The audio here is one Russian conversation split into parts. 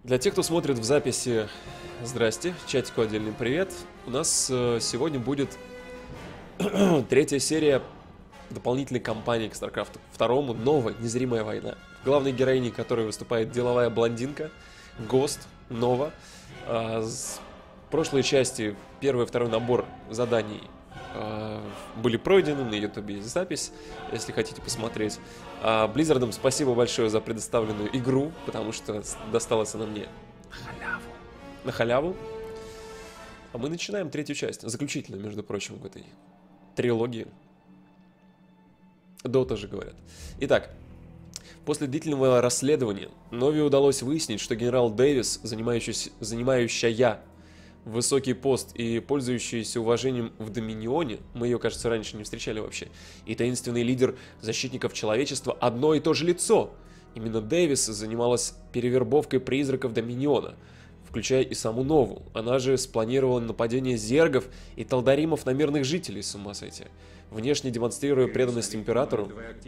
Для тех, кто смотрит в записи, здрасте, чатику отдельный привет. У нас сегодня будет третья серия дополнительной кампании к StarCraft 2, новая, незримая война. Главной героиней которой выступает деловая блондинка, Гост, Нова. В прошлой части первый и второй набор заданий были пройдены, на ютубе есть запись, если хотите посмотреть. Blizzard'ам спасибо большое за предоставленную игру, потому что досталась она мне на халяву. А мы начинаем третью часть, заключительную, между прочим, в этой трилогии. Дота же говорят. Итак, после длительного расследования Нови удалось выяснить, что генерал Дэвис, занимающая высокий пост и пользующаяся уважением в Доминионе, мы ее, кажется, раньше не встречали вообще, и таинственный лидер защитников человечества — одно и то же лицо. Именно Дэвис занималась перевербовкой призраков Доминиона, включая и саму Нову. Она же спланировала нападение зергов и талдаримов на мирных жителей, с ума сойти. Внешне демонстрируя преданность императору...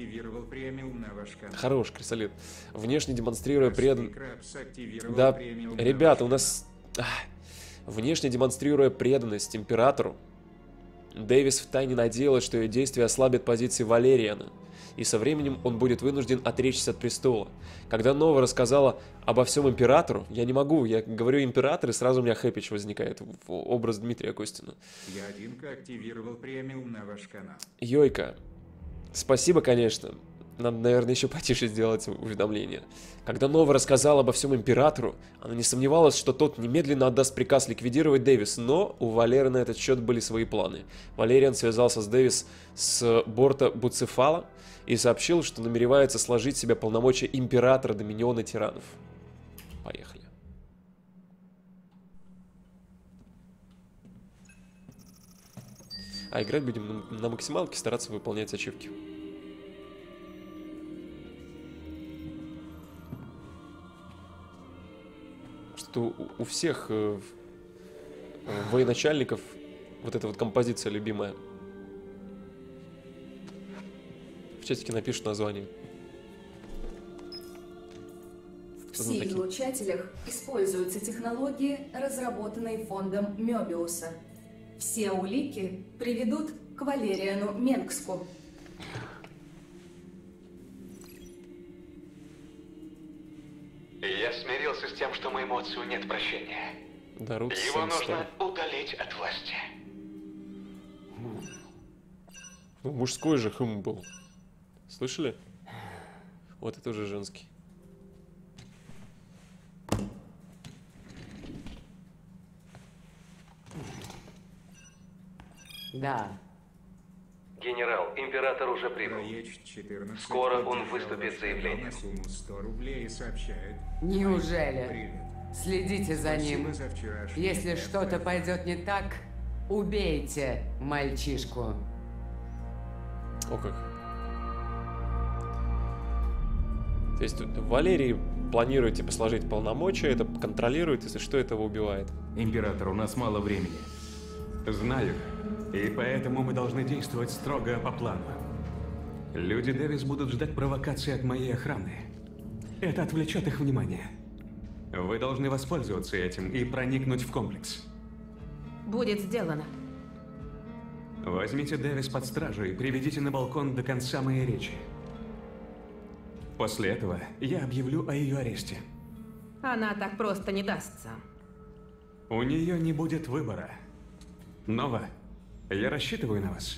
Хорош, Крисолит. Внешне демонстрируя преданность... Да, ребята, у нас... Внешне демонстрируя преданность императору, Дэвис втайне надеялась, что ее действия ослабят позиции Валериана, и со временем он будет вынужден отречься от престола. Когда Нова рассказала обо всем императору, я говорю император, и сразу у меня Хэпич возникает, образ Дмитрия Костина. Я Одинка активировал премиум на ваш канал. Йойка, спасибо, конечно. Надо, наверное, еще потише сделать уведомление. Когда Нова рассказала обо всем императору, она не сомневалась, что тот немедленно отдаст приказ ликвидировать Дэвис, но у Валера на этот счет были свои планы. Валериан связался с Дэвис с борта Буцефала и сообщил, что намеревается сложить в себя полномочия императора Доминиона Тиранов. Поехали. А играть будем на максималке, стараться выполнять ачивки. Что у всех военачальников вот эта вот композиция любимая. В чатике напишут название. В пси-излучателях используются технологии, разработанные фондом Мёбиуса. Все улики приведут к Валериану Менгску. Я смирился с тем, что моему отцу нет прощения. Его нужно удалить от власти. Ну, мужской же хм был. Слышали? Вот это уже женский. Да. Генерал, император уже прибыл. Скоро он выступит с заявлением. 100 рублей и сообщает. Неужели? Привет. Следите за ним. Спасибо за вчерашний Если обед. что-то пойдет не так, убейте мальчишку. О как. То есть Валерий планирует типа сложить полномочия, это контролирует, если что, этого убивает. Император, у нас мало времени. Знаю. И поэтому мы должны действовать строго по плану. Люди Дэвис будут ждать провокации от моей охраны. Это отвлечет их внимание. Вы должны воспользоваться этим и проникнуть в комплекс. Будет сделано. Возьмите Дэвис под стражу и приведите на балкон до конца моей речи. После этого я объявлю о ее аресте. Она так просто не дастся. У нее не будет выбора. Нова, я рассчитываю на вас.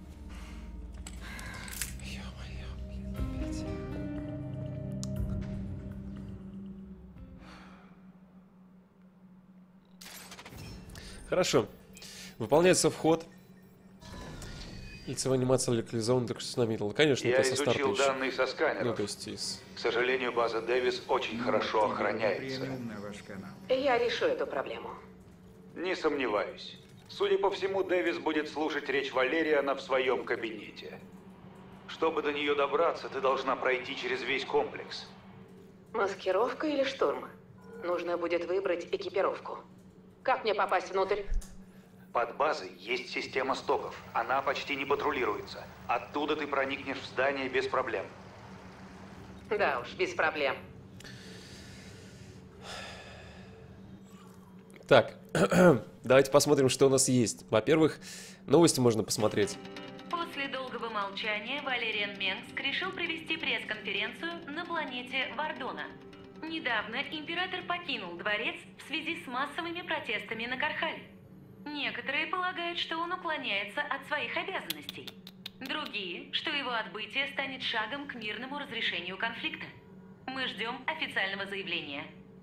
Хорошо. Выполняется вход. Лицевая анимация локализована, так что с нами. Конечно, Я это со старта изучил еще. данные со Ну, сканеров. то есть из... К сожалению, база Дэвис очень хорошо охраняется. Премиум на ваш канал. Я решу эту проблему. Не сомневаюсь. Судя по всему, Дэвис будет слушать речь Валериана в своем кабинете. Чтобы до нее добраться, ты должна пройти через весь комплекс. Маскировка или штурм? Нужно будет выбрать экипировку. Как мне попасть внутрь? Под базой есть система стоков. Она почти не патрулируется. Оттуда ты проникнешь в здание без проблем. Да уж, без проблем. Так, давайте посмотрим, что у нас есть. Во-первых, новости можно посмотреть. После долгого молчания Валериан Менгск решил провести пресс-конференцию на планете Вардона. Недавно император покинул дворец в связи с массовыми протестами на Кархале. Некоторые полагают, что он уклоняется от своих обязанностей. Другие, что его отбытие станет шагом к мирному разрешению конфликта. Мы ждем официального заявления.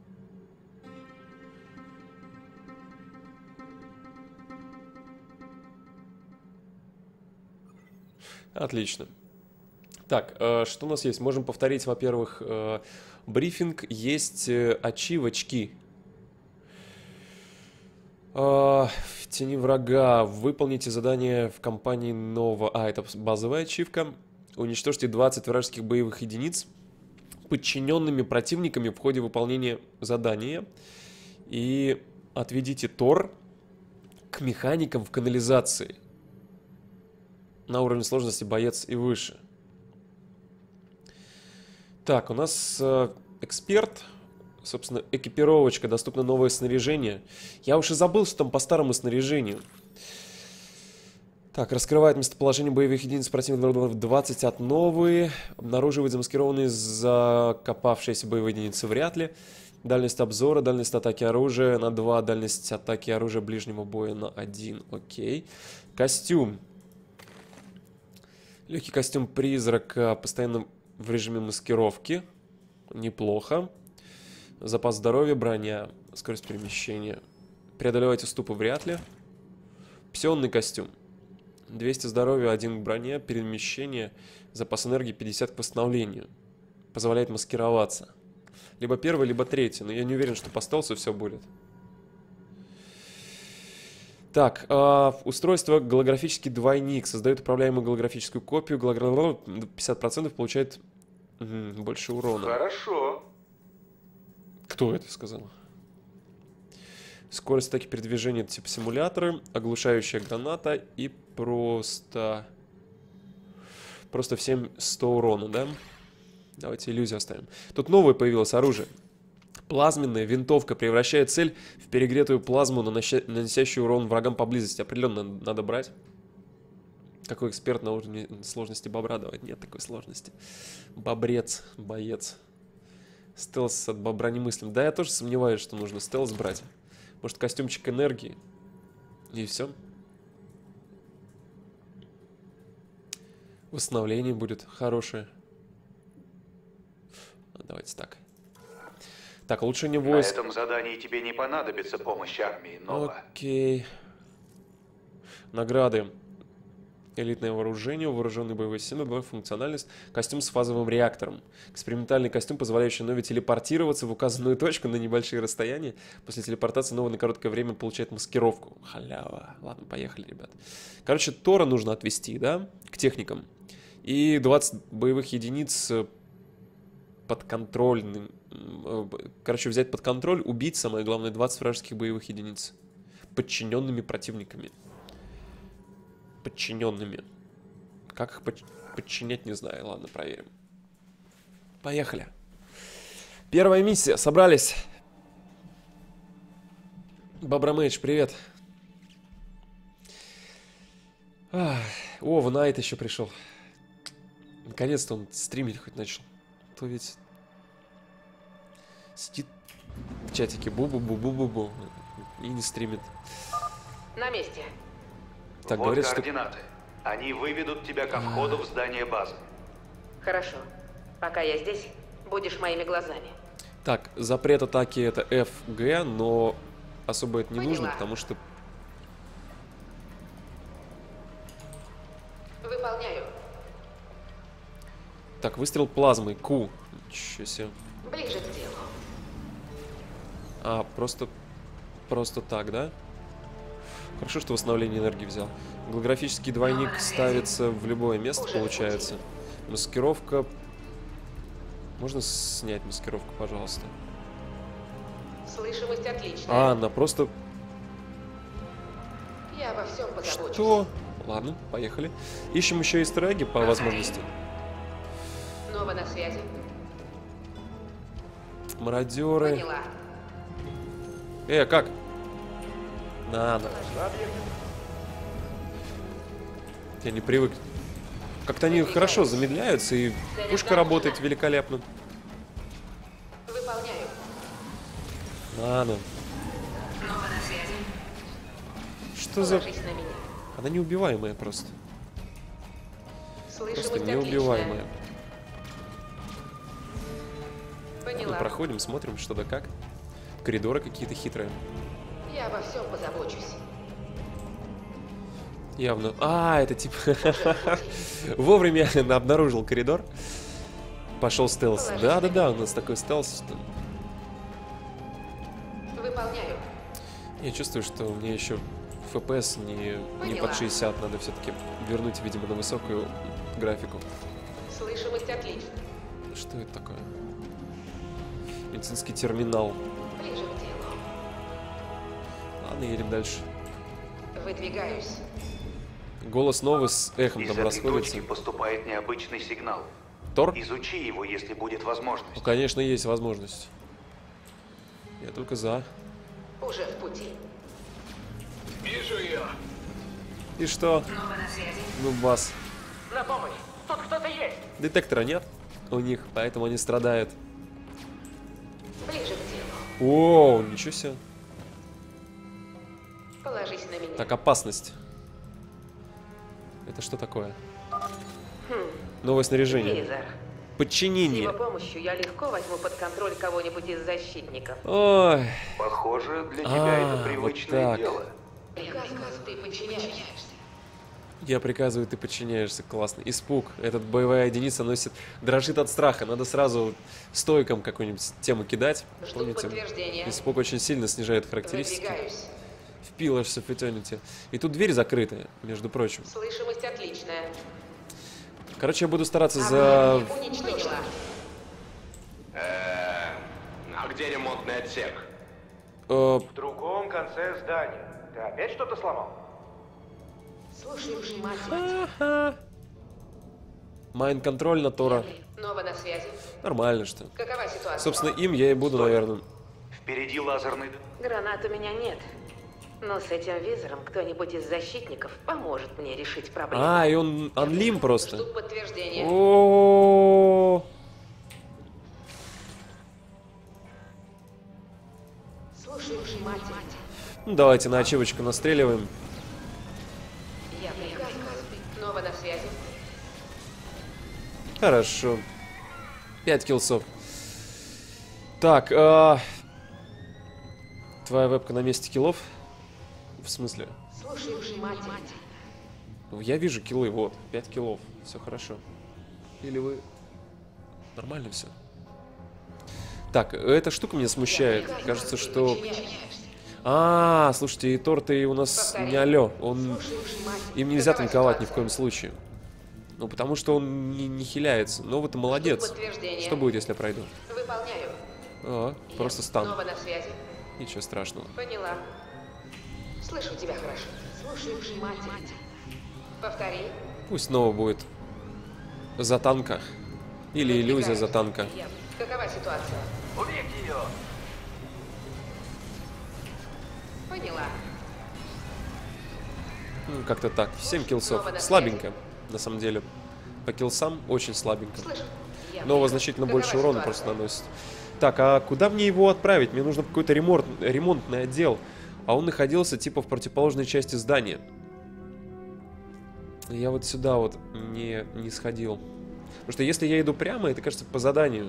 Отлично. Так, что у нас есть? Можем повторить, во-первых, брифинг. Есть ачивочки. В тени врага. Выполните задание в компании Нова. Это базовая ачивка. Уничтожьте 20 вражеских боевых единиц подчиненными противниками в ходе выполнения задания. И отведите Тор к механикам в канализации. На уровне сложности боец и выше. Так, у нас эксперт. Собственно, экипировочка. Доступно новое снаряжение. Я уж и забыл, что там по старому снаряжению. Так, раскрывает местоположение боевых единиц противников 20 от новые. Обнаруживает замаскированные закопавшиеся боевые единицы вряд ли. Дальность обзора, дальность атаки оружия на 2, дальность атаки оружия ближнего боя на 1. Окей. Костюм. Легкий костюм призрака, постоянно в режиме маскировки. Неплохо. Запас здоровья, броня, скорость перемещения. Преодолевать уступы вряд ли. Псионный костюм. 200 здоровья, 1 к броне, перемещение, запас энергии 50 к восстановлению. Позволяет маскироваться. Либо первый, либо третий, но я не уверен, что по стелсу все будет. Так, устройство голографический двойник. Создает управляемую голографическую копию. 50% получает больше урона. Хорошо. Кто это сказал? Скорость атаки передвижения типа симуляторы. Оглушающая граната. И просто всем 100 урона, да? Давайте иллюзию оставим. Тут новое появилось оружие. Плазменная винтовка превращает цель в перегретую плазму, наносящую урон врагам поблизости. Определенно надо брать. Какой эксперт на уровне сложности бобра давать? Нет такой сложности. Бобрец, боец. Стелс от бобра не мыслим. Да, я тоже сомневаюсь, что нужно стелс брать. Может, костюмчик энергии. И все. Восстановление будет хорошее. Давайте так. Так, улучшение войск. На этом задании тебе не понадобится помощь армии, Нова. Окей. Награды. Элитное вооружение, вооруженные боевые силы, функциональность, костюм с фазовым реактором. Экспериментальный костюм, позволяющий Нове телепортироваться в указанную точку на небольшие расстояния. После телепортации Нова на короткое время получает маскировку. Халява. Ладно, поехали, ребят. Короче, Тора нужно отвести, да, к техникам. И 20 боевых единиц подконтрольным. Короче, взять под контроль, убить, самое главное, 20 вражеских боевых единиц. Подчиненными противниками. Подчиненными. Как их подчинять, не знаю. Ладно, проверим. Поехали. Первая миссия. Собрались. Бобромейдж, привет. О, Внайт еще пришел. Наконец-то он стримить хоть начал. То ведь сидит в чатике бу-бу-бу-бу-бу-бу и не стримит. На месте. Так, вот говорят, координаты. Они выведут тебя ко входу в здание базы. Хорошо. Пока я здесь, будешь моими глазами. Так, запрет атаки это FG, но особо это не Поняла. нужно, потому что... Выполняю. Так, выстрел плазмой, Q. Ничего себе. Ближе к делу. Просто так, да? Хорошо, что восстановление энергии взял. Голографический двойник ставится в любое место, получается. Маскировка. Можно снять маскировку, пожалуйста? Слышимость отличная. Она просто... Я во всем позабочусь. Что? Ладно, поехали. Ищем еще истер-эгги по возможности. Нова на связи. Мародеры. Поняла. Как? Надо. Я не привык. Как-то они хорошо замедляются, и пушка работает великолепно. Выполняю. Надо. Что за... Положись на меня. Она неубиваемая просто. Слышимость Просто отличная. неубиваемая. Мы Поняла. проходим, смотрим, что да как. Коридоры какие-то хитрые. Я обо всем позабочусь. Явно. А, это типа... Вовремя я обнаружил коридор. Пошел стелс. Да-да-да, у нас такой стелс. Выполняю. Я чувствую, что мне еще FPS не под 60. Надо все-таки вернуть, видимо, на высокую графику. Слышимость отличная. Что это такое? Медицинский терминал. Ближе к делу. Ладно, едем дальше. Выдвигаюсь. Голос новый с эхом Из там этой расходится. точки поступает необычный сигнал. Тор? Изучи его, если будет Ну, возможность. конечно, есть возможность. Я только за. Уже в пути. Вижу ее. И что? Ну, бас. На помощь. Тут кто-то есть. Детектора нет у них, поэтому они страдают. Ближе к делу. Оу, ничего себе. Положись на меня. Так, опасность. Это что такое? Новое снаряжение. Визор. С Подчинение. его помощью я легко возьму под контроль кого-нибудь из защитников. Ой. Похоже, для тебя это вот привычное так. дело. Приказ ты подчиняешься. Я приказываю, ты подчиняешься. Классно. Испуг. Этот боевая единица носит... Дрожит от страха. Надо сразу стойком какую-нибудь тему кидать. Жду Помните? подтверждения. Испуг очень сильно снижает характеристики. Выдвигаюсь. В Pillars of Eternity. И тут дверь закрытая, между прочим. Слышимость отличная. Короче, я буду стараться за... Уничтожила. А где ремонтный отсек? В другом конце здания. Ты опять что-то сломал? Слушай внимательно. Майн-контроль на Тора. Нова на связи. Нормально, что. Какова ситуация? Собственно, им я и буду, наверное. Впереди лазерный... Гранат у меня нет. Но с этим визором кто-нибудь из защитников поможет мне решить проблему. А, и он анлим просто. Жду подтверждения. О. Слушай внимательно. Ну, давайте на ачивочку настреливаем. Я приказ. Нова на связи. Хорошо. 5 киллсов. Так, твоя вебка на месте киллов? В смысле? Слушай внимательно. Я вижу киллы, вот. 5 киллов. Все хорошо. Или вы... Нормально все. Так, эта штука меня смущает. Кажется, что... А, слушайте, и торты у нас не алё. Он... Им нельзя танковать ни в коем случае. Ну, потому что он не хиляется. Но вот ты молодец. Что будет, если я пройду? Выполняю. А, просто стан. Нова на связи. Ничего страшного. Поняла. Слышу тебя хорошо. Слушай внимательно. Повтори. Пусть снова будет за танка. Или иллюзия за танка. Какова ситуация? Убейте ее! Поняла. Ну, как-то так. 7 киллсов. Слабенько, на самом деле. По киллсам очень слабенько. Слышу. Но значительно больше урона просто наносит. Так, а куда мне его отправить? Мне нужно какой-то ремонтный отдел. А он находился типа в противоположной части здания. Я вот сюда вот не сходил. Потому что если я иду прямо, это кажется по заданию.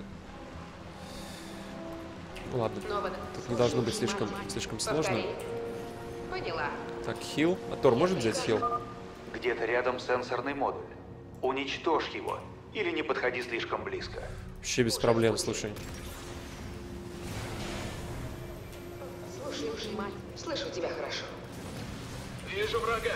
Ладно. Тут не должно быть слишком сложно. Поняла. Так, хил. А Тор может взять хил? Где-то рядом сенсорный модуль. Уничтожь его. Или не подходи слишком близко. Вообще без проблем, слушай. Слушай внимательно. Слышу тебя хорошо. Вижу врага.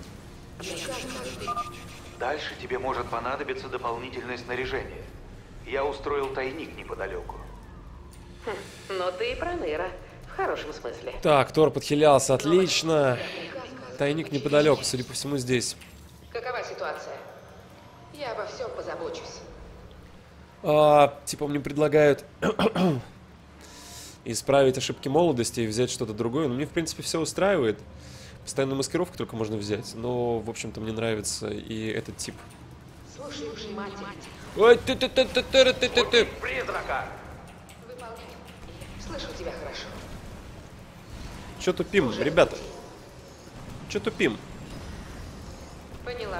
Дальше тебе может понадобиться дополнительное снаряжение. Я устроил тайник неподалеку. Но ты и проныра. В хорошем смысле. Так, Тор подхилялся, отлично. Тайник неподалеку, судя по всему, здесь. Какова ситуация? Я обо всем позабочусь. Типа мне предлагают исправить ошибки молодости и взять что-то другое. Ну, мне, в принципе, все устраивает. Постоянную маскировку только можно взять. Но, в общем-то, мне нравится и этот тип. Слушай внимательно. Ой, ты. Призрака! Выполняй. Слышу тебя хорошо. Чё тупим, ребята? Чё тупим? Поняла.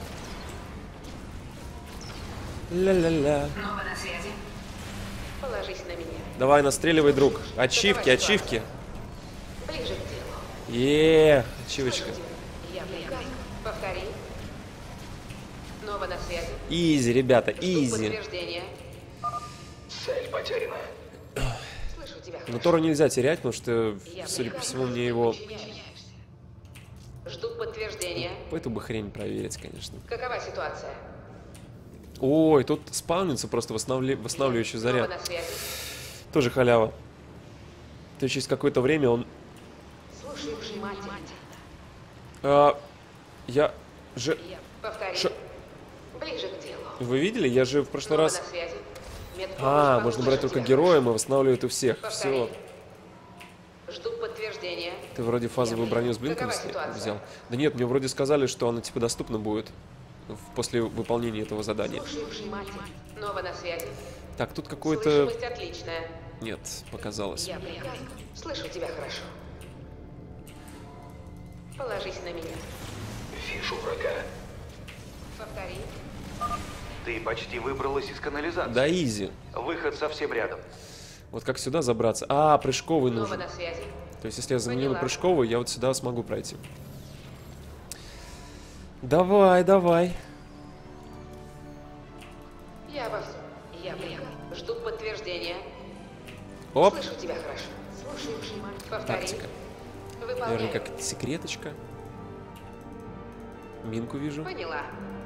Ля-ля-ля. Нова на связи. Положись на меня. Давай, настреливай, друг. Ачивки, ачивки. Ближе к делу. Ачивочка. Я приказ. Повтори. Нова на связи. Изи, ребята, Жду изи. подтверждения. Цель потеряна. Слышу тебя Но хорошо. Тора нельзя терять, потому что, Я судя по приказ. всему, мне его... Жду подтверждения. Эту бы хрень проверить, конечно. Какова ситуация? Ой, тут спавнится просто восстанавливающий Нова заряд. на связи. Тоже халява. То есть через какое-то время он... Слушай внимательно. Я же... Повтори. Ш- Ближе к делу. Вы видели? Я же в прошлый Нова раз... на связи. Медпомощь Можно брать послушает только тебя героем и восстанавливает у всех. Повтори. Все. Жду подтверждения. Ты вроде фазовую броню с блинком Какова ситуация? взял. Да нет, мне вроде сказали, что она типа доступна будет после выполнения этого задания. Слушай внимательно. Нова на связи. Так, тут какой-то... Слышимость отличная. Нет, показалось. Я приказ. Слышу тебя хорошо. Положись на меня. Вижу врага. Повтори. Ты почти выбралась из канализации. Да изи. Выход совсем рядом. Вот как сюда забраться? Прыжковый Нова нужен. на связи. То есть, если я заменю на Поняла. прыжковый, я вот сюда смогу пройти. Давай, давай. Я во всем. Я приказ. Жду подтверждения. Оп, Слышу тебя хорошо. Слушай внимательно. Повтори. тактика. Выполняй. Наверное, как секреточка. Минку вижу. Поняла.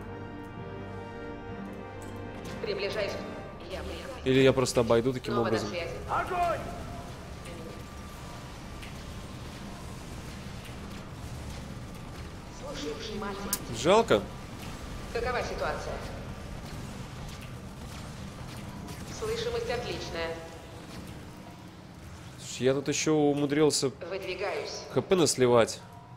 Приближаюсь. Я приказ. Или я просто обойду таким Нова на образом. связи. Огонь! Слушай внимательно. Жалко. Какова ситуация? Слышимость отличная. Слушай, я тут еще умудрился Выдвигаюсь. ХП насливать.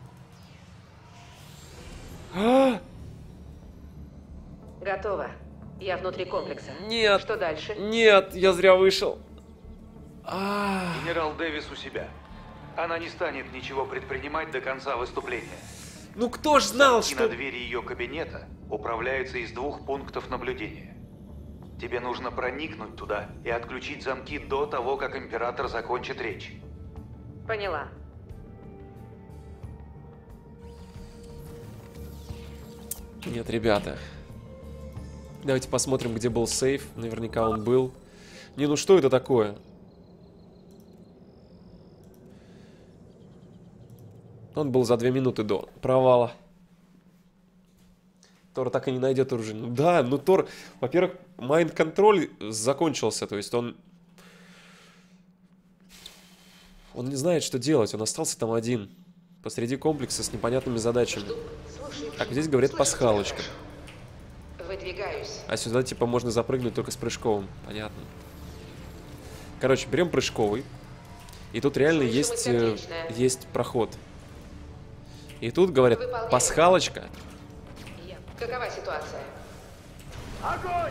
Готово. Я внутри комплекса. Нет. Что дальше? Нет, я зря вышел. Генерал Дэвис у себя. Она не станет ничего предпринимать до конца выступления. Ну кто ж знал, И на что... двери ее кабинета управляется из 2 пунктов наблюдения. Тебе нужно проникнуть туда и отключить замки до того, как император закончит речь. Поняла. Нет, ребята. Давайте посмотрим, где был сейф. Наверняка он был. Не, ну что это такое? Он был за 2 минуты до провала. Тор так и не найдет оружие. Ну да, ну Тор... Во-первых, майнд-контроль закончился. То есть он... Он не знает, что делать. Он остался там один. Посреди комплекса с непонятными задачами. Слушай. Так, здесь говорит Слышу пасхалочка. тебя хорошо. Выдвигаюсь. А сюда, типа, можно запрыгнуть только с прыжковым. Понятно. Короче, берем прыжковый. И тут реально Слышимость отличная. есть проход. И тут, говорят, Выполняю. пасхалочка. Какова ситуация? Огонь!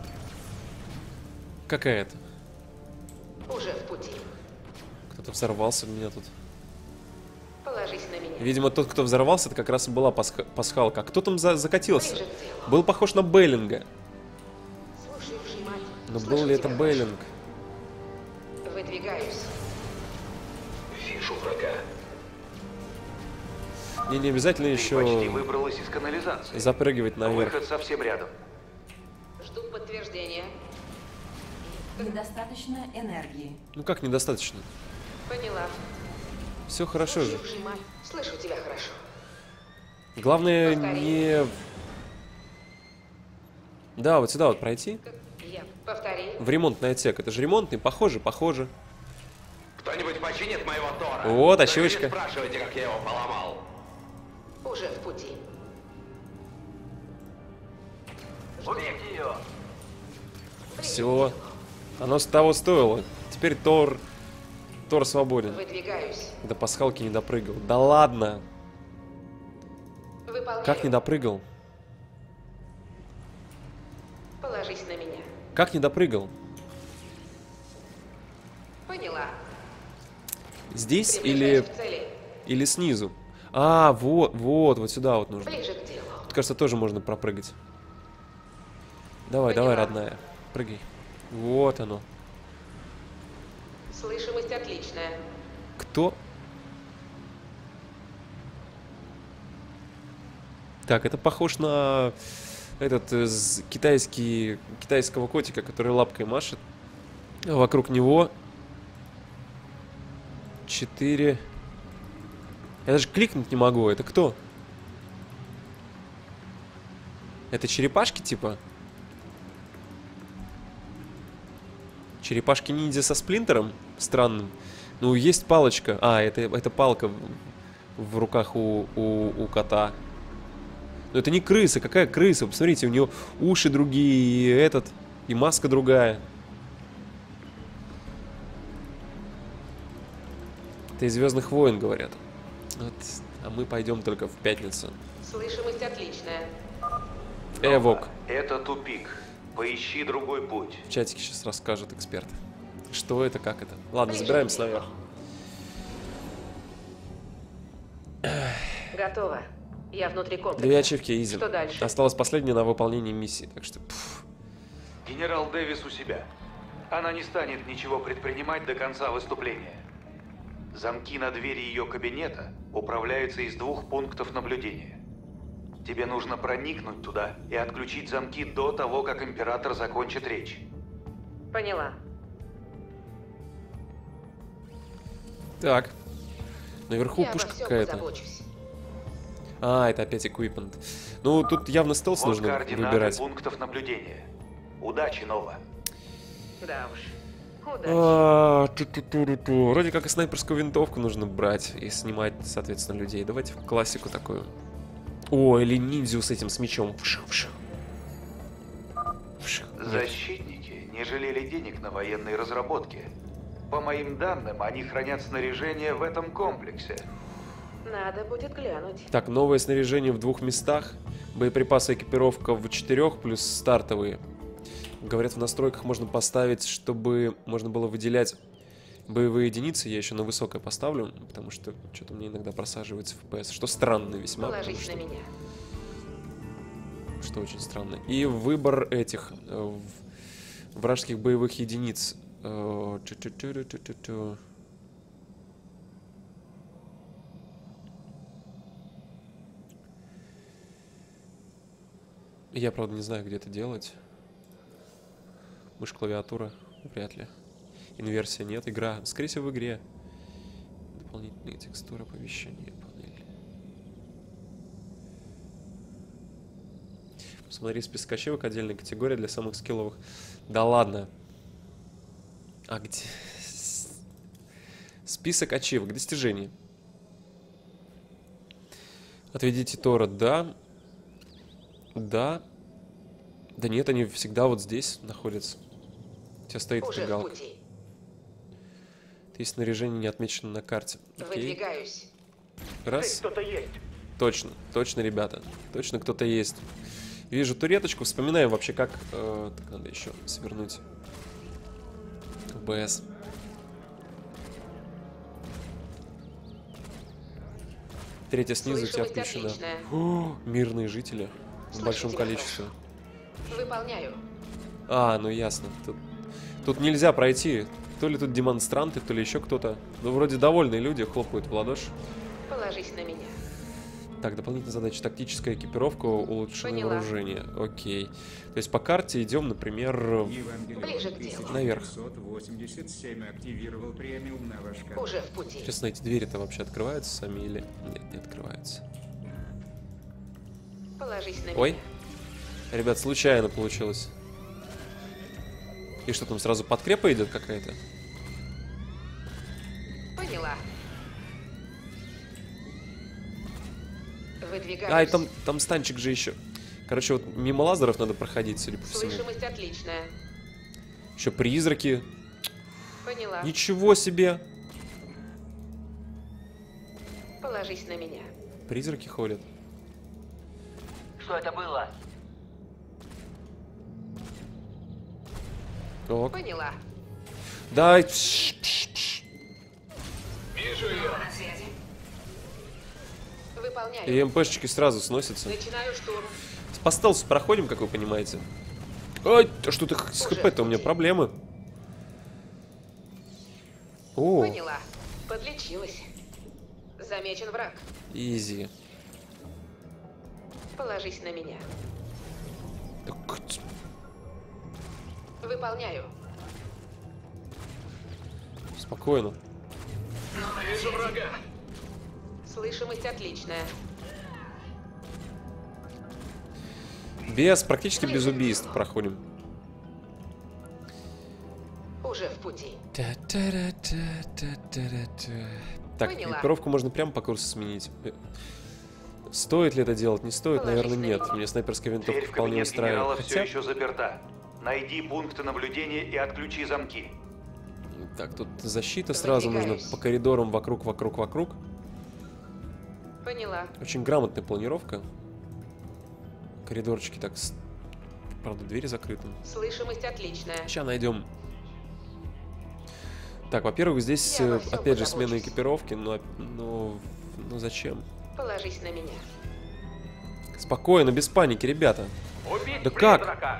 Какая-то. Уже в пути. Кто-то взорвался у меня тут. Положись на меня. Видимо, тот, кто взорвался, это как раз и была пасхалка. А кто там закатился? Ближе к делу. Был похож на Беллинга. Слушай внимательно. Но Слышу был ли это тебя Беллинг? хорошо. Выдвигаюсь. Вижу врага. Мне не обязательно Ты почти еще выбралась из канализации. запрыгивать наверх. Выход совсем рядом. Жду подтверждения. Недостаточно энергии. Ну как недостаточно? Поняла. Все хорошо же. Слушай внимательно. Слышу тебя хорошо. Главное Повтори. не... Да, вот сюда вот пройти. Повтори. В ремонтный отсек. Это же ремонтный. Похоже. Кто-нибудь починит моего Тора? Вот, Только не ощечка. спрашивайте, как я его поломал. Уже в пути. Убейте ее! Все. Оно с того стоило. Теперь Тор Тор свободен. Выдвигаюсь. До пасхалки не допрыгал. Да ладно. Выполняю. Как не допрыгал? Положись на меня. Как не допрыгал? Поняла. Здесь Приближаюсь к цели. или снизу? А, вот сюда вот нужно. Ближе к делу. Тут, кажется, тоже можно пропрыгать. Давай, Поняла. давай, родная. Прыгай. Вот оно. Слышимость отличная. Кто? Так, это похож на этот китайского котика, который лапкой машет. Вокруг него 4. Я даже кликнуть не могу. Это кто? Это черепашки типа? Черепашки-ниндзя со сплинтером? Странным. Ну, есть палочка. А, это палка в руках у кота. Но это не крыса. Какая крыса? Посмотрите, у нее уши другие, и маска другая. Это из «Звездных войн», говорят. Вот. А мы пойдем только в пятницу. Слышимость отличная. Эвок. Это тупик. Поищи другой путь. В чатике сейчас расскажет эксперт. Что это, как это. Ладно, забираемся наверх. Готово. Я внутри комплекса. 2 ачивки, изи. Что дальше? Осталось последнее на выполнение миссии, так что... Генерал Дэвис у себя. Она не станет ничего предпринимать до конца выступления. Замки на двери ее кабинета управляются из 2 пунктов наблюдения. Тебе нужно проникнуть туда и отключить замки до того, как император закончит речь. Поняла. Так. Наверху Я пушка обо всем какая-то. позабочусь. А, это опять эквипмент. Ну, тут явно стелс Вот нужно координаты выбирать. пунктов наблюдения. Удачи, Нова. Да уж. Удачи. Ту-ту-ту-ту-ту. Вроде как и снайперскую винтовку нужно брать и снимать, соответственно, людей. Давайте в классику такую. О, или ниндзю с этим, с мечом. Вших. Нет. Защитники не жалели денег на военные разработки. По моим данным, они хранят снаряжение в этом комплексе. Надо будет глянуть. Так, новое снаряжение в 2 местах. Боеприпасы, экипировка в 4, плюс стартовые. Говорят, в настройках можно поставить, чтобы можно было выделять боевые единицы. Я еще на высокое поставлю, потому что что-то мне иногда просаживается FPS. Что странно весьма. Положись на меня. Что очень странно. И выбор этих вражеских боевых единиц. Я, правда, не знаю, где это делать. Мышь, клавиатура, вряд ли. Инверсия нет, игра. Скорее всего, в игре. Дополнительные текстуры, оповещения, панель. Посмотри список ачивок, отдельная категория для самых скилловых. Да ладно. А где? Список ачивок, достижений. Отведите Тора, да. Да. Да нет, они всегда вот здесь находятся. У тебя стоит Уже в галка. пути. Есть снаряжение, не отмечено на карте. Окей. Выдвигаюсь. Раз. Кто-то есть. Точно, ребята. Точно кто-то есть. Вижу туреточку. Вспоминаем вообще, как... так, надо еще свернуть. ОБС. Третья снизу у тебя Слышимость включена. отличная. О, мирные жители. В Слышу большом тебя количестве. Выполняю. А, ну ясно. Тут нельзя пройти. То ли тут демонстранты, то ли еще кто-то. Ну, вроде довольные люди хлопают в ладоши. Положись на меня. Так, дополнительная задача. Тактическая экипировка, улучшенное Поняла. вооружение. Окей. То есть по карте идем, например, Евангелион Ближе к делу. Наверх. 1587 активировал премиум на ваш канал. Уже в пути. Честно, эти двери-то вообще открываются сами или... Нет, не открываются. Положись на Ой. меня. Ребят, случайно получилось. И что там, сразу подкрепа идет какая-то? Поняла. Выдвигаюсь. А, и там станчик же еще. Короче, вот мимо лазеров надо проходить, судя по всему. Слышимость отличная. Еще призраки. Поняла. Ничего себе! Положись на меня. Призраки ходят. Что это было? Ок. Поняла. Дай. Вижу ее. Выполняю. И МПшечки сразу сносятся. Начинаю штурм. По стелсу проходим, как вы понимаете. Ой, что ты с хп-то? У меня проблемы. О, Поняла. Подлечилась. Замечен враг. изи. Положись на меня. Так, Выполняю. спокойно. Вижу врага. Слышимость отличная. Практически без убийств проходим. Уже в пути. Так, Поняла. экипировку можно прямо по курсу сменить. Стоит ли это делать? Не стоит? Положись Наверное, на нет. меня. Мне снайперская Дверь винтовка в вполне кабинет генерала устраивает. все Хотя... еще заперта. Найди пункты наблюдения и отключи замки. Так, тут защита сразу нужно Выдвигаюсь. по коридорам вокруг. Поняла. Очень грамотная планировка. Коридорчики так... Правда, двери закрыты. Слышимость отличная. Сейчас найдем. Так, во-первых, здесь, Я во всем опять же, смена позабочусь. экипировки, но зачем? Положись на меня. Спокойно, без паники, ребята. Убить Да как? призрака.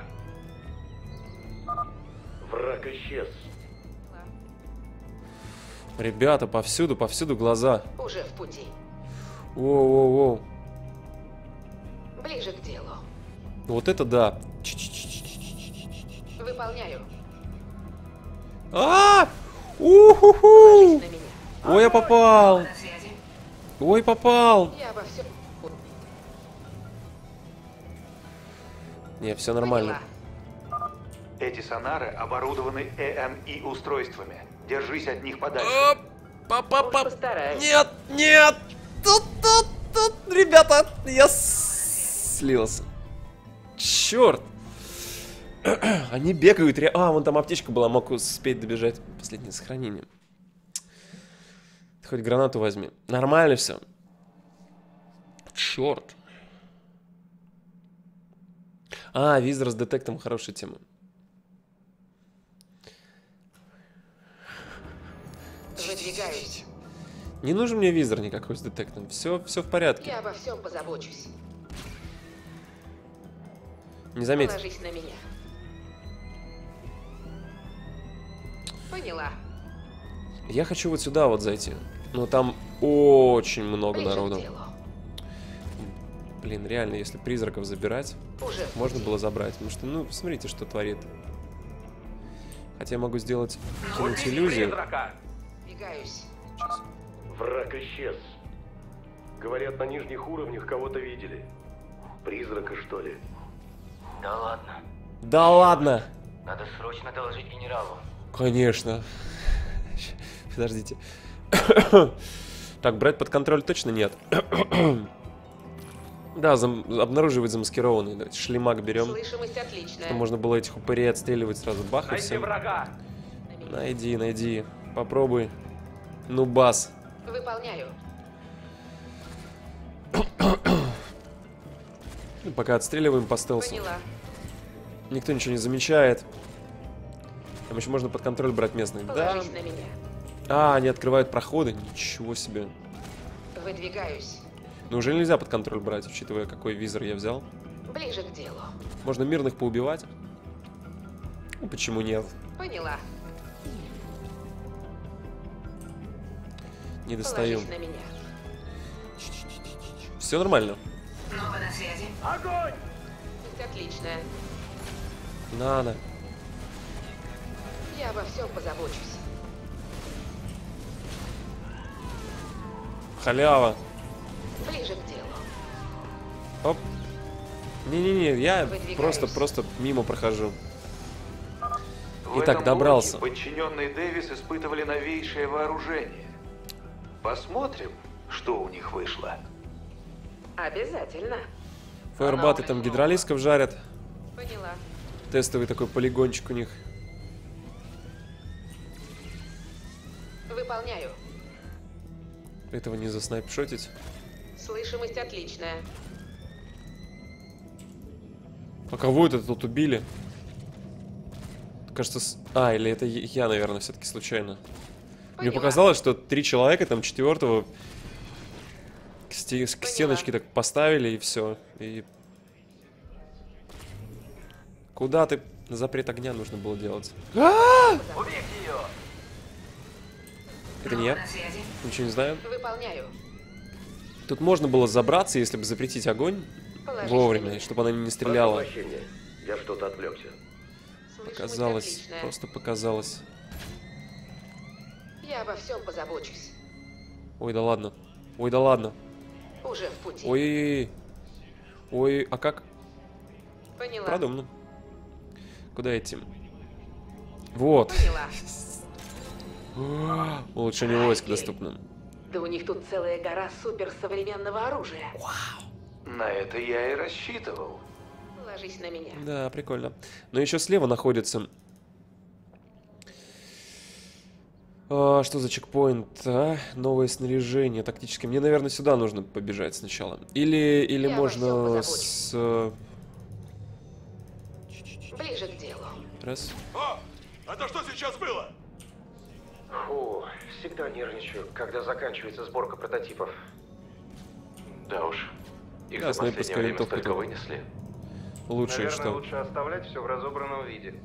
Враг исчез. Ребята, повсюду глаза. Уже в пути. Воу-воу-воу. Ближе к делу. Вот это да. Выполняю. А! Уху-ху! Положись на меня. Ой, я попал. Ой, попал. Я обо всем. Не, все нормально. Поняла. Эти сонары оборудованы ЭМИ устройствами. Держись от них подальше. Уж постараюсь. Нет, нет. Тут, ребята, я слился. Черт. Они бегают. Вон там аптечка была, мог успеть добежать. Последнее сохранение. Ты хоть гранату возьми. Нормально все. Черт. Визор с детектом, хорошая тема. Выдвигаюсь. Не нужен мне визор никакой с детектом. Все в порядке. Я обо всем позабочусь. Не заметь. Положись на меня. Поняла. Я хочу вот сюда вот зайти. Но там очень много Ближе к народу. делу. Блин, реально, если призраков забирать, Уже в можно пути. было забрать. Потому что, смотрите, что творит. Хотя я могу сделать кинуть иллюзию. Призрака. Двигаюсь. Сейчас. Враг исчез. Говорят, на нижних уровнях кого-то видели. Призрака, что ли? Да ладно. Да ладно! Надо срочно доложить генералу. Конечно. Подождите. Так, брать под контроль точно нет. Да, обнаруживать замаскированный. Давайте шлемак берем. Слышимость отличная. Чтобы можно было этих упырей отстреливать сразу. Бах и Найди всем. врага. Найди. Попробуй. Ну, бас. Выполняю. Пока отстреливаем по стелсу. Поняла. Никто ничего не замечает. Там еще можно под контроль брать местных. Да. Положись на меня. Они открывают проходы. Ничего себе. Выдвигаюсь. Неужели нельзя под контроль брать, учитывая, какой визор я взял? Ближе к делу. Можно мирных поубивать? Почему нет? Поняла. Не достаем. Положись на меня. Все нормально. Снова на связи. Огонь! Отличная. Надо. Я обо всем позабочусь. Халява. Ближе к делу. Оп. Не-не-не, я Выдвигаюсь. просто мимо прохожу. В Итак, этом добрался. блоке подчиненные Дэвис испытывали новейшее вооружение. Посмотрим, что у них вышло. Обязательно. Фаербаты там гидролисков жарят. Поняла. Тестовый такой полигончик у них. Выполняю. Этого не заснайпшотить. Слышимость отличная. А кого это тут убили? Кажется, или это я, наверное, все-таки случайно. Мне показалось, что 3 человека, там 4-го к стеночке так поставили, и все. И... Куда ты? Запрет огня нужно было делать. Убейте ее! Это не я? Ничего не знаю. Выполняю. Тут можно было забраться, если бы запретить огонь вовремя, чтобы она не стреляла. Прошу прощения, я что-то отвлекся. Показалось, просто показалось. Я обо всем позабочусь. Ой, да ладно. Ой, да ладно. Уже в пути. Ой, ой, а как? Поняла. Продумано. Куда идти? Вот. Поняла. Улучшение войск доступно. Да у них тут целая гора суперсовременного оружия. На это я и рассчитывал. Ложись на меня. Да, прикольно. Но еще слева находится... что за чекпоинт? Новое снаряжение тактическое. Мне, наверное, сюда нужно побежать сначала. Или Я можно с... Ближе к делу. Раз. О! Это что сейчас было? Фу, всегда нервничаю, когда заканчивается сборка прототипов. Да уж. Их Да, за последнее снайперская время винтовка столько тут. вынесли. Лучше Наверное, что? лучше оставлять все в разобранном виде.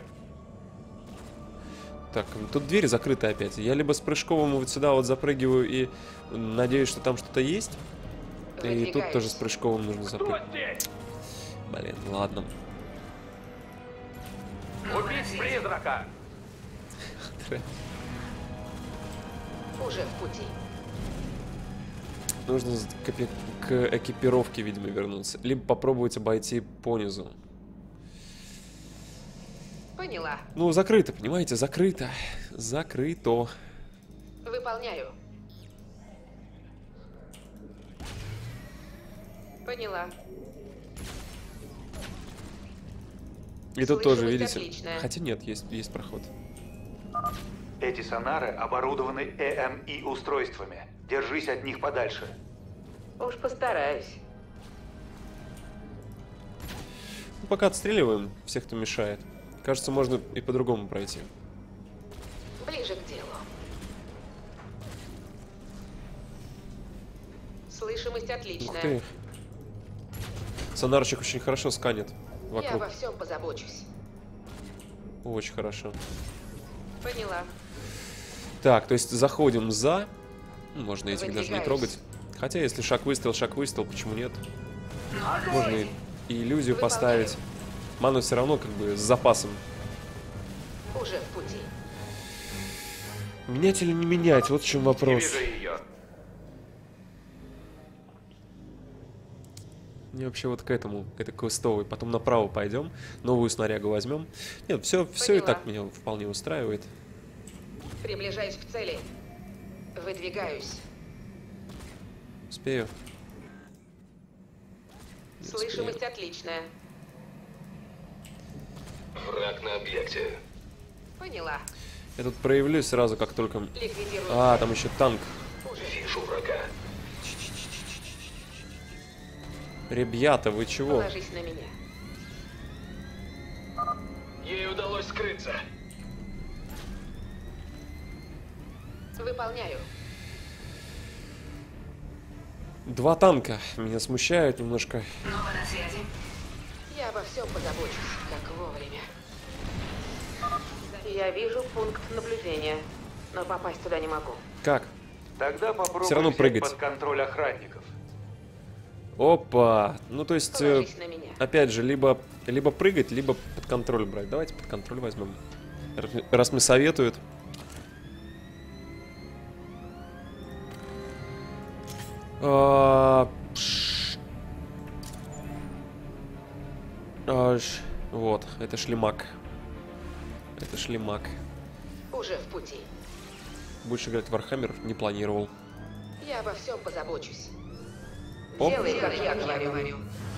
Так, тут дверь закрыта опять. Я либо с прыжковым вот сюда вот запрыгиваю и надеюсь, что там что-то есть. И тут тоже с прыжковым нужно запрыгивать. Блин, ладно. Убить призрака! Уже в пути. Нужно к экипировке, видимо, вернуться. Либо попробовать обойти понизу. Поняла. Ну, закрыто, понимаете? Закрыто. Закрыто. Выполняю. Поняла. И тут тоже, Слышимость видите? отличная. Хотя нет, есть проход. Эти сонары оборудованы ЭМИ устройствами. Держись от них подальше. Уж постараюсь. Ну, пока отстреливаем всех, кто мешает. Кажется, можно и по-другому пройти. Ближе к делу. Слышимость Ух отличная. ты. Сонарчик очень хорошо сканет Я вокруг. во всем позабочусь. Очень хорошо. Поняла. Так, то есть заходим за... Ну, можно этих даже не Выдвигаюсь. трогать. Хотя, если шаг-выстрел, почему нет? Можно и иллюзию поставить. Ману все равно как бы с запасом. Уже в пути. Менять или не менять? Вот в чем вопрос. Не вижу ее. Мне вообще вот к этому, к этой квестовой. Потом направо пойдем, новую снарягу возьмем. Нет, все и Поняла. так меня вполне устраивает. Приближаюсь к цели. Выдвигаюсь. Успею. Не Слышимость успею. отличная. Враг на объекте. Поняла. Я тут проявлюсь сразу, как только... Ликвидирую. А, там еще танк. Вижу врага. Ребята, вы чего? Положись на меня. Ей удалось скрыться. Выполняю. 2 танка. Меня смущают немножко. Нова на связи. Я обо всем позабочусь, как вовремя. Я вижу пункт наблюдения, но попасть туда не могу. Как? Тогда попробуй Всё равно взять прыгать. под контроль охранников. Опа! Ну, то есть, Положись на меня. опять же, либо прыгать, либо под контроль брать. Давайте под контроль возьмем. Раз мне советуют. Вот, это шлемак. Это шлемак. Уже в пути. Больше играть в Вархаммер не планировал. Я обо всем позабочусь. Оп. Делай, как я говорю.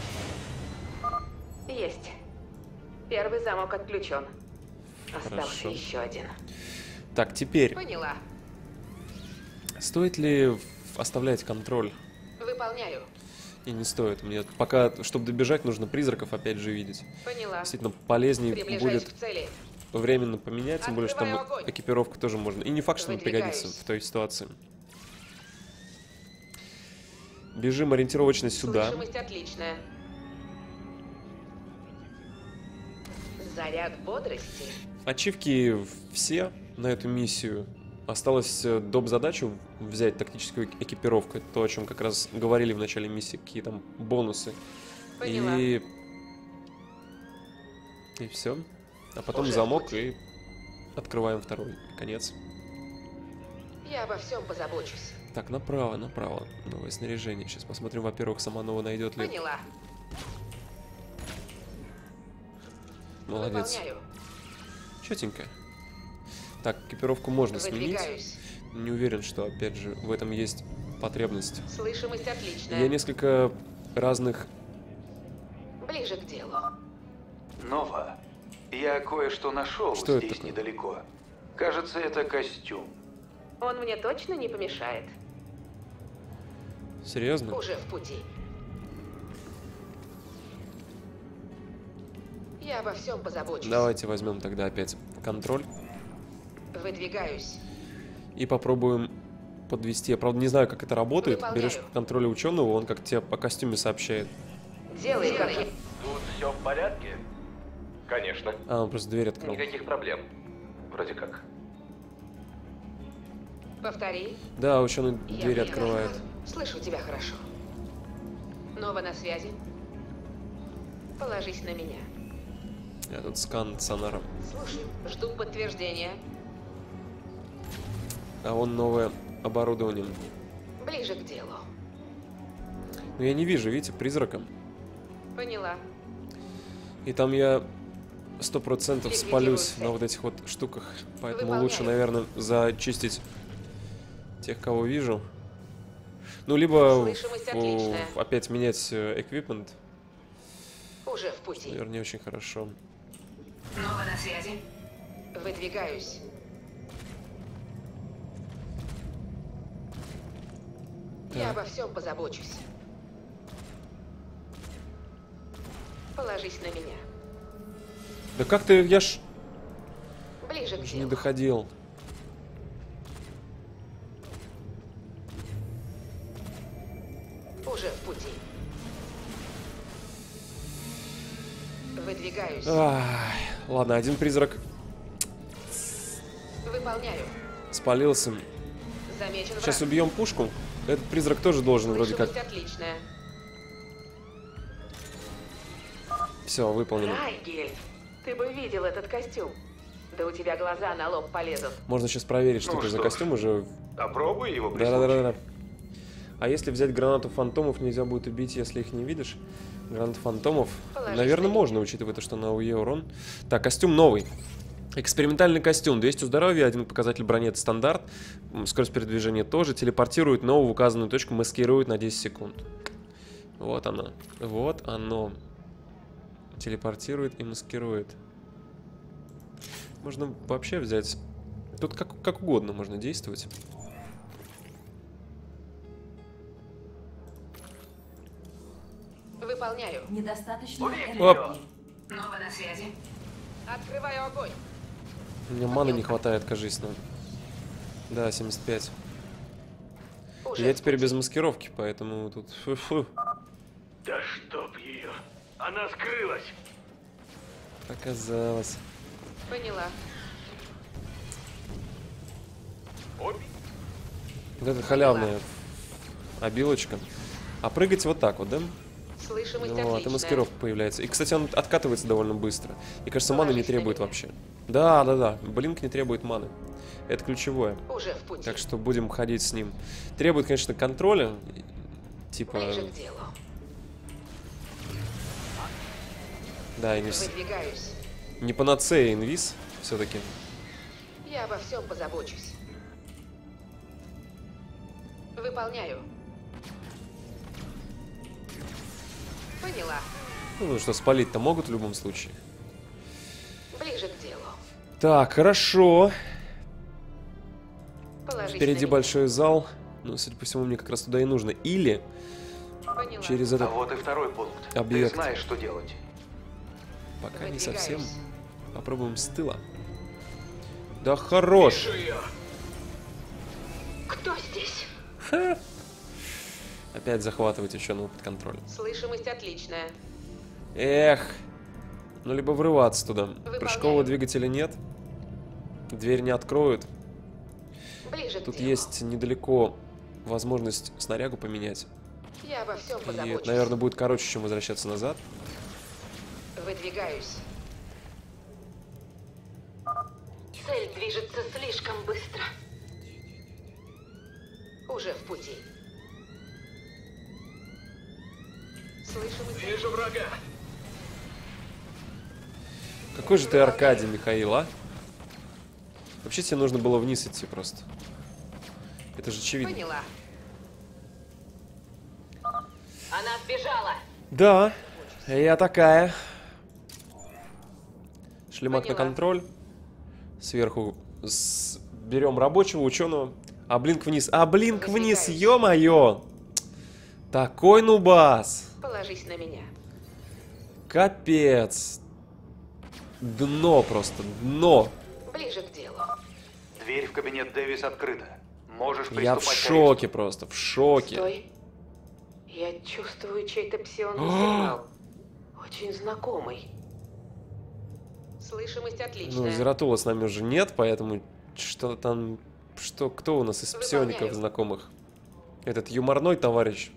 Есть. Первый замок отключен. Остался Хорошо. еще один. Так, теперь Поняла. Стоит ли оставлять контроль? Выполняю. И не стоит. Мне пока, чтобы добежать, нужно призраков опять же видеть. Поняла. Действительно, полезнее Приближаюсь будет к цели. временно поменять, тем более, что там Открываю огонь. экипировка тоже можно. И не факт, что она Выдвигаюсь. пригодится в той ситуации. Бежим ориентировочно сюда. Слышимость отличная. Заряд бодрости. Ачивки все на эту миссию. Осталось доп. Задачу взять, тактическую экипировку. Это то, о чем как раз говорили в начале миссии, какие там бонусы. Поняла. И все. А потом Уже в замок пути. и открываем второй. Конец. Я обо всем позабочусь. Так, направо, направо. Новое снаряжение. Сейчас посмотрим, во-первых, сама Нова найдет ли. Поняла. Молодец. Выполняю. Четенько. Так, экипировку можно сменить. Выдвигаюсь. Не уверен, что, опять же, в этом есть потребность. Слышимость отличная. Я несколько разных... Ближе к делу. Нова, я кое-что нашел Что это здесь такое? недалеко. Кажется, это костюм. Он мне точно не помешает. Серьезно? Уже в пути. Я обо всем позабочусь. Давайте возьмем тогда опять контроль Выдвигаюсь. и попробуем подвести. Я, правда, не знаю, как это работает. Выполняю. Берешь контроль ученого, он как тебе по костюме сообщает. Делай, как я. Тут все в порядке? Конечно. А, он просто дверь открыл. Никаких проблем. Вроде как. Повтори. Да, ученый Я дверь поняла. открывает. Слышу тебя хорошо. Нова на связи. Положись на меня. Я тут скан сонаром. Слушай, жду подтверждения. А он новое оборудование. Ближе к делу. Но я не вижу, видите, призрака. Поняла. И там я 100% Ликвидируй спалюсь цель. на вот этих вот штуках. Поэтому Выполняю. лучше, наверное, зачистить тех, кого вижу. Ну, либо Слышимость отличная. опять менять эквипмент. Уже в пути. Наверное, не очень хорошо. Нова на связи. Выдвигаюсь. Я обо всем позабочусь. Положись на меня. Да как ты, я ж Ближе к не делу. доходил. Уже в пути. Выдвигаюсь. Ай, ладно, один призрак Выполняю. спалился. Замечен Сейчас враг. убьем пушку. Этот призрак тоже должен вроде как... Слышимость отличная. Все, выполнено. Райгель, ты бы видел этот костюм. Да у тебя глаза на лоб полезут. Можно сейчас проверить, что Ну это за что ж. костюм уже. Опробуй его при случае. Да-да-да. А если взять гранату фантомов, нельзя будет убить, если их не видишь. Гранату фантомов, Положись наверное, на можно, учитывая то, что на УЕ урон. Так, костюм новый. Экспериментальный костюм. 200 здоровья, один показатель брони — это стандарт. Скорость передвижения тоже. Телепортирует новую в указанную точку, маскирует на 10 секунд. Вот она. Вот оно. Телепортирует и маскирует. Можно вообще взять... Тут как угодно можно действовать. Выполняю. Недостаточно Оп. энергии. Нова на связи. Открываю огонь. У меня маны не хватает, кажись, нам. Да, 75. Уже Я в теперь пути. без маскировки, поэтому тут... Фу-фу. Да чтоб ее. Она скрылась. Показалось. Поняла. Обе. Вот это халявная обилочка. А прыгать вот так вот, да? Слышимость Вот, и отличная. маскировка появляется. И, кстати, он откатывается довольно быстро. И, кажется, маны не Положись на требует меня. вообще. Да. Блинк не требует маны. Это ключевое. Уже в пути. Так что будем ходить с ним. Требует, конечно, контроля. Типа... Ближе к делу. Да, и Выдвигаюсь. не панацея инвиз все-таки. Я обо всем позабочусь. Выполняю. Поняла. Ну что, спалить-то могут в любом случае. Ближе к делу. Так, хорошо. Положись Впереди большой зал. Ну, судя по всему, мне как раз туда и нужно. Или через этот А вот и второй пункт. объект. Ты знаешь, что делать. Пока не совсем. Попробуем с тыла. Да хорош. Кто здесь? Ха. Опять захватывать еще новый под контроль. Слышимость отличная. Эх. Ну, либо врываться туда. Выполняю. Прыжкового двигателя нет. Дверь не откроют. Ближе Тут к делу. есть недалеко возможность снарягу поменять. Я обо всем И позабочусь. это, наверное, будет короче, чем возвращаться назад. Выдвигаюсь. Цель движется слишком быстро. Уже в пути. Слышимость. Вижу врага. Какой же ты Аркадий, Михаил, а? Вообще тебе нужно было вниз идти просто. Это же очевидно. Поняла. Она сбежала. Да, я такая. Шлемак на контроль. Сверху берем рабочего, ученого. А блинк вниз. А блинк вниз, ё-моё! Такой нубас. Положись на меня. Капец. Дно просто, дно. Ближе к делу. Дверь в кабинет Дэвис открыта. Можешь приступать Я в к шоке просто, в шоке. Стой. Я чувствую чей-то псионный сигнал. Очень знакомый. Слышимость Ну, отличная. Зератула с нами уже нет, поэтому что там... Что, кто у нас из псиоников Выполняю. знакомых? Этот юморной товарищ.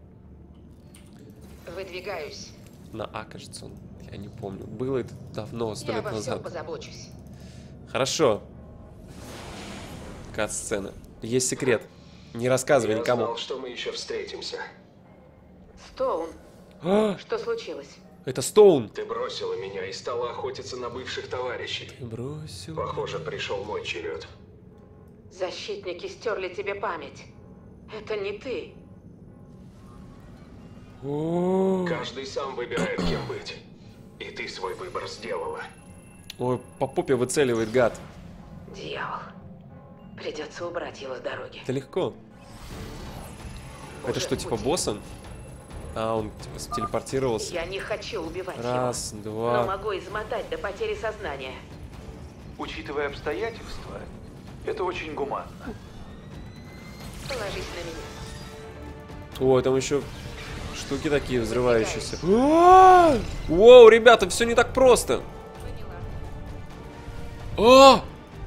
Выдвигаюсь. На А, кажется, он. Я не помню. Было это давно, 100 Я лет обо всем назад. позабочусь. Хорошо. Кат-сцена. Есть секрет. Не рассказывай Я никому. знал, что мы еще встретимся. Стоун, А, что случилось? это Стоун. Ты бросила меня и стала охотиться на бывших товарищей. Бросил. Похоже, пришел мой черед. Защитники стерли тебе память. Это не ты. О, Каждый сам выбирает, кем быть. И ты свой выбор сделала. ой, по попе выцеливает гад. Дьявол. Придется убрать его с дороги. Это легко. Это Уже что, в типа пути. босса? А, он типа телепортировался. Я не хочу убивать Раз, его. два. Но могу измотать до потери сознания. Учитывая обстоятельства, это очень гуманно. Положись на меня. О, там еще штуки такие взрывающиеся. Воу, ребята, все не так просто. Поняла.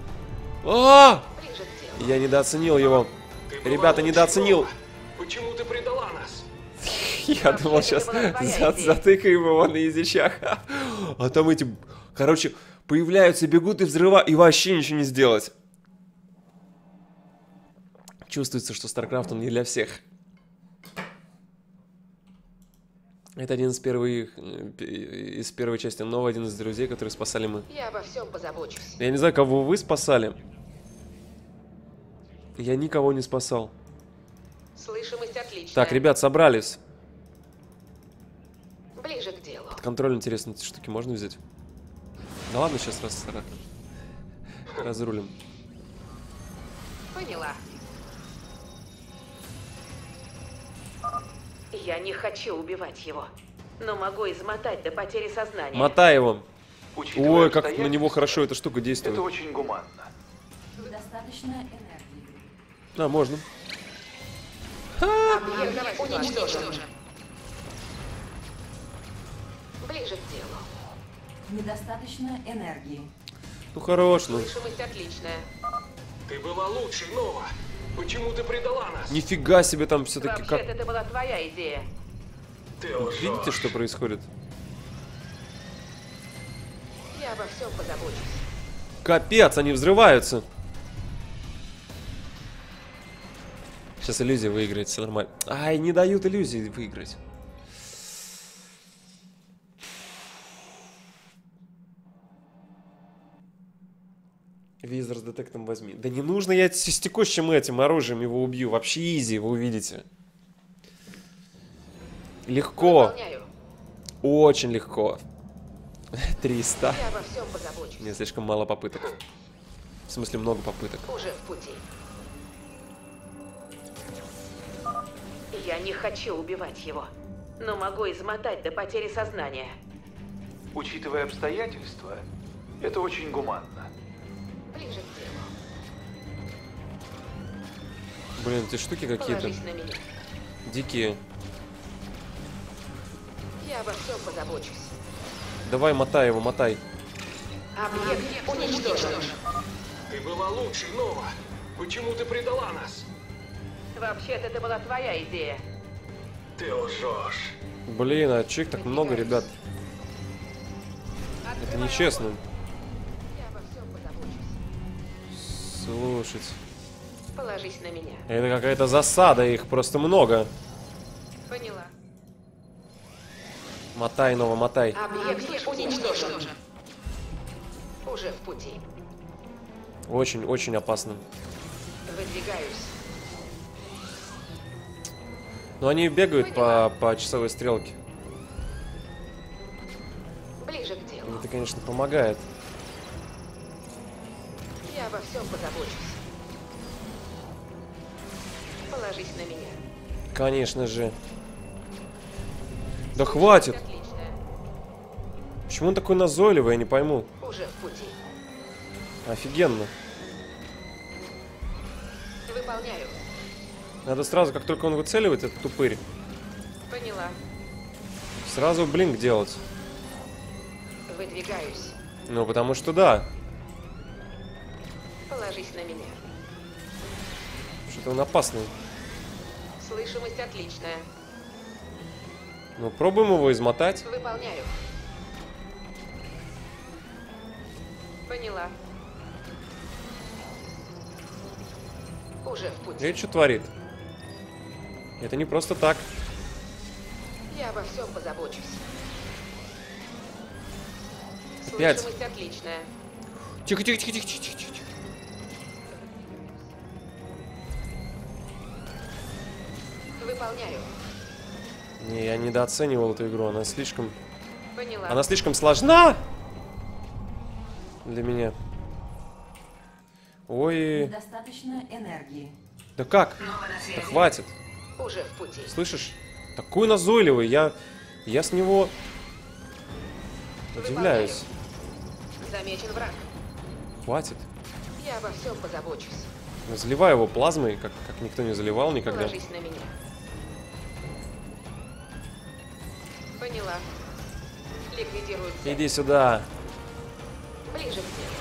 Ближе к делу. Я недооценил его. Ты была Ребята, лучше недооценил. Нова. Почему ты предала нас? Я думал, сейчас это была твоя идея. затыкаем его на язычах. А там эти, короче, появляются, бегут и взрывают, и вообще ничего не сделать. Чувствуется, что StarCraft он не для всех. Это один из первой части, но один из друзей, которые спасали мы. Я обо всем позабочусь. Я не знаю, кого вы спасали. Я никого не спасал. Слышимость отличная. Так, ребят, собрались. Ближе к делу. Под контроль, интересно, эти штуки можно взять? Да ладно, сейчас разрулим. Поняла. Я не хочу убивать его, но могу измотать до потери сознания. Мотай его. Учитывая Ой, как на обстоятельства, него хорошо эта штука действует. это очень гуманно. Достаточно энергии. А, можно. Объект уничтожен. Ближе к делу. Недостаточно энергии. Ну, хорош, ну. Слышимость отличная. Ты была лучше, Нова. Почему ты предала нас? Нифига себе там все-таки Вообще-то как... это была твоя идея. Ты лжешь. Видите, что происходит? Я обо всем позабочусь. Капец, они взрываются. Сейчас иллюзия выиграет, все нормально. Ай, не дают иллюзии выиграть. Визор с детектом возьми. Да не нужно, я с текущим этим оружием его убью. Вообще изи, вы увидите. Легко. Выполняю. Очень легко. 300. Я обо всем позабочусь. Мне слишком мало попыток. В смысле, много попыток. Уже в пути. Я не хочу убивать его, но могу измотать до потери сознания. Учитывая обстоятельства, это очень гуманно. Ближе к делу. Блин, эти штуки какие-то Положись на меня. дикие. Я обо всем позабочусь. Давай, мотай его, мотай. Объект уничтожен. Ты была лучше, Нова. Почему ты предала нас? Вообще-то это была твоя идея. Ты лжешь. Блин, а чё их так много, ребят? Это нечестно. Я обо всем позабочусь. Слушайте. Положись на меня. Это какая-то засада, их просто много. Поняла. Мотай, Нова, мотай. Объект уничтожен. Уже в пути. Очень-очень опасно. Выдвигаюсь. Но они бегают по часовой стрелке. Ближе к делу. Это, конечно, помогает. Я обо всем позабочусь. Положись на меня. Конечно же. Да хватит! Отлично. Почему он такой назойливый, я не пойму. Уже в пути. Офигенно. Выполняю. Надо сразу, как только он выцеливает, этот тупырь, Поняла. сразу блинк делать. Выдвигаюсь. Ну, потому что да. Положись на меня. Что-то он опасный. Слышимость отличная. Ну, пробуем его измотать. Выполняю. Поняла. Уже в пути. И что творит? Это не просто так. Я обо всем позабочусь. Опять. Слышимость отличная. Тихо, тихо, тихо, тихо, тихо, тихо. Выполняю. Не, я недооценивал эту игру. Она слишком сложна для меня. Ой. Недостаточно энергии. Да как? Да хватит. Уже в пути. Слышишь? Такой назойливый. Я с него удивляюсь. Замечен враг. Хватит. Я обо всем позабочусь. Заливай его плазмой, как никто не заливал никогда. Положись на меня. Поняла. Ликвидирую цель. Иди сюда. Ближе к делу.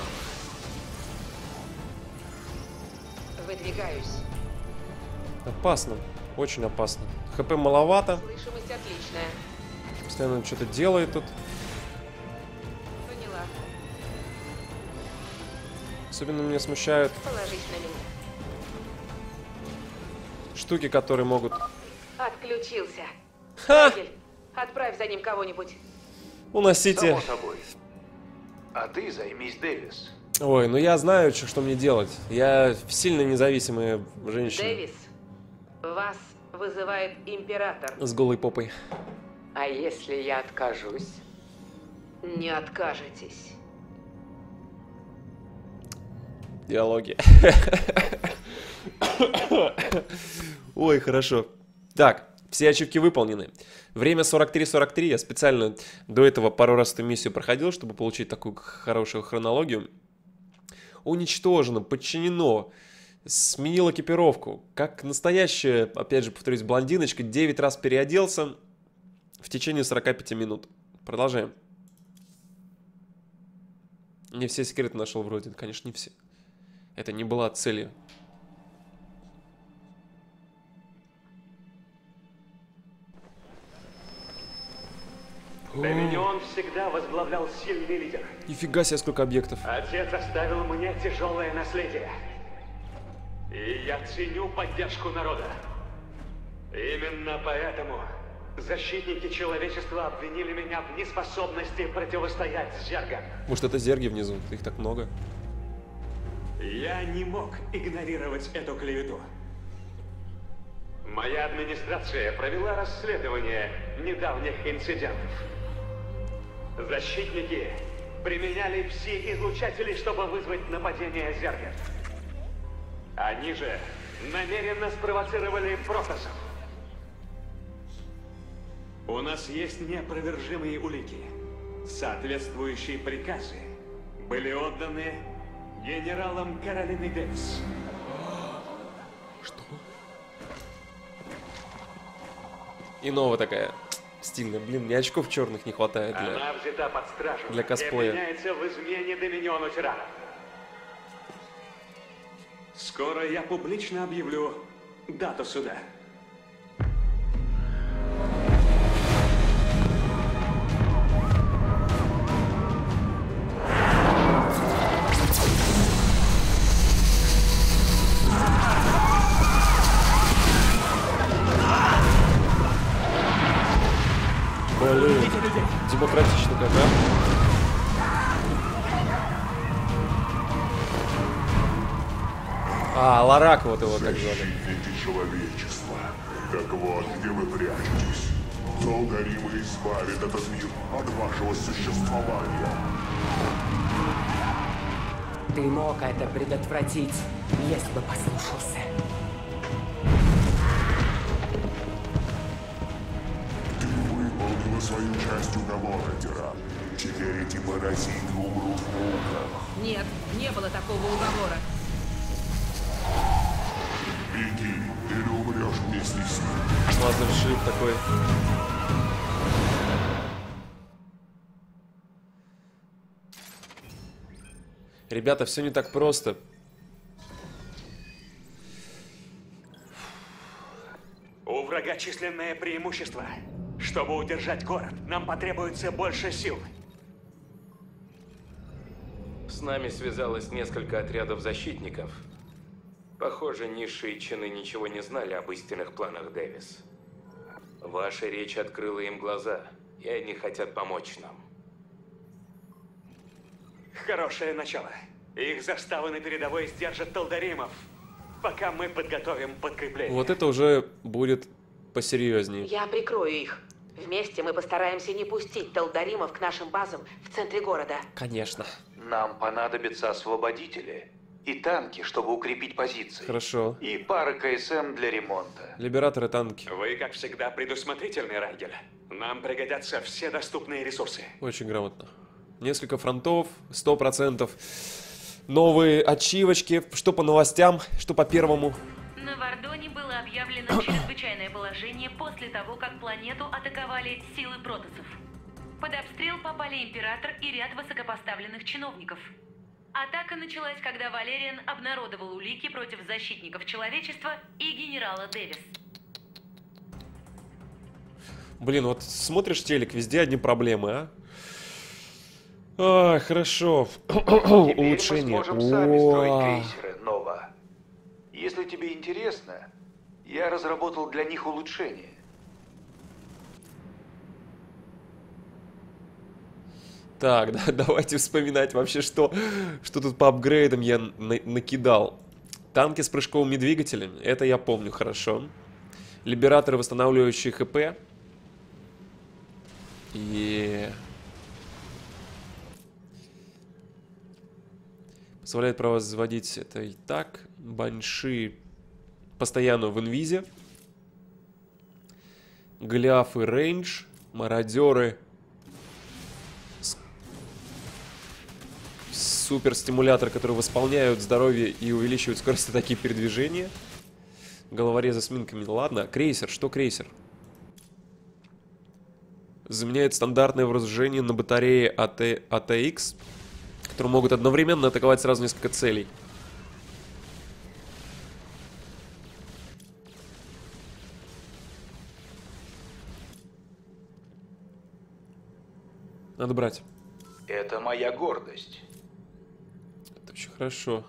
Выдвигаюсь. Опасно. Очень опасно. ХП маловато. Слышимость отличная. Постоянно он что-то делает тут. Поняла. Особенно меня смущают Положись на меня. штуки, которые могут... Отключился. Ха! Рагель, отправь за ним кого-нибудь. Уносите. Само собой. А ты займись Дэвис. Ой, ну я знаю, что мне делать. Я сильно независимая женщина. Дэвис, вас вызывает император. С голой попой. А если я откажусь? Не откажетесь. Диалоги. Ой, хорошо. Так, все ачивки выполнены. Время 43:43. Я специально до этого пару раз эту миссию проходил, чтобы получить такую хорошую хронологию. Уничтожено, подчинено, сменил экипировку. Как настоящая, опять же, повторюсь, блондиночка, 9 раз переоделся в течение 45 минут. Продолжаем. Не все секреты нашел вроде, конечно, не все. Это не была целью. Доминион всегда возглавлял сильный лидер. Нифига себе, сколько объектов. Отец оставил мне тяжелое наследие. И я ценю поддержку народа. Именно поэтому защитники человечества обвинили меня в неспособности противостоять зергам. Может, это зерги внизу? Их так много. Я не мог игнорировать эту клевету. Моя администрация провела расследование недавних инцидентов. Защитники применяли пси-излучатели, чтобы вызвать нападение зергов. Они же намеренно спровоцировали протоссов. У нас есть неопровержимые улики. Соответствующие приказы были отданы генералом Каролиной Дэвис. Что? И новая такая стильная. Блин, мне очков черных не хватает Она взята под стражу для косплея. И обвиняется в измене Доминиону Тиранов. Скоро я публично объявлю дату суда. Блин, демократично как, а? А, Ларак вот его как звали. Защитники человечества. Так вот, где вы прячетесь. Толдарим избавит этот мир от вашего существования. Ты мог это предотвратить, если бы послушался. Ты выполнила свою часть уговора, Тиран. Теперь эти паразиты умрут в муках. Нет, не было такого уговора. Беги, или умрешь вместе с ним. Лазершип такой. Ребята, все не так просто. У врага численное преимущество. Чтобы удержать город, нам потребуется больше сил. С нами связалось несколько отрядов защитников. Похоже, низшие чины ничего не знали об истинных планах Дэвис. Ваша речь открыла им глаза, и они хотят помочь нам. Хорошее начало. Их заставы на передовой сдержат Толдаримов, пока мы подготовим подкрепление. Вот это уже будет посерьезнее. Я прикрою их. Вместе мы постараемся не пустить Толдаримов к нашим базам в центре города. Конечно. Нам понадобятся освободители и танки, чтобы укрепить позиции. Хорошо. И пара КСМ для ремонта. Либераторы, танки. Вы, как всегда, предусмотрительный, Райгель. Нам пригодятся все доступные ресурсы. Очень грамотно. Несколько фронтов, 100%. Новые ачивочки. Что по новостям, что по первому. На Вардоне было объявлено чрезвычайное положение после того, как планету атаковали силы протоссов. Под обстрел попали император и ряд высокопоставленных чиновников. Атака началась, когда Валериан обнародовал улики против защитников человечества и генерала Дэвис. Блин, вот смотришь телек, везде одни проблемы, а? Хорошо. Улучшение. Мы сможем сами строить крейсеры, Нова. Если тебе интересно, я разработал для них улучшение. Так, да, давайте вспоминать вообще, что тут по апгрейдам я накидал. Танки с прыжковыми двигателями, это я помню хорошо. Либераторы, восстанавливающие ХП. И... позволяет производить это и так. Банши постоянно в инвизе. Гляфы рейндж. Мародеры. Супер стимулятор, который восполняют здоровье и увеличивают скорость атаки и передвижения. Головорезы с минками. Ладно, крейсер. Что крейсер? Заменяет стандартное вооружение на батарее АТХ, которые могут одновременно атаковать сразу несколько целей. Надо брать. Это моя гордость. Это очень хорошо.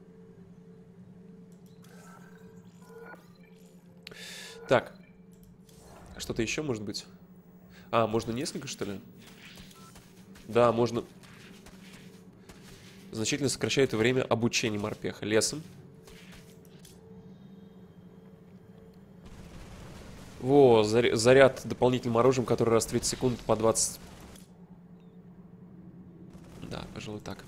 Так. Что-то еще может быть? А, можно несколько, что ли? Да, можно. Значительно сокращает время обучения морпеха. Лесом. Во, заряд дополнительным оружием, который раз в 30 секунд по 20. Да, пожалуй, так.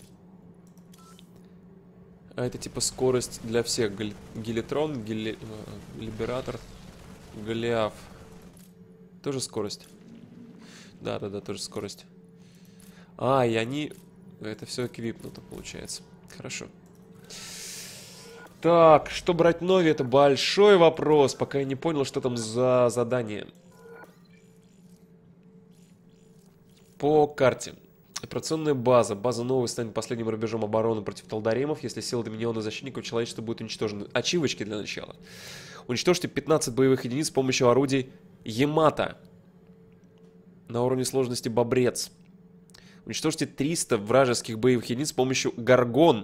А это типа скорость для всех. Гелитрон, Либератор, Голиаф. Тоже скорость. Да, тоже скорость. А, и они... Это все эквипнуто, получается. Хорошо. Так, что брать Нови, это большой вопрос. Пока я не понял, что там за задание. По карте. Операционная база. База новая станет последним рубежом обороны против Талдаримов. Если сила Доминиона защитников человечества будет уничтожена. Ачивочки для начала. Уничтожьте 15 боевых единиц с помощью орудий Ямато. На уровне сложности Бобрец. Уничтожьте 300 вражеских боевых единиц с помощью Гаргон.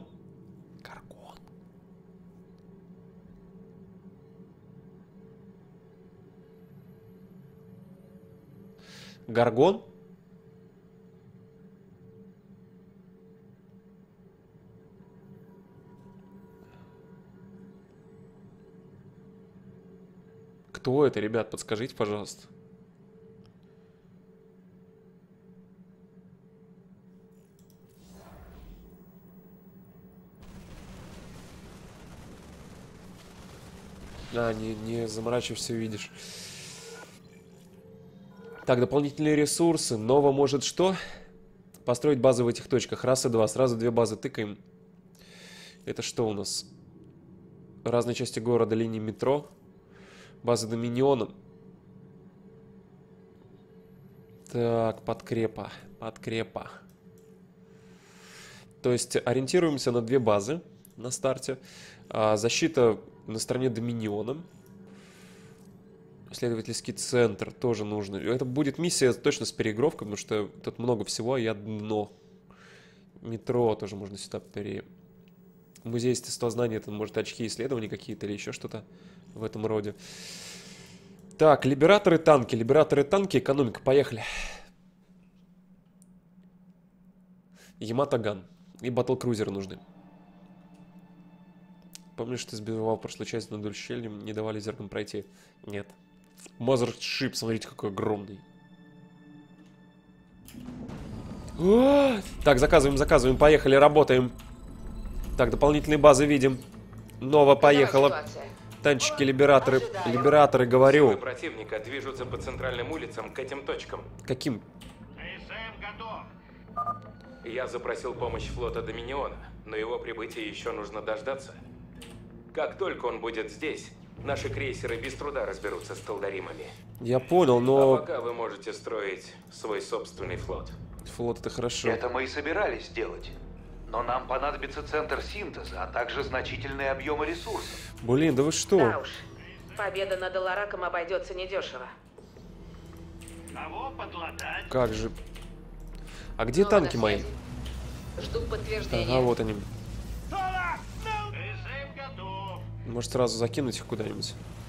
Гаргон? Кто это, ребят? Подскажите, пожалуйста. А, не заморачивайся, увидишь. Так, дополнительные ресурсы. Нова может что? Построить базы в этих точках. Раз и два. Сразу две базы тыкаем. Это что у нас? Разные части города, линии метро. База Доминиона. Так, подкрепа. Подкрепа. То есть ориентируемся на две базы на старте. Защита на стороне Доминиона. Исследовательский центр тоже нужно. Это будет миссия точно с переигровкой, потому что тут много всего, я дно. Метро тоже можно сюда Музей естествознания, это может очки исследований какие-то или еще что-то в этом роде. Так, либераторы танки, экономика, поехали. Ямато-ган и батл-крузеры нужны. Помнишь, ты сбивал в прошлой части над ущельем, не давали зеркам пройти? Нет. Мазершип, смотрите, какой огромный. Так, заказываем, поехали, работаем. Так, дополнительные базы видим. Нова поехала. Танчики, либераторы, говорю. Силы противника движутся по центральным улицам к этим точкам. Каким? Я запросил помощь флота Доминиона, но его прибытия еще нужно дождаться. Как только он будет здесь, наши крейсеры без труда разберутся с Талдаримами. Я понял, но... А пока вы можете строить свой собственный флот. Флот — это хорошо. Это мы и собирались сделать. Но нам понадобится центр синтеза, а также значительные объемы ресурсов. Блин, да вы что? Да уж. Победа над Алараком обойдется недешево. Как же... А где танки мои? Жду подтверждения. Ага, вот они. Может, сразу закинуть их куда-нибудь?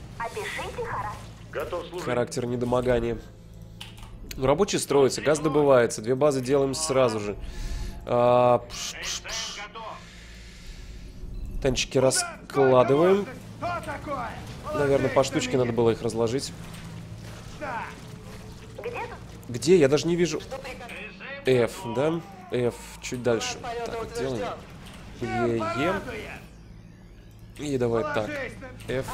Характер недомогания. Ну, рабочий строится, газ добывается. Две базы делаем сразу же. Танчики раскладываем. Наверное, по штучке надо было их разложить. Где? Я даже не вижу. F, да? F, чуть дальше. Так, вот делаем. Е. И давай так. F.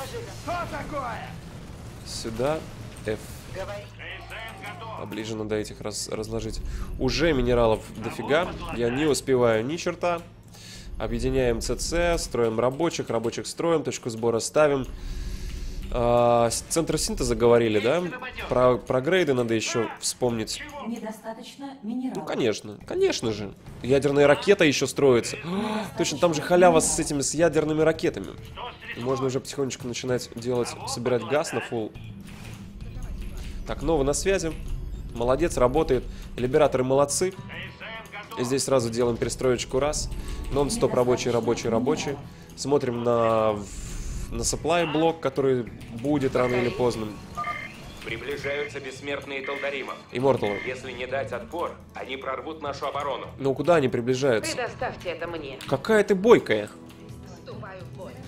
Сюда. F. Поближе надо этих разложить. Уже минералов дофига. Я не успеваю ни черта. Объединяем ЦЦ, строим рабочих строим, точку сбора ставим. Центр синтеза говорили, да? Про грейды надо еще вспомнить. Недостаточно минералов. Ну, конечно же. Ядерная ракета еще строится. Точно, там же халява с ядерными ракетами. Можно уже потихонечку начинать собирать газ на фулл. Так, Нова на связи. Молодец, работает. Либераторы молодцы. И здесь сразу делаем перестроечку раз. Нон-стоп рабочий. Смотрим на supply блок, который будет рано или поздно. Приближаются бессмертные Талдаримов. Имморталы. Если не дать отпор, они прорвут нашу оборону. Ну куда они приближаются? Предоставьте это мне. Какая ты бойкая. Вступаю в бой.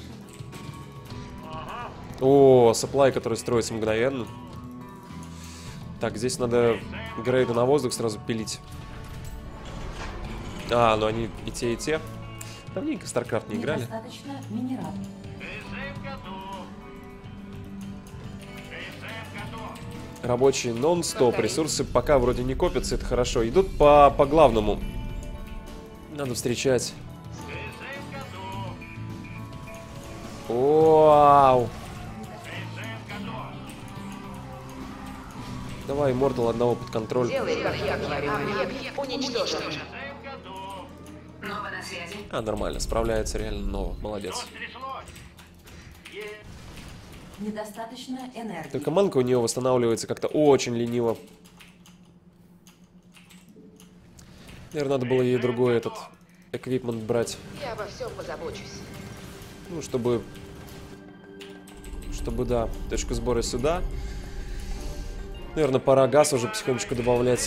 О, supply, который строится мгновенно. Так, здесь надо грейды на воздух сразу пилить. А, ну они и те, и те. Давненько в StarCraft не играли. Недостаточно минералов. Рабочий нон-стоп. Ресурсы пока вроде не копятся, это хорошо. Идут по главному. Надо встречать. Вау! Давай, Immortal одного под контроль. Делай, как я говорю. Объект уничтожен. Нова на связи. А, нормально, справляется реально Нова. Молодец. Недостаточно энергии. Только манка у нее восстанавливается как-то очень лениво. Наверное, надо было ей другой этот эквипмент брать. Я обо всем позабочусь. Ну, чтобы, да, точку сбора сюда. Наверное, пора газ уже потихонечку добавлять.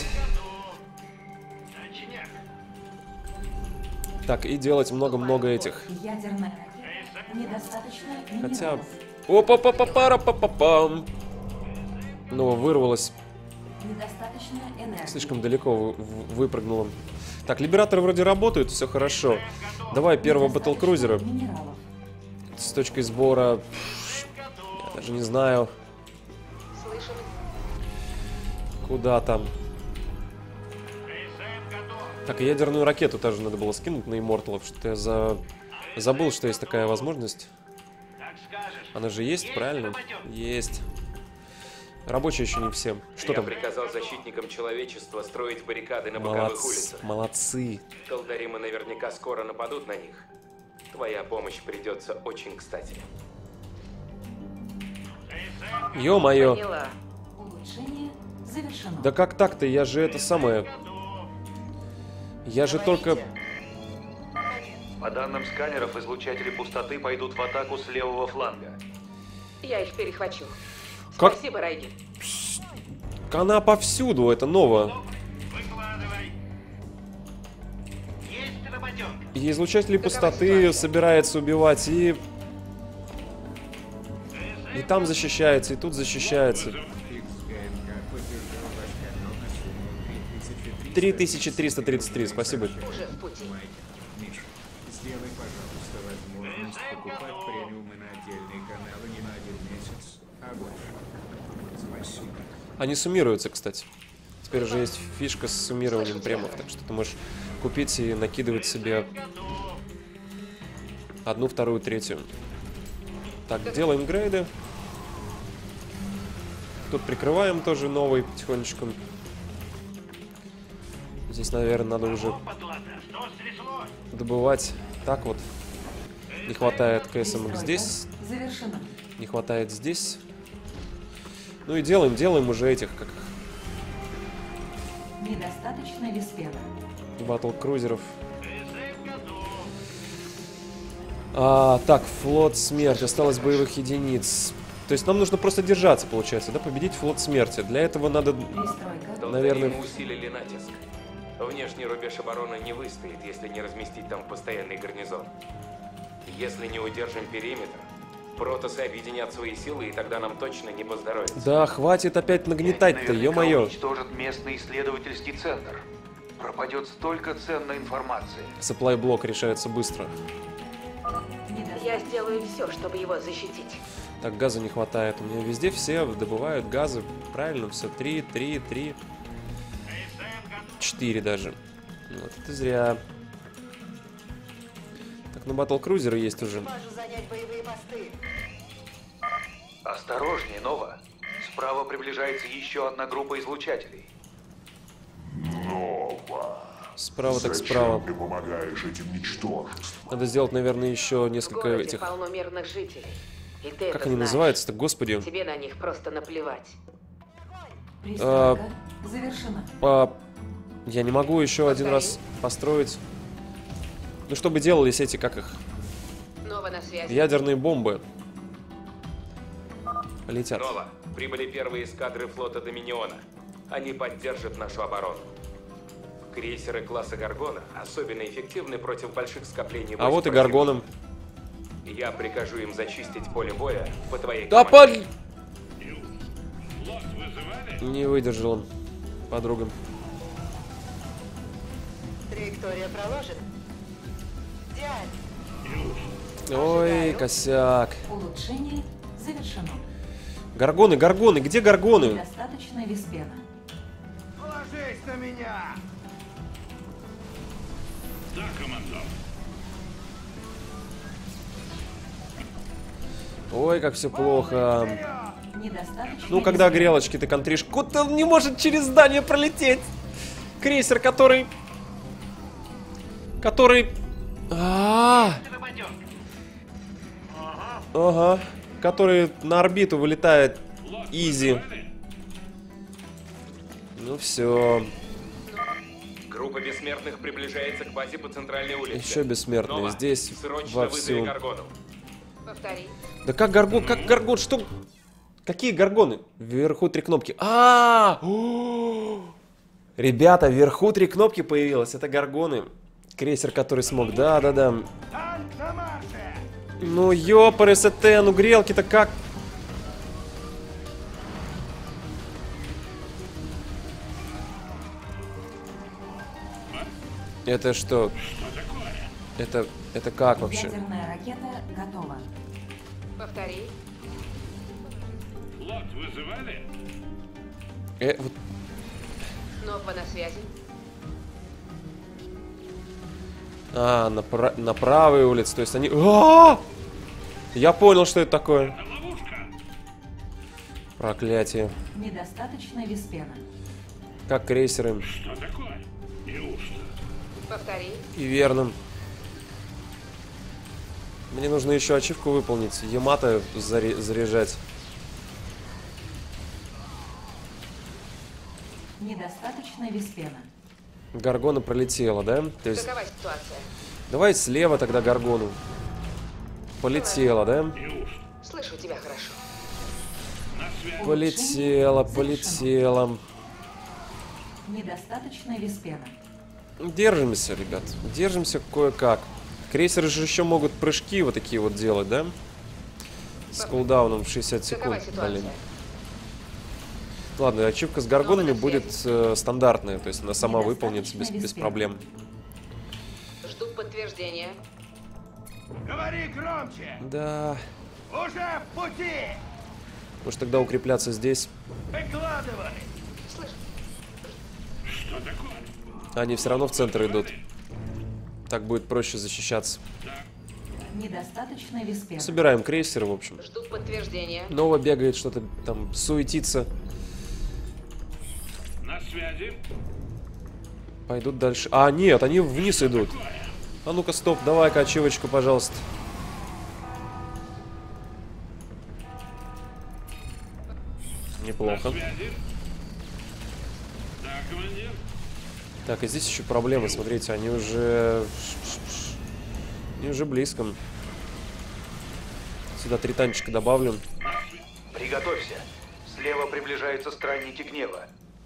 Так, и делать много-много этих. Ядерная ракета. Недостаточно минералов. Хотя... Опа-па-па-пара-па-па-пам. Ну, вырвалось. Недостаточно энергии. Слишком далеко выпрыгнуло. Так, либераторы вроде работают, все хорошо. Давай первого батлкрузера. Минералов. С точкой сбора... Я даже не знаю. Куда там? Так, ядерную ракету тоже надо было скинуть на Immortal, что-то я забыл, что есть такая возможность. Она же есть, правильно? Есть. Рабочие еще не все. Что там? Я приказал защитникам человечества строить баррикады на боковых улицах. Молодцы. Талдаримы наверняка скоро нападут на них. Твоя помощь придется очень кстати. Ё-моё. Улучшение завершено. Да как так-то? Я же это самое... Я же только... По данным сканеров, излучатели пустоты пойдут в атаку с левого фланга. Я их перехвачу. Как? Спасибо, Райги. Она повсюду, это ново. И излучатели пустоты собирается убивать, и там защищается, и тут защищается. 3333, спасибо. Уже в пути. Миша, сделай, пожалуйста, возможность покупать премиумы на отдельные каналы не на один месяц, а больше. Спасибо. Они суммируются, кстати. Теперь уже есть фишка с суммированием премов, так что ты можешь купить и накидывать себе одну, вторую, третью. Так, делаем грейды. Тут прикрываем тоже новый потихонечку. Здесь, наверное, надо уже добывать. Так вот. Не хватает КСМ здесь. Завершено. Не хватает здесь. Ну и делаем уже этих, как Недостаточно виспера. батл-крузеров. Так, флот смерти. Осталось боевых единиц. То есть нам нужно просто держаться, получается, да? Победить флот смерти. Для этого надо, наверное... Мы усилили натиск. Внешний рубеж обороны не выстоит, если не разместить там постоянный гарнизон. Если не удержим периметр, протосы объединят свои силы, и тогда нам точно не поздоровится. Да, хватит опять нагнетать-то, ё-моё. Уничтожит местный исследовательский центр. Пропадет столько ценной информации. Supply-блок решается быстро. Я сделаю все, чтобы его защитить. Так, газа не хватает. У меня везде все добывают газы. Правильно, все. 3, 3, 3. 4 даже. Вот это зря. Так, на батл-крузеры есть уже. Осторожнее, Нова. Справа приближается еще одна группа излучателей. Нова. Справа так Зачем справа. ты помогаешь этим ничтожествам? Надо сделать, наверное, еще В несколько городе этих... полно мирных жителей. И ты Как это они знаешь. называются-то, господи? Тебе на них просто наплевать. Пристройка завершена. Я не могу еще один раз построить. Ну, чтобы делались эти, как их? Нова на связи. Ядерные бомбы. Летят. Нова, прибыли первые эскадры флота Доминиона. Они поддержат нашу оборону. Крейсеры класса Гаргона особенно эффективны против больших скоплений войск А вот и противника. Гаргоном. Я прикажу им зачистить поле боя по твоей Да команде. Не выдержал он. Подругам. Траектория проложена. Ой, косяк. Улучшение завершено. Гаргоны, гаргоны, где гаргоны? Недостаточно виспена. Положись на меня! Да, командор. Ой, как все плохо. Недостаточно Ну, когда грелочки ты контришь, куда он не может через здание пролететь? Крейсер, который... Ага. Который на орбиту вылетает. Изи. Ну все. Группа бессмертных приближается к базе по центральной улице. Еще бессмертные. Нова, Здесь срочно вызови вовсю. Гаргонов. Повтори. Да как гаргон? Как гаргон? Что? Какие гаргоны? Вверху 3 кнопки. Ребята, вверху 3 кнопки появилось. Это гаргоны. Крейсер, который смог. Да. Ну ёпар, СТ, ну грелки-то как? Это что? Это как вообще? Ядерная ракета готова. Повтори. Флот вызывали? Вот. Нова на связи. На правой улице, то есть они... Я понял, что это такое. Проклятие. Недостаточно виспена. Как крейсеры. Что такое? Неужто? Повтори. И верно. Мне нужно еще ачивку выполнить. Ямато заряжать. Недостаточно виспена. Гаргона пролетела, да? То есть... Какова ситуация? Давай слева тогда Гаргону. Полетела, да? Слышу тебя хорошо. Полетела. Недостаточно виспена. Держимся, ребят. Держимся кое-как. Крейсеры же еще могут прыжки вот такие вот делать, да? С кулдауном в 60 секунд. Блин. Ладно, ачивка с гаргонами будет стандартная, то есть она сама выполнится без проблем. Жду подтверждения. Говори громче! Да. Уже в пути! Может тогда укрепляться здесь? Выкладывай! Слышь. Что такое? Они все равно в центр идут. Так будет проще защищаться. Недостаточно виспена. Собираем крейсеры, в общем. Жду подтверждения. Нова бегает, что-то там суетится. На связи. Пойдут дальше. А, нет, они вниз идут. А ну-ка, стоп, давай-ка ачивочку, пожалуйста. Неплохо. Да, командир. Так, и здесь еще проблемы, смотрите, они уже близко. Сюда 3 танчика добавлю. Приготовься. Слева приближаются странники гнева.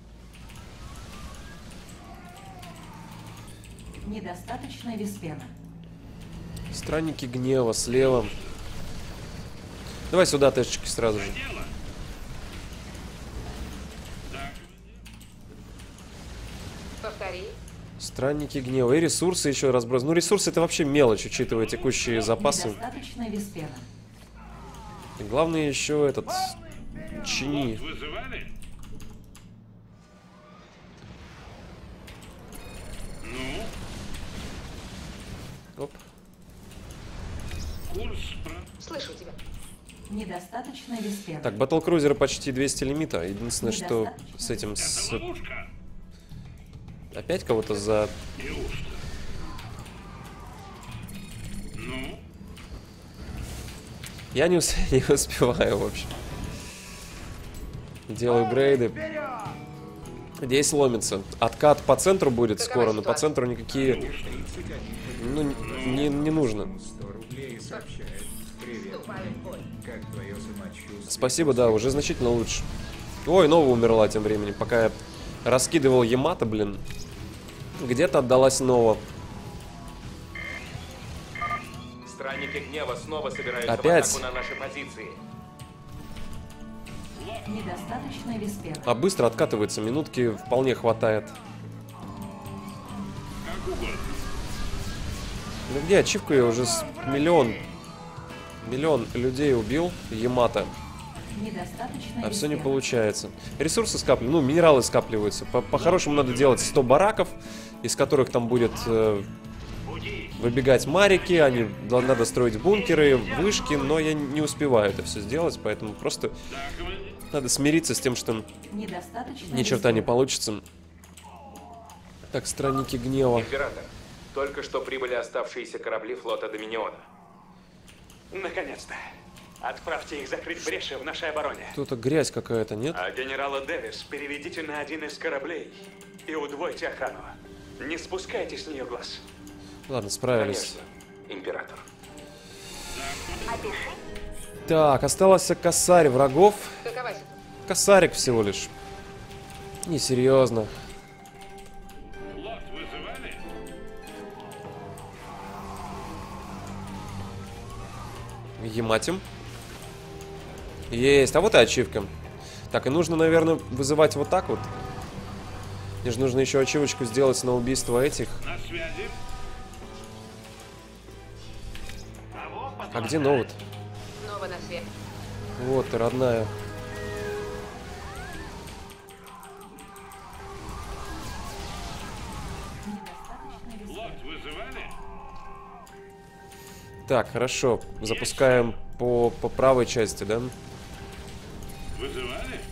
Недостаточно виспена. Странники гнева слева. Давай сюда тэшечки сразу же. Повтори. Странники гнева. И ресурсы еще разброс. Ну, ресурсы это вообще мелочь, учитывая текущие запасы. Недостаточно виспена. И главное еще этот... Чини. Вызывали? Ну? Оп. Курс Слышу тебя. Недостаточно виспена. Так, батлкрузеры почти 200 лимита. Единственное, что с этим... Опять кого-то за... Ну? Я не успеваю, в общем. Делаю грейды. Здесь ломится. Откат по центру будет скоро, но по центру никакие... Ну, не нужно. 100 рублей сообщает. Привет. Как твое самочувствие? Спасибо, да, уже значительно лучше. Ой, Нова умерла тем временем. Пока я раскидывал Ямато, блин. Где-то отдалась Нова. Странники гнева снова собираются Опять? в атаку на наши позиции. Недостаточно виспена. А быстро откатывается, минутки вполне хватает. Ну где ачивку? Я уже миллион людей убил. Ямато. Недостаточно А все не веспера. получается. Ресурсы скапливаются, ну, минералы скапливаются. По-хорошему надо делать 100 бараков, из которых там будет выбегать марики, надо строить бункеры, вышки, но я не успеваю это все сделать, поэтому просто надо смириться с тем, что ни черта не получится. Так, странники гнева. Император, только что прибыли оставшиеся корабли флота Доминиона. Наконец-то. Отправьте их закрыть бреши в нашей обороне. Тут грязь какая-то, нет? А генерала Дэвис переведите на один из кораблей и удвойте охрану. Не спускайте с нее глаз. Ладно, справились. Конечно, император. Так, остался косарь врагов. Какова ситуация? Косарик всего лишь. Несерьезно. Ематим. Есть. А вот и ачивка. Так, и нужно, наверное, вызывать вот так вот. Мне же нужно еще ачивочку сделать на убийство этих. А где Ноут? Нова на свет. Вот ты, родная. Так, хорошо. Запускаем по правой части, да? Вызывали?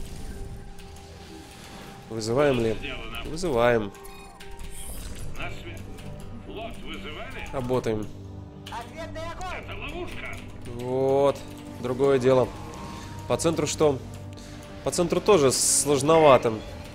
Вызываем ли? Вызываем. На свет. Лот вызывали? Работаем. Это ловушка. Вот. Другое дело. По центру что? По центру тоже сложновато.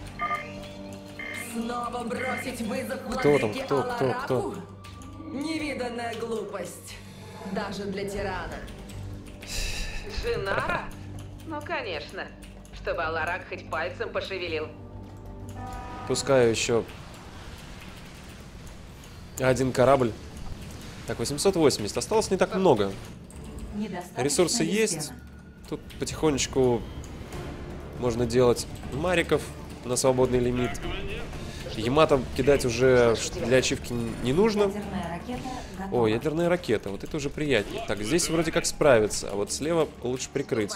Снова бросить вызов Кто там? владыке Кто? Алараку? Невиданная глупость. Даже для тирана. Джинара? Ну, конечно. Чтобы Аларак хоть пальцем пошевелил. Пускаю еще один корабль. Так, 880. Осталось не так много. Ресурсы есть. Тут потихонечку можно делать мариков на свободный лимит. Ямато кидать уже для ачивки не нужно. О, ядерная ракета. Вот это уже приятнее. Так, здесь вроде как справиться, а вот слева лучше прикрыть.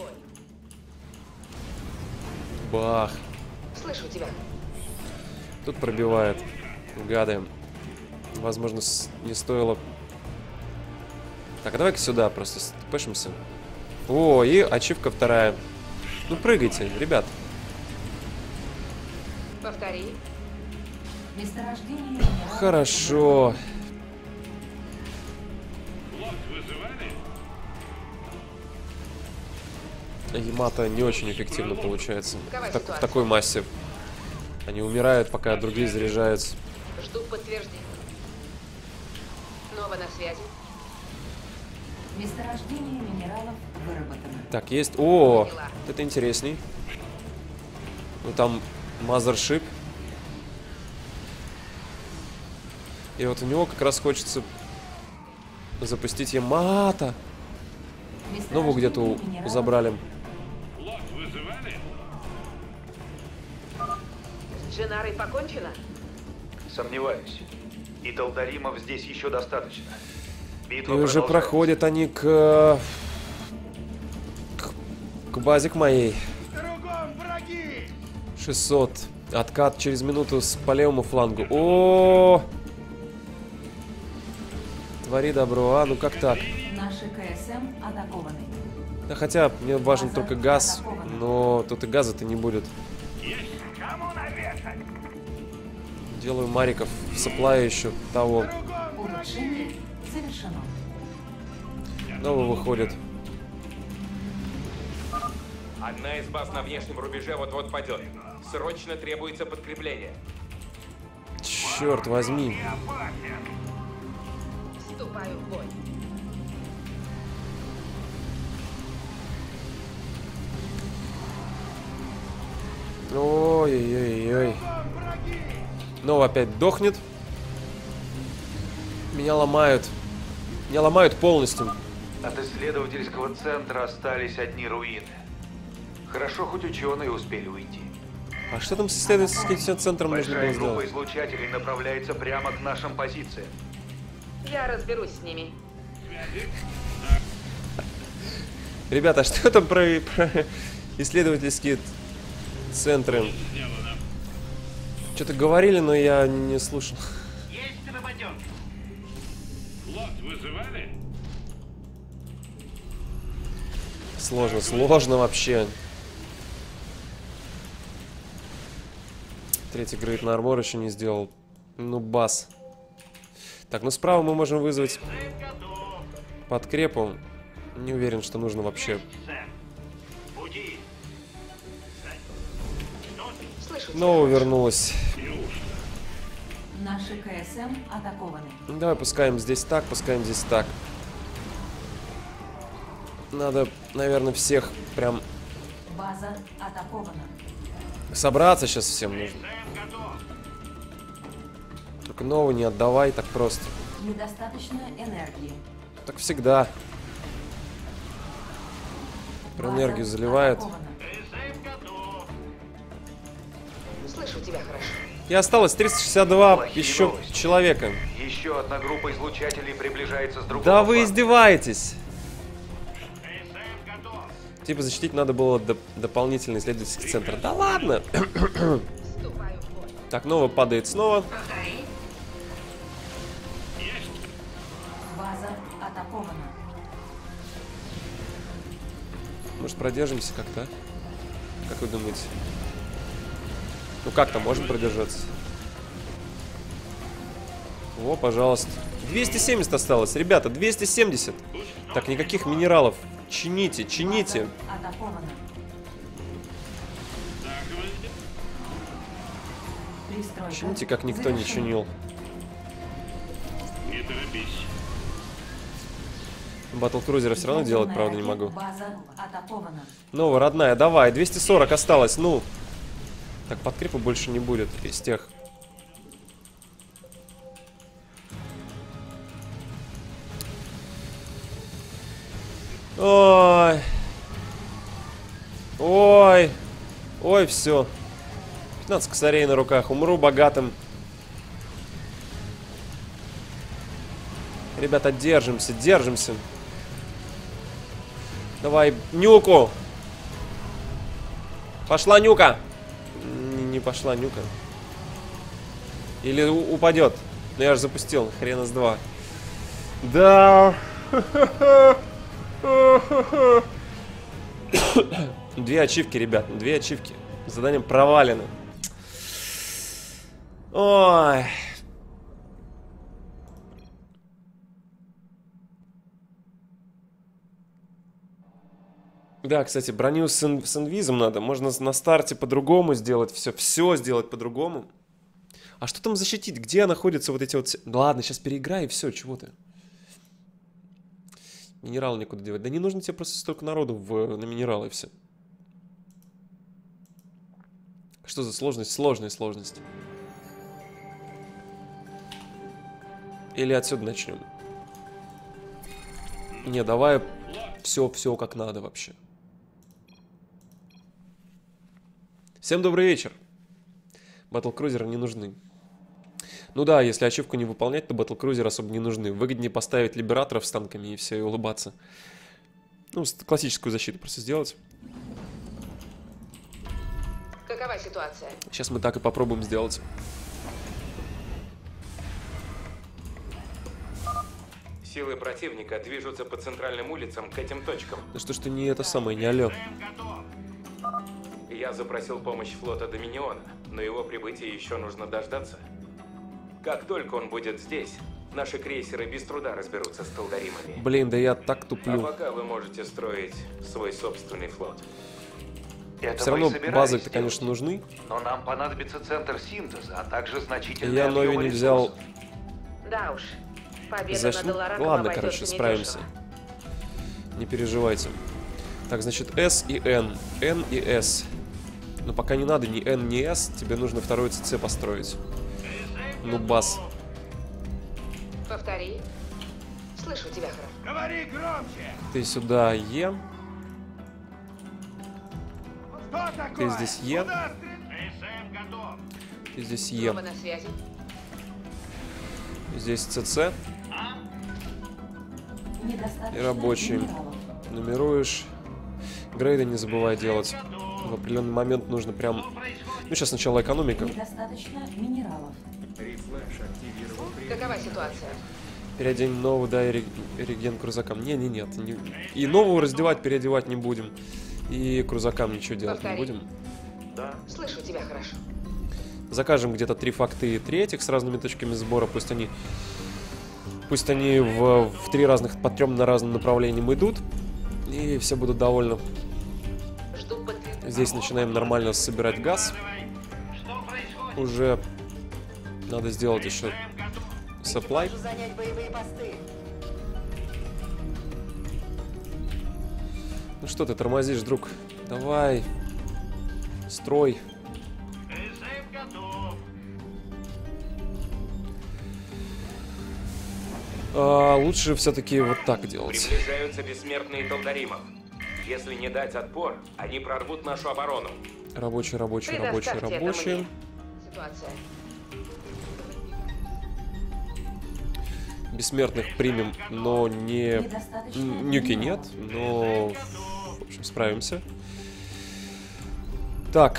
Бах. Слышу тебя. Тут пробивает. Гады. Возможно, не стоило... Так, а давай-ка сюда просто пышемся. О, и ачивка вторая. Ну, прыгайте, ребят. Повтори. Месторождение Хорошо. Ямато не очень эффективно получается. В такой массе. Они умирают, пока другие заряжаются. Жду подтверждения. Нова на связи. Месторождение минералов выработано. Так, есть... О, вот это интересней. Ну, там Mothership. И вот у него как раз хочется запустить Ямато. Новую где-то забрали. С Джинарой покончено? Сомневаюсь. И Талдаримов здесь еще достаточно. И Битва уже продолжается. проходят они к базе к моей. 600. Откат через минуту по левому флангу. О! Твори добро, а? Ну как так? Наши КСМ атакованы. Да хотя мне важен только газ, но тут и газа-то не будет. Делаю мариков, саплаю еще того. Улучшение совершено. Новый выходит. Одна из баз на внешнем рубеже вот-вот падет. Срочно требуется подкрепление. Черт возьми. Вступаю в бой. Ой-ой-ой-ой. Нова опять дохнет. Меня ломают. Меня ломают полностью. От исследовательского центра остались одни руины. Хорошо, хоть ученые успели уйти. А что там с исследовательским центром нужно было Большая группа сделать? излучателей направляется прямо к нашим позициям. Я разберусь с ними. Ребята, а что там про исследовательские центры? Что-то говорили, но я не слушал. Есть работенка. Флот вызывали? Сложно вообще. Третий Great Armor еще не сделал. Ну, бас. Так, ну справа мы можем вызвать подкрепу. Не уверен, что нужно вообще. Но вернулась. Наши КСМ атакованы. Ну, давай пускаем здесь так, пускаем здесь так. Надо, наверное, всех прям... База атакована. Собраться сейчас всем нужно. Только нового не отдавай так просто. Недостаточно энергии. Так всегда. Про энергию заливает. Слышу тебя хорошо. И осталось 362 еще человека. Еще одна группа излучателей приближается с другого Да вы фланга. издеваетесь. Типа защитить надо было дополнительный исследовательский центр. Да ладно. Так, Нова падает снова. База атакована. Может, продержимся как-то? Как вы думаете? Ну как-то можем продержаться? О, пожалуйста. 270 осталось, ребята, 270. Так, никаких минералов. Чините, чините. Атакована. Пристройка Чините, как никто не завершена. чинил. Не торопись. Батлкрузера все равно делать, правда, не могу. База атакована. Нова, родная, давай, 240 осталось, ну. Так, подкрепа больше не будет из тех. Ой. Ой. Ой, все. 15 косарей на руках. Умру богатым. Ребята, держимся, держимся. Давай, нюку. Пошла нюка. Не пошла нюка. Или упадет. Ну я же запустил. Хрена с два. Да. Две ачивки, ребят. Две ачивки. Задание провалено. Ой. Да, кстати, броню с инвизом надо. Можно на старте по-другому сделать все. Все сделать по-другому. А что там защитить? Где находятся вот эти вот... Ну, ладно, сейчас переиграй и все. Чего ты? Минералы некуда девать. Да не нужно тебе просто столько народу на минералы и все. Что за сложность? Сложная сложность. Или отсюда начнем? Не, давай все как надо вообще. Всем добрый вечер. Батлкрузеры не нужны. Ну да, если ачивку не выполнять, то батлкрузеры особо не нужны. Выгоднее поставить либераторов с танками и все, и улыбаться. Ну, классическую защиту просто сделать. Какова ситуация? Сейчас мы так и попробуем сделать. Силы противника движутся по центральным улицам к этим точкам. Да что ж ты не это самое, не алё. Я запросил помощь флота Доминиона, но его прибытия еще нужно дождаться. Как только он будет здесь, наши крейсеры без труда разберутся с Талдаримами. Блин, да я так А туплю. пока вы можете строить свой собственный флот. Все равно базы-то, конечно, нужны. Но нам понадобится центр синтеза, а также значительный Я Нови объем не ресурсов. взял. Да уж. Победа Значит, над Алараком ладно, обойдется короче, справимся. Не переживайте. Так, значит, S и N. N и S. Но пока не надо ни N, ни S. Тебе нужно второй ЦЦ построить. Ну, бас. Повтори. Слышу тебя хорошо. Говори громче! Ты сюда Е. Что такое? Ты здесь Е. Куда КСМ готов. Ты здесь Снова Е. на связи. Здесь ЦЦ. Недостаточно И рабочий. минералов. Нумеруешь. Грейды не забывай делать. В определенный момент нужно прям... Ну, сейчас сначала экономика. Недостаточно минералов. Рефлеш активировал. Какова ситуация? Переодень новую, да, и реген крузакам. Нет. И новую раздевать, переодевать не будем. И крузакам ничего делать не будем. Да. Слышу тебя хорошо. Закажем где-то 3 факты третьих с разными точками сбора. Пусть они в 3 разных, по 3 на разным направлениям идут. И все будут довольны. Здесь начинаем нормально собирать газ. Уже надо сделать еще supply. Ну что ты тормозишь, друг? Давай. Строй. Лучше все-таки вот так делать. Приближаются бессмертные Талдаримов. Если не дать отпор, они прорвут нашу оборону. Рабочий. Ситуация. Бессмертных примем, но не... Нюки нет, но... В общем, справимся. Так,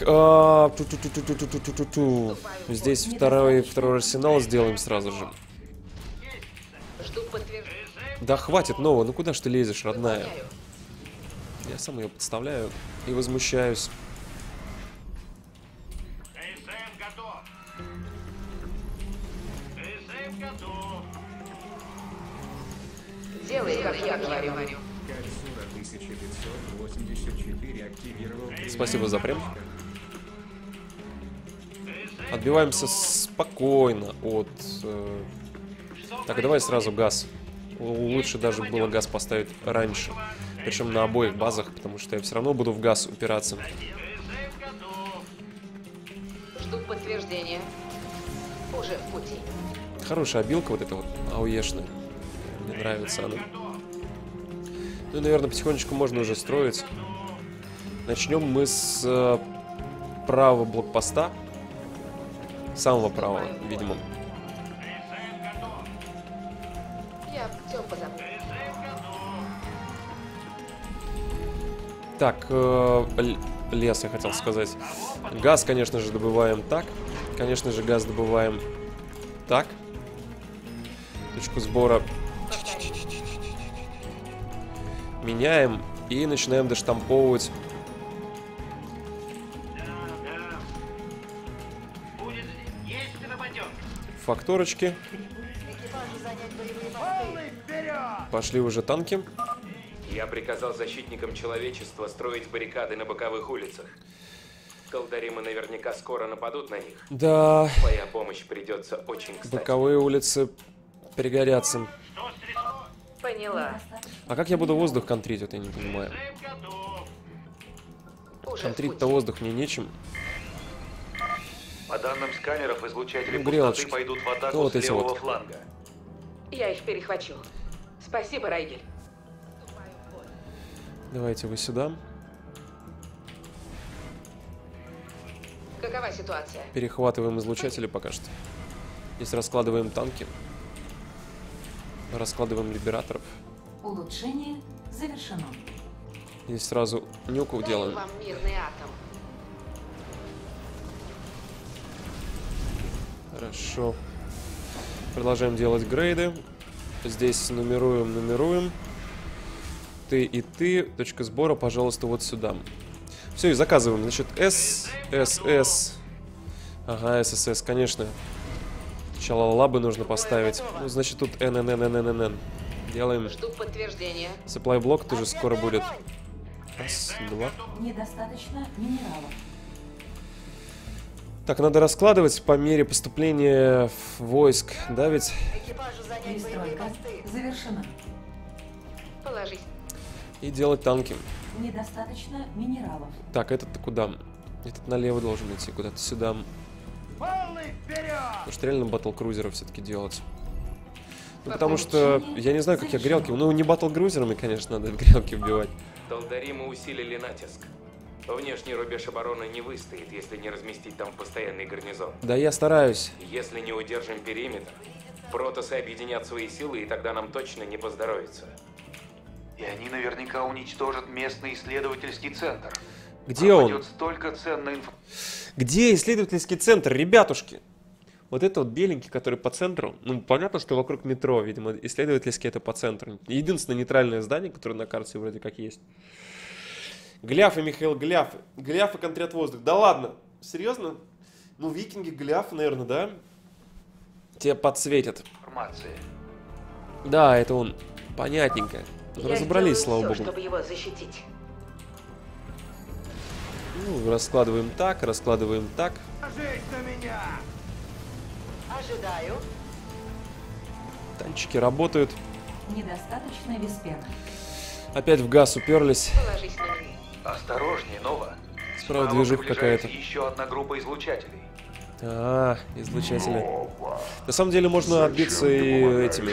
здесь второй арсенал сделаем сразу же. Да хватит, Нова, ну куда ж ты лезешь, родная? Я сам ее подставляю и возмущаюсь. Делай, как я говорю. Кальсура 1584 активировал. Спасибо за прем. Отбиваемся спокойно от... Так, давай сразу газ. Лучше даже было газ поставить раньше. Причем на обоих базах, потому что я все равно буду в газ упираться. Жду подтверждения. Уже в пути. Хорошая обилка вот эта вот ауешная. Мне нравится она. Ну и, наверное, потихонечку можно уже строить. Начнем мы с правого блокпоста. Самого правого, видимо. Я все позабыл. Так, лес я хотел сказать. Газ, конечно же, добываем так. Конечно же, газ добываем так. Точку сбора меняем и начинаем доштамповывать. Факторочки. Пошли уже танки. Я приказал защитникам человечества строить баррикады на боковых улицах. Талдаримы наверняка скоро нападут на них. Да. Твоя помощь придется очень кстати. Боковые улицы пригодятся. Поняла. А как я буду воздух контрить, вот я не понимаю. Контрить-то воздух мне нечем. По данным сканеров, излучатели Грелочки. пустоты пойдут в атаку Ну, вот с эти левого вот. фланга. Я их перехвачу. Спасибо, Райгель. Давайте вы сюда. Какова ситуация? Перехватываем излучатели пока что. Здесь раскладываем танки. Раскладываем либераторов. Улучшение завершено. Здесь сразу нюку делаем. Вам мирный атом. Хорошо. Продолжаем делать грейды. Здесь нумеруем. Ты и ты. Точка сбора, пожалуйста, вот сюда. Все, и заказываем. Значит, ССС. Ага, ССС, конечно. Чалалабы нужно поставить. Ну, значит, тут НННННН. Делаем. Жду подтверждения. Supply блок тоже скоро будет. Раз, два. Недостаточно минералов. Так, надо раскладывать по мере поступления войск. Да, ведь? Перестройка завершена. Положись. И делать танки. Недостаточно минералов. Так, этот-то куда? Этот налево должен идти, куда-то сюда. Потому что реально батл-крузеров все-таки делать. Ну, потому что я не знаю, как я грелки... Ну, не батл-крузерами, конечно, надо грелки вбивать. Талдаримы усилили натиск. Внешний рубеж обороны не выстоит, если не разместить там постоянный гарнизон. Да я стараюсь. Если не удержим периметр, протосы объединят свои силы, и тогда нам точно не поздоровится. И они наверняка уничтожат местный исследовательский центр. Где он? Пропадет столько ценной Где исследовательский центр, ребятушки? Вот это вот беленький, который по центру. Ну, понятно, что вокруг метро, видимо, исследовательский это по центру. Единственное нейтральное здание, которое на карте вроде как есть. Гляфы, Михаил, гляфы. Гляфы контрят воздух. Да ладно, серьезно? Ну, викинги, гляфы, наверное, да? Тебе подсветят. информации. Да, это он. Понятненько. Разобрались, слава богу. Чтобы его защитить. Ну, раскладываем так, раскладываем так. Ложись на меня! Ожидаю. Танчики работают. Недостаточно виспена. Опять в газ уперлись. Положись на меня. Осторожнее, Нова. Справа движуха какая-то. Еще одна группа излучателей. А, излучатели. На самом деле можно отбиться и этими.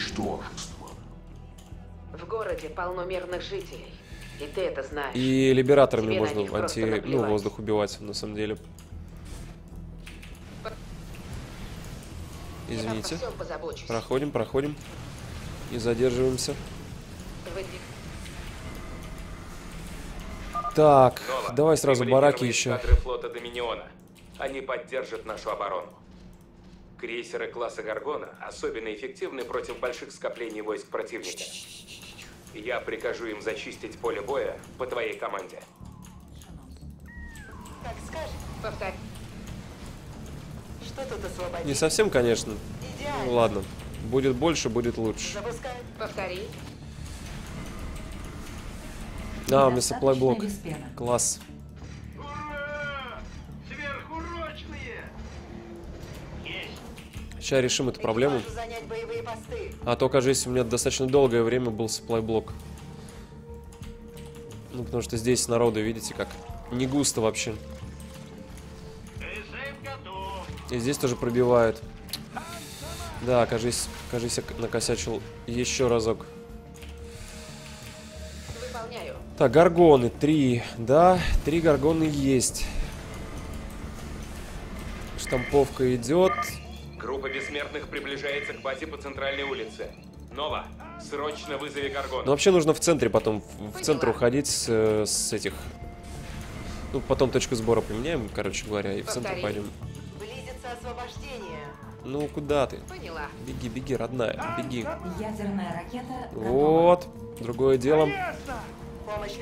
В городе полно мирных жителей. И ты это знаешь. И либераторами Тебе на них можно просто ну, наплевать. воздух убивать, на самом деле. Извините. Я обо всем позабочусь. Проходим, проходим. Не задерживаемся. Выдвиг. Так, Нова, давай сразу бараки еще. Эскадры флота Доминиона. Они поддержат нашу оборону. Крейсеры класса Гаргона особенно эффективны против больших скоплений войск противника. Я прикажу им зачистить поле боя по твоей команде. Как скажешь. Повторь. Что тут освободить? Не совсем, конечно. Идеально. Ну ладно. Будет больше, будет лучше. Запускай. Повтори. А, у меня supply блок. Недостаточно виспена. Класс. Ура! Сверхурочные! Сейчас решим эту проблему. Экипажу занять боевые посты. А то, кажется, у меня достаточно долгое время был supply блок. Ну, потому что здесь народу, видите, как не густо вообще. И здесь тоже пробивают. Да, кажись, я накосячил еще разок. Выполняю. Так, гаргоны 3. Да, 3 гаргоны есть. Штамповка идет. Группа бессмертных приближается к базе по центральной улице. Нова, срочно вызови Гаргона. Но вообще нужно в центре потом, в центр уходить с этих... Ну, потом точку сбора поменяем, короче говоря, и в центр Повтори. пойдем. Близится освобождение. Ну, куда ты? Поняла. Беги, беги, родная, беги. Ядерная ракета готова. Вот, другое дело. Помощь.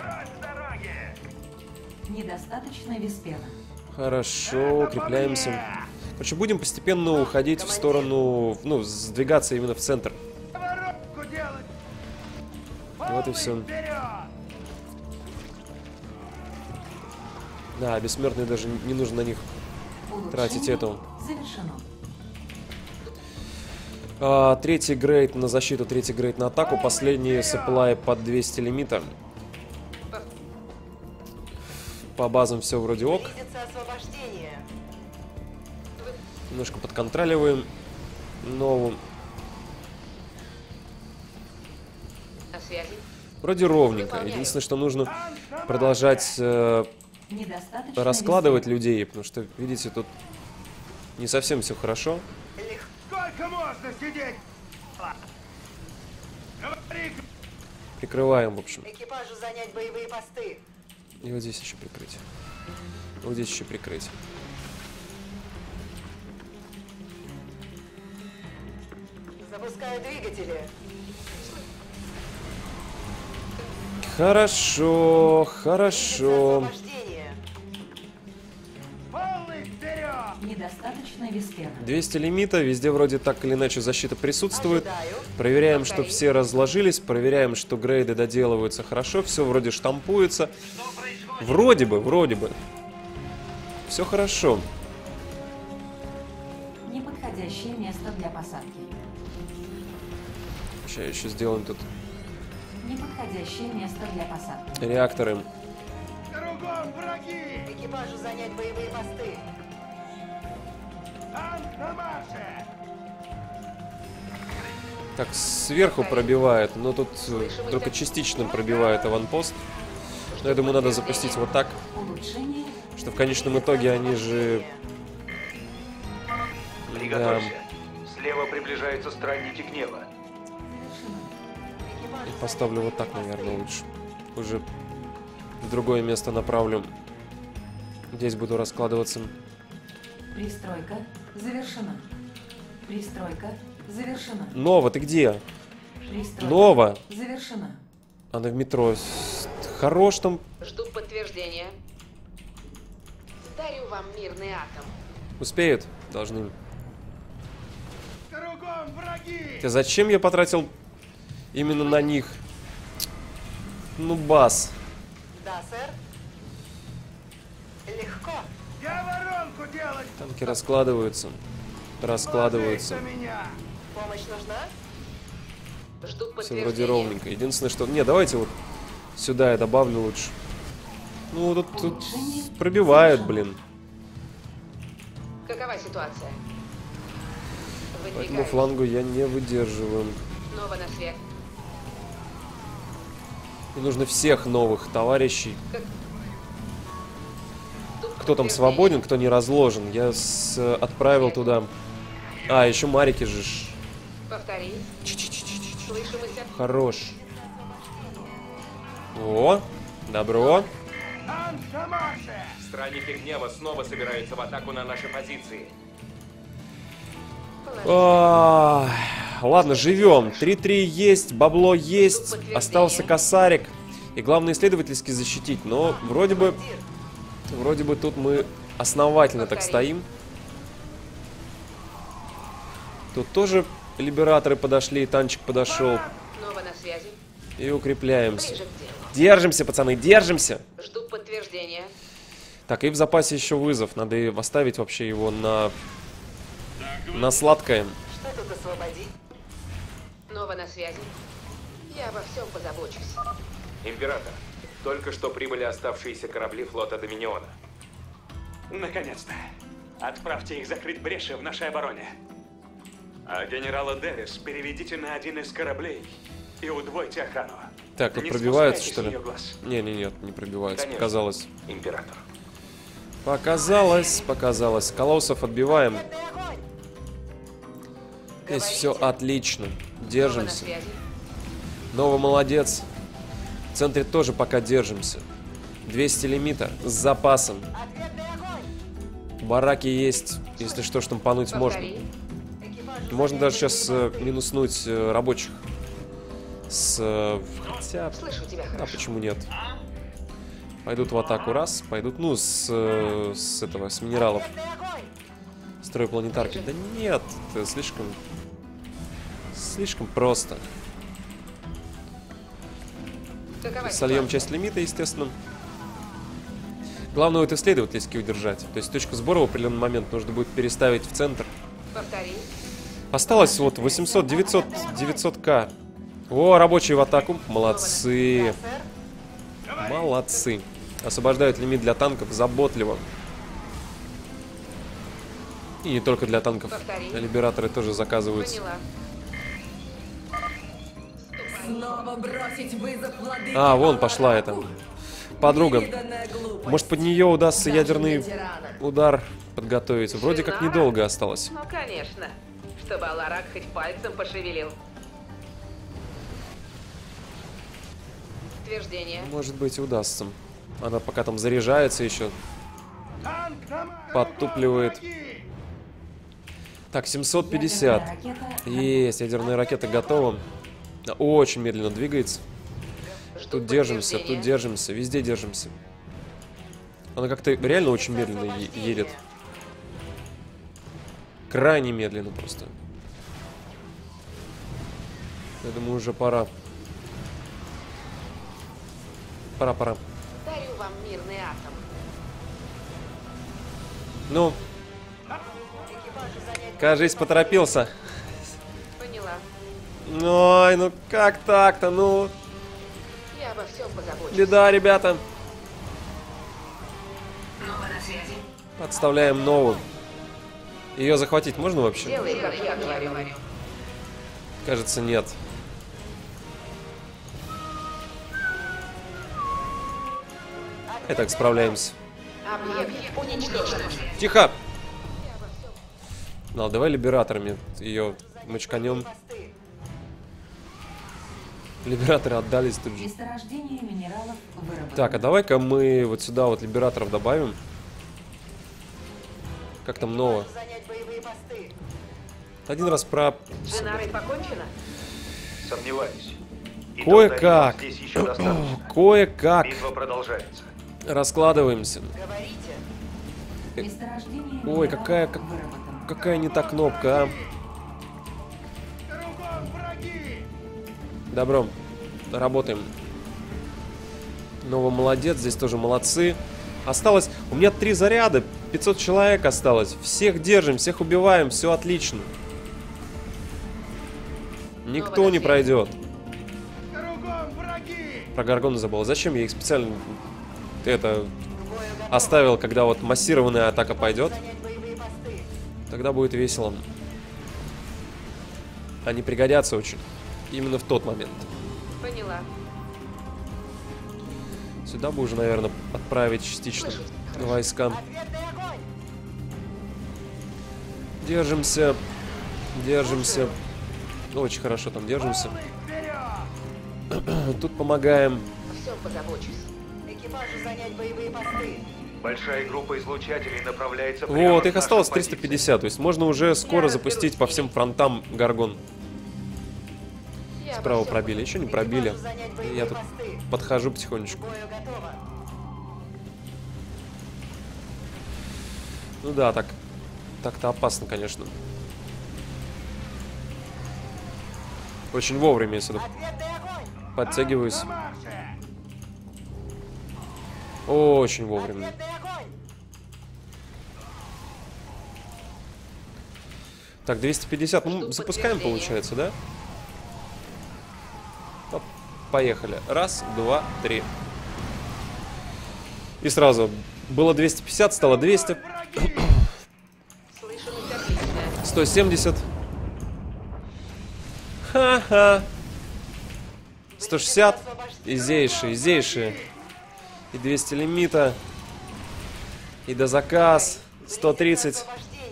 Недостаточно виспена. Хорошо, укрепляемся. Короче, будем постепенно уходить в сторону, ну, сдвигаться именно в центр. Вот и все. Да, бессмертные даже не нужно на них тратить Улучшение эту. завершено. Третий грейд на защиту, третий грейд на атаку. Последний supply под 200 лимита. По базам все вроде ок. Близится освобождение. Немножко подконтроливаем новую. На связи. Вроде ровненько. Единственное, что нужно продолжать Недостаточно раскладывать людей, потому что, видите, тут не совсем все хорошо. Сколько можно сидеть? Говори! Прикрываем, в общем. Экипажу занять боевые посты. И вот здесь еще прикрыть. Вот здесь еще прикрыть. Запускаю двигатели. Хорошо, хорошо. Освобождение. Полный вперед! Недостаточно виспена. 200 лимита, везде вроде так или иначе защита присутствует. Ожидаю. Проверяем, что все разложились, проверяем, что грейды доделываются хорошо, все вроде штампуется. Вроде бы. Все хорошо. Неподходящее место для посадки. Сейчас еще сделаем тут Неподходящее место для посадки. реакторы. Кругом враги! Экипажу занять боевые посты. Танк на марше! Так, сверху пробивает, но тут только частично пробивает аванпост. Но я думаю, надо запустить вот так, Улучшение. что в конечном итоге они же... Да, Приготовься. Слева приближаются странники гнева. И поставлю вот так, наверное, лучше. Уже в другое место направлю. Здесь буду раскладываться. Пристройка завершена. Пристройка завершена. Нова, ты где? Пристройка Нова! завершена. Она в метро. Хорош там. Жду подтверждения. Дарю вам мирный атом. Успеют? Должны. Ты зачем я потратил именно на них? Ну, бас. Да, сэр. Легко. Танки раскладываются. Раскладываются. Помощь нужна? Жду Все подтверждения. вроде ровненько. Единственное, что... Не, давайте вот сюда я добавлю лучше. Ну, тут пробивают, блин. Какова ситуация? По этому Выдвигаюсь. флангу я не выдерживаю. Снова на свет. Мне нужно всех новых товарищей. Жду Кто там подтверждения. свободен, кто не разложен. Я отправил туда. А, еще Марики же. Повтори. Слышимость от... Хорош. О, добро. Странники гнева снова собираются в атаку на наши позиции. Ладно, живем. 3-3 есть, бабло есть. Остался косарик. И главное исследовательски защитить. Но вроде бы тут мы основательно так стоим. Тут тоже либераторы подошли, танчик подошел. Снова на связи. И укрепляемся. Ближе к делу. Держимся, пацаны, держимся. Жду подтверждения. Так, и в запасе еще вызов. Надо и оставить вообще его на сладкое. Что тут освободить? Снова на связи. Я обо всем позабочусь. Император, только что прибыли оставшиеся корабли флота Доминиона. Наконец-то. Отправьте их закрыть бреши в нашей обороне. А генерала Дэвис переведите на один из кораблей и удвойте охрану. Так, тут Не пробиваются, спускайте что с ли? неё глаз. Нет, не пробиваются. Конечно. Показалось. Император. Показалось. Колоссов отбиваем. Здесь все отлично. Снова на Держимся. связи. Нова молодец. В центре тоже пока держимся. 200 лимита с запасом. Бараки есть. Если что, штампануть можно. Повтори. Можно даже сейчас минуснуть рабочих. Хотя... Слышу тебя А хорошо. почему нет? Пойдут в атаку раз. Пойдут, ну, с минералов. Строй планетарки. Да нет, это слишком просто. Какова Сольем ситуация? часть лимита, естественно. Главное вот исследовательски удержать. То есть точку сбора в определенный момент нужно будет переставить в центр. Повтори. Осталось вот 800, 900, 900к. О, рабочие в атаку. Молодцы. Молодцы. Освобождают лимит для танков заботливо. И не только для танков. Повтори. Либераторы тоже заказываются. Поняла. Снова бросить вызов владыке. А, вон пошла эта подруга. Невиданная глупость. Может, под нее удастся Даже ядерный для тирана. удар подготовить. Вроде как недолго осталось. Ну, конечно. Чтобы Аларак хоть пальцем пошевелил. Подтверждение. Может быть, и удастся. Она пока там заряжается еще. Подтупливает. Так, 750. Есть, ядерная ракета готова. Очень медленно двигается. Жду Тут держимся, подтверждения. тут держимся, везде держимся. Она как-то реально очень медленно едет. Крайне медленно просто. Я думаю, уже пора. Пора. Дарю вам мирный атом. Ну, кажись, поторопился. Поняла. Ой, ну как так-то, ну. Я обо всем позабочусь. Беда, ребята. Снова на связи. Подставляем новую. Ее захватить можно вообще? Делай, как я говорю. Кажется, нет. И так справляемся. Объект уничтожен. Тихо! Ну, давай либераторами ее мочканем. Либераторы отдались тут же. Месторождение минералов выработано. Так, а давай-ка мы вот сюда вот либераторов добавим. Как там ново? Один раз про... С Женарой покончено? Сомневаюсь. И Кое-как. здесь еще достаточно. Кое-как. Битва продолжается. Раскладываемся. Месторождение Ой, минералов какая не та кнопка, а? Добро. Работаем. Нова молодец, здесь тоже молодцы. Осталось... У меня 3 заряда, 500 человек осталось. Всех держим, всех убиваем, все отлично. Никто не пройдет. Про Гаргона забыл. Зачем я их специально это оставил, когда вот массированная атака пойдет? Тогда будет весело. Они пригодятся очень. Именно в тот момент. Поняла. Сюда бы уже, наверное, отправить частично войска. Держимся. Держимся. Очень хорошо там держимся. Тут помогаем. Все позабочусь. Экипажу занять боевые посты. Большая группа излучателей направляется прямо Вот, к их нашим осталось позициям. 350. То есть можно уже скоро запустить по всем фронтам Гаргон. Справа пробили. Еще не пробили. Я тут подхожу потихонечку. Ну да, так-то опасно, конечно. Очень вовремя я сюда подтягиваюсь. Очень вовремя. Так, 250. Ну, запускаем, получается, да? Оп, поехали. Раз, два, три. И сразу. Было 250, стало 200. 170. Ха-ха. 160. Изейшие, изейшие. И 200 лимита. И до заказ. 130.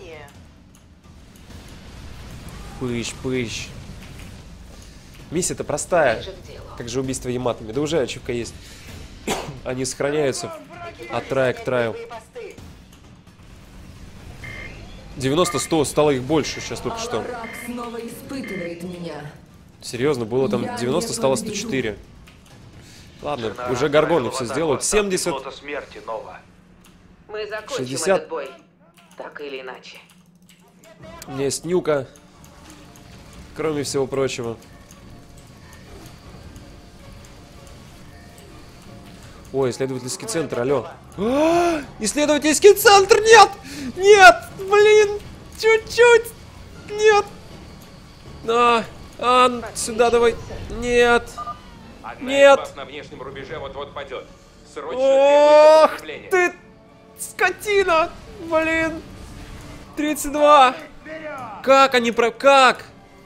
Пыщ. Миссия-то простая. Как же убийство яматами. Да уже ачивка есть. Они сохраняются от трая к траю. 90-100, стало их больше сейчас только что. Враг снова испытывает меня. Серьезно, было там 90, стало 104. Ладно, уже Гаргоны все сделают. 70. Смерти, Нова. Мы закончим 60. этот бой. Так или иначе. У меня есть нюка. Кроме всего прочего. Ой, исследовательский центр, алло. Исследовательский центр, нет! Нет! Блин! Чуть-чуть! Нет! Сюда давай! Нет! Нет! На внешнем рубеже вот-вот падет. Ох ты, скотина! Блин! 32! Как они про... Как?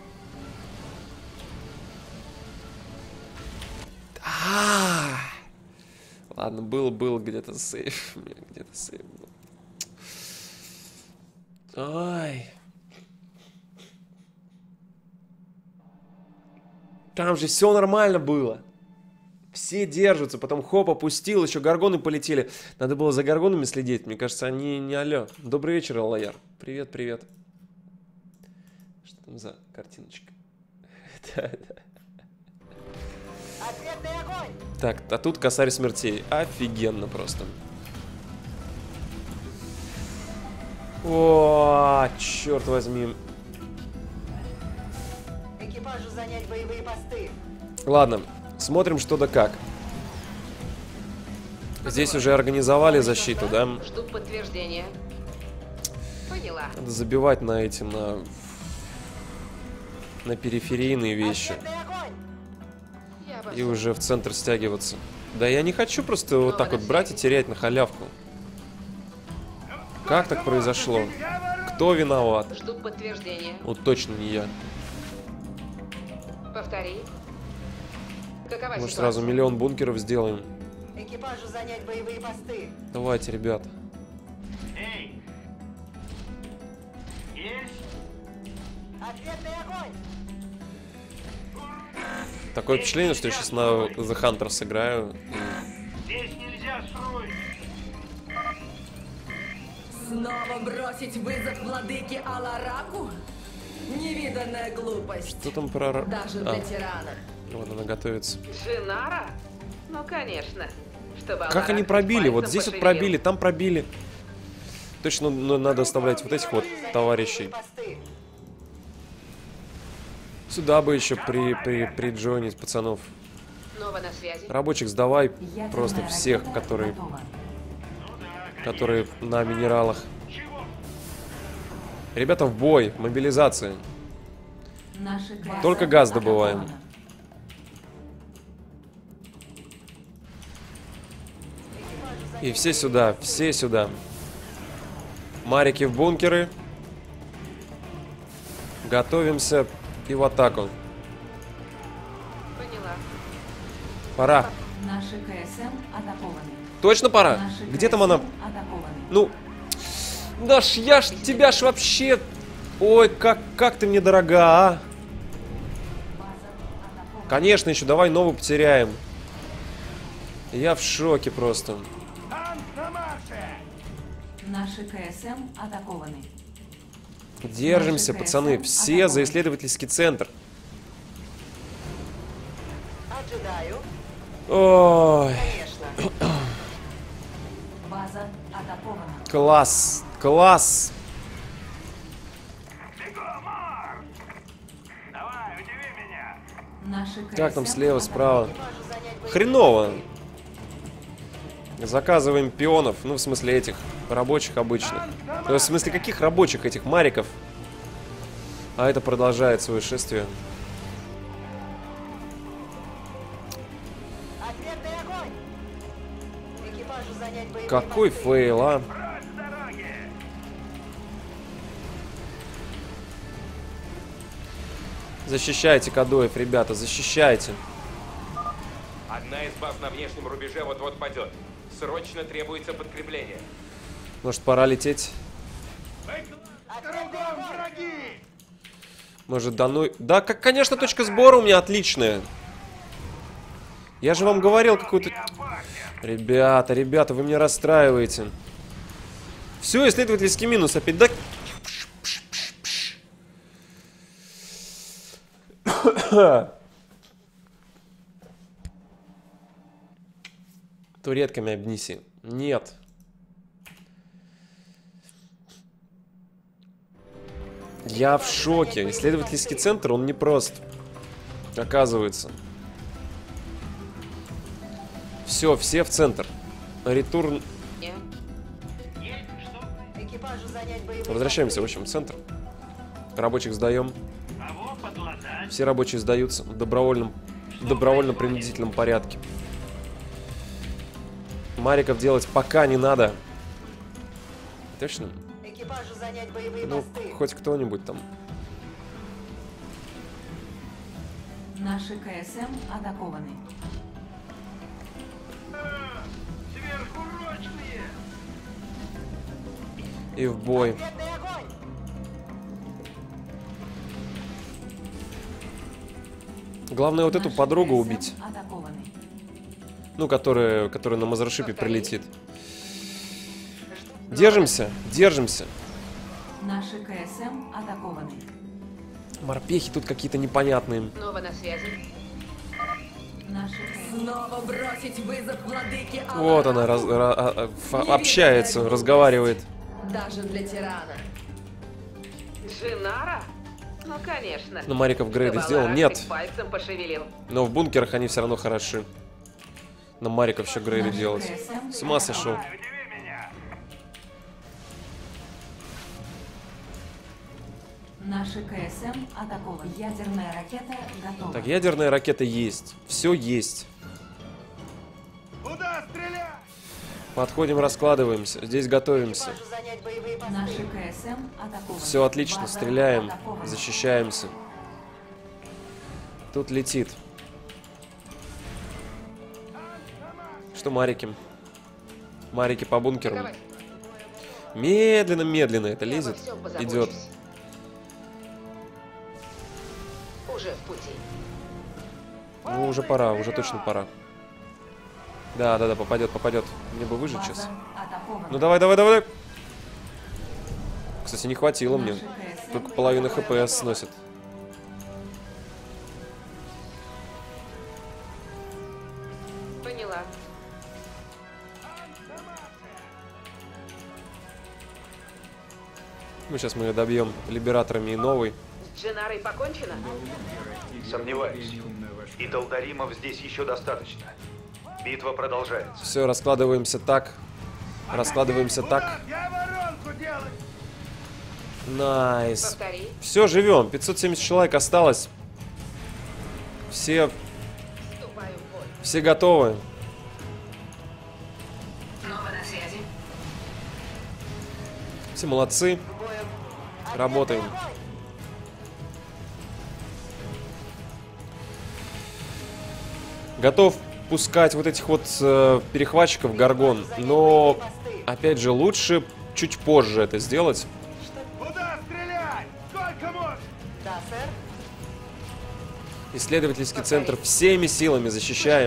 Ладно, был где-то сейф. Где-то сейф был. Ай. Там же все нормально было. Все держатся, потом хоп, опустил, еще горгоны полетели. Надо было за горгонами следить. Мне кажется, они не алё. Добрый вечер, Аллаяр. Привет, привет. Что там за картиночка? Так, а тут косарь смертей. Офигенно просто. О, черт возьми. Экипажу занять боевые посты. Ладно, смотрим что да как. Здесь уже организовали защиту, да? Жду подтверждения. Поняла. Надо забивать на эти, на периферийные вещи. И уже в центр стягиваться. Да я не хочу просто вот так вот брать и терять на халявку. Как так произошло? Кто виноват? Жду подтверждения. Вот точно не я. Повтори. Какова Может, ситуация? сразу миллион бункеров сделаем? Экипажу занять боевые посты. Давайте, ребят. Эй! Есть! Ответный огонь! Такое впечатление, что я сейчас на The Hunter сыграю. Здесь нельзя строить. Снова бросить вызов владыке Алараку? Невиданная глупость. Что там про... Даже для тирана. Вот она готовится. Джинара? Ну, конечно. Чтобы Как они пробили? Вот здесь вот пробили, там пробили. Точно надо оставлять вот этих вот товарищей. Сюда бы еще приджойнить пацанов. Нова на связи. Рабочих сдавай просто всех, которые на минералах. Ребята, в бой, мобилизация. Только газ добываем. И все сюда, все сюда. Марики в бункеры. Готовимся и в атаку. Поняла. Пора. Наши КСМ атакованы. Точно пора? Наши Где там она? атакованы. Ну, Даш, я ж тебя ж вообще... Ой, как ты мне дорога, а? Конечно, еще давай новую потеряем. Я в шоке просто. Наши КСМ атакованы. Держимся, пацаны. Все за исследовательский центр. Ожидаю. Ой. База атакована. Класс, класс. Наши КСМ Как там слева, справа? Хреново. Заказываем пионов, ну в смысле этих, рабочих обычных. То есть в смысле каких рабочих, этих мариков? А это продолжает свое шествие. Ответный огонь. Экипажу занять боевые Какой посты. фейл, а? Защищайте Кадоев, ребята, защищайте. Одна из баз на внешнем рубеже вот-вот падет. Срочно требуется подкрепление. Может, пора лететь? Кругом враги. Может, да ну... Да, как, конечно, точка сбора у меня отличная. Я же вам говорил какую-то... Ребята, ребята, вы меня расстраиваете. Все, исследовательский минус опять. Да... Туретками обнеси. Нет. Я в шоке. Исследовательский центр, он непрост. Оказывается. Все, все в центр. Ретурн. Экипажу занять боевые Возвращаемся, в общем, в центр. Рабочих сдаем. Все рабочие сдаются в добровольно-принудительном порядке. Мариков делать пока не надо. Точно? Экипажу занять боевые Ну, посты. хоть кто-нибудь там. Наши КСМ атакованы. И в бой. Ответный огонь. Главное вот эту Наши подругу КСМ убить. атакованы. Ну, которая на Мазершипе прилетит. Держимся, держимся. Наши КСМ атакованы. Морпехи тут какие-то непонятные. Нова на связи. Наши Снова бросить вызов владыке Алараку? Вот она общается, разговаривает. Даже для тирана. Джинара? Ну, конечно. Но Мариков грейды Чтобы сделал? Аларак Нет. хоть пальцем пошевелил. Но в бункерах они все равно хороши. На Мариков еще грейды Наши делать. КСМ С ума сошел. Наши КСМ атакованы. Ядерная ракета готова. Так, ядерная ракета есть. Все есть. Куда стрелять? Подходим, раскладываемся. Здесь готовимся. Экипажу занять боевые посты. Наши КСМ атакованы. Все отлично, База стреляем, атакована. защищаемся. Тут летит. Что Марики? Марики по бункеру. Давай. Медленно-медленно это Я обо лезет. всем позабочусь. Идет. Уже в пути. Ну, уже пора, уже точно пора. Да, попадет. Мне бы выжить сейчас. Ну, давай. Кстати, не хватило мне. Только половина ХПС сносит. Поняла. Ну, сейчас мы ее добьем либераторами и новой. С Дженарой покончено? Сомневаюсь. И Талдаримов здесь еще достаточно. Битва продолжается. Все, раскладываемся так. Найс. Повтори. Все, живем. 570 человек осталось. Все готовы. Все молодцы. Работаем. Готов пускать вот этих вот перехватчиков Гаргон, но опять же лучше чуть позже это сделать. Куда стрелять? Сколько можно? Да, сэр. Исследовательский центр всеми силами защищаем.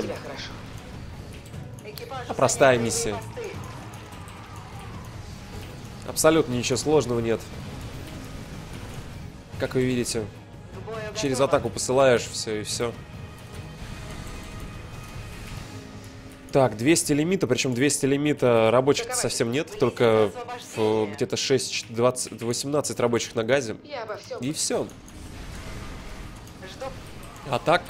А простая миссия. Абсолютно ничего сложного нет. Как вы видите, через атаку посылаешь, все и все. Так, 200 лимита, причем 200 лимита рабочих совсем нет, только где-то 18 рабочих на газе. И все. А так...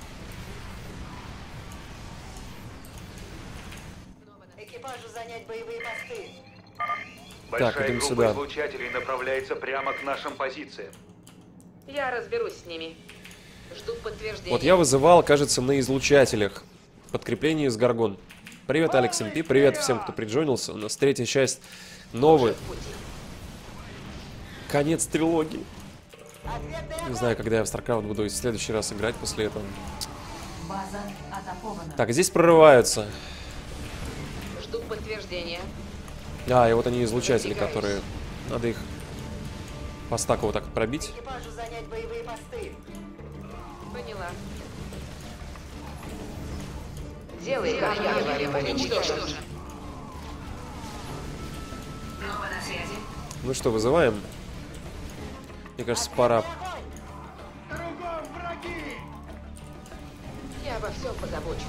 Экипажу занять боевые посты. Большая идем группа сюда. излучателей направляется прямо к нашим позициям. Я разберусь с ними. Жду подтверждения. Вот я вызывал, кажется, на излучателях подкрепление из Гаргон. Привет, Алекс МП, привет всем, кто приджонился. У нас третья часть новая. Конец трилогии. Не знаю, когда я в StarCraft буду в следующий раз играть после этого. База атакована. Так, здесь прорываются. Жду подтверждения. А, и вот они излучатели, которые... Надо их по стаку вот так пробить. Экипажу занять боевые посты. Поняла. Делай, как я говорю, уничтожен. Ну что, вызываем? Мне кажется, пора. Я обо всем позабочусь.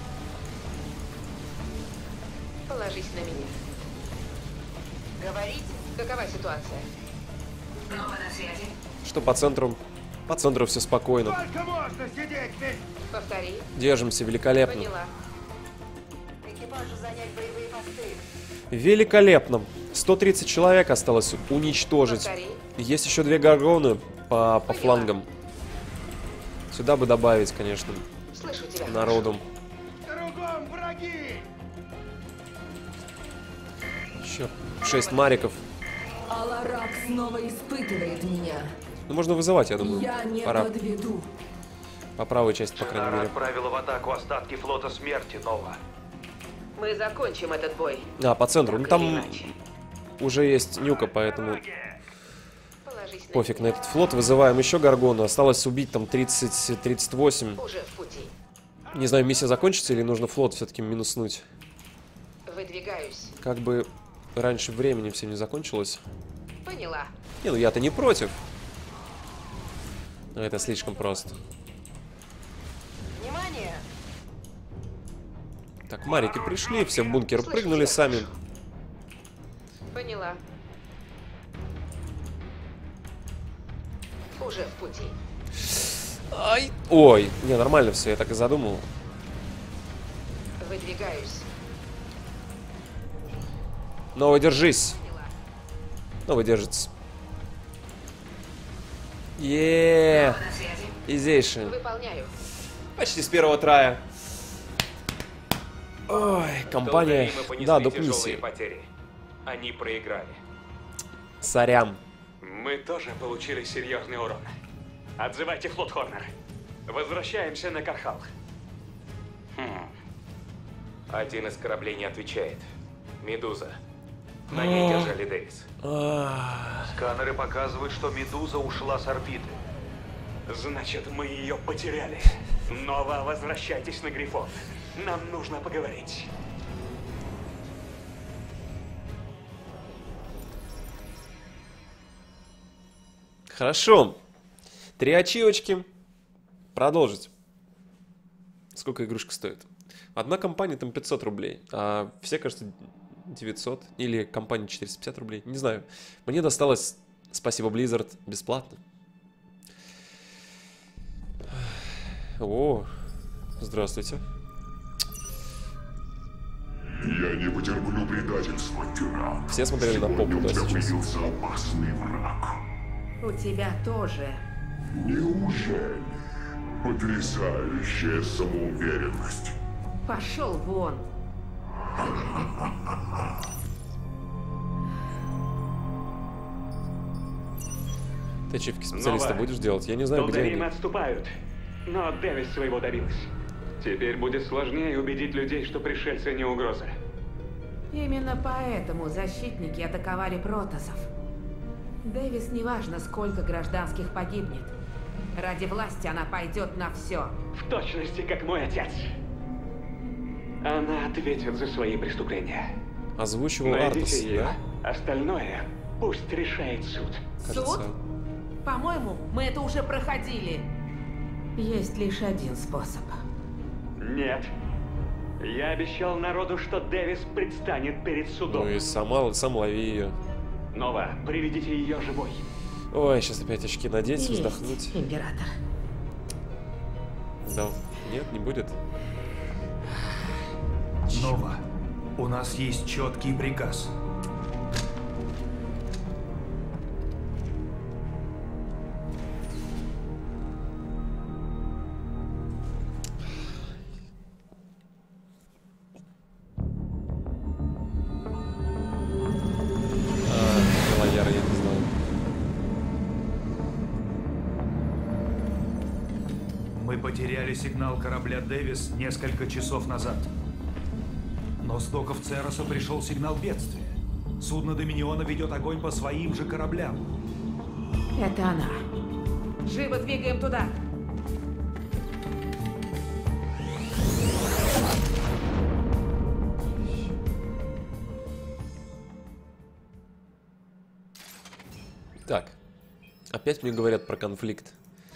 Положись на меня. Говорить? Какова ситуация? Что по центру? По центру все спокойно. Повтори. Держимся великолепно. Поняла. Экипажу занять боевые посты. Великолепно. 130 человек осталось уничтожить. Повтори. Есть еще 2 гаргоны по флангам. Сюда бы добавить, конечно, Слышу тебя. народу. Кругом враги! Еще 6 мариков. Аларак снова испытывает меня. Ну, можно вызывать, я думаю. Я не Пора. подведу. По правой части, по крайней Дженара мере. отправила в атаку остатки флота смерти, Нова. Мы закончим этот бой. А, по центру. Ну, Так или там иначе. уже есть нюка, поэтому Положись на пофиг на меня. этот флот. Вызываем еще гаргону. Осталось убить там 30-38. Уже в пути. Не знаю, миссия закончится или нужно флот все-таки минуснуть. Выдвигаюсь. Как бы раньше времени все не закончилось. Поняла. Не, ну я-то не против. Но это слишком просто. Внимание! Так, марики пришли, все в бункер прыгнули сами. Поняла. Уже в пути. Ай! Ой, не, нормально все, я так и задумал. Выдвигаюсь. Новый, держись. Новый держится. Еее! Изейший. Выполняю. Почти с первого трая. Ой, компания... Талдаримы понесли Да, доп. тяжелые миссии. потери. Они проиграли. Сорям. Мы тоже получили серьезный урон. Отзывайте флот, Хорнер. Возвращаемся на Кархал. Один из кораблей не отвечает. Медуза. На ней держали Дэвис. Сканеры показывают, что Медуза ушла с орбиты. Значит, мы ее потеряли. Нова, возвращайтесь на Грифон. Нам нужно поговорить. Хорошо. 3 ачивочки. Продолжить. Сколько игрушка стоит? Одна компания там 500 рублей, а все, кажется, 900. Или компания 450 рублей. Не знаю. Мне досталось, спасибо, Blizzard, бесплатно. О, здравствуйте. Я не потерплю предательства, тиран. Все смотрели на попу, да, сейчас? Появился опасный враг. У тебя тоже. Неужели? Потрясающая самоуверенность. Пошел вон. Ты ачивки специалиста будешь делать? Я не знаю, где Долдаримы они. отступают, но Дэвис своего добилась. Теперь будет сложнее убедить людей, что пришельцы не угроза. Именно поэтому защитники атаковали протоссов. Дэвис неважно, сколько гражданских погибнет. Ради власти она пойдет на все. В точности, как мой отец. Она ответит за свои преступления. Озвучивал Найдите Артас, ее. да? Остальное пусть решает суд. Суд? По-моему, мы это уже проходили. Есть лишь один способ. Нет. Я обещал народу, что Дэвис предстанет перед судом. Ну и сам лови ее. Нова, приведите ее живой. Ой, сейчас опять очки надеть, Есть, вздохнуть. император. Да, нет, не будет. Нова, у нас есть четкий приказ. Лояра, я не знал. Мы потеряли сигнал корабля Дэвис несколько часов назад. Но с доков Цероса пришел сигнал бедствия. Судно Доминиона ведет огонь по своим же кораблям. Это она. Живо двигаем туда. Так. Опять мне говорят про конфликт.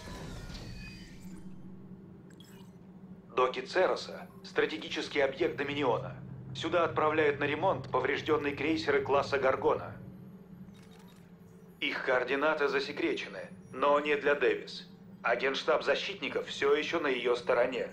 Доки Цероса – стратегический объект Доминиона. Сюда отправляют на ремонт поврежденные крейсеры класса Гаргона. Их координаты засекречены, но не для Дэвис. А генштаб защитников все еще на ее стороне.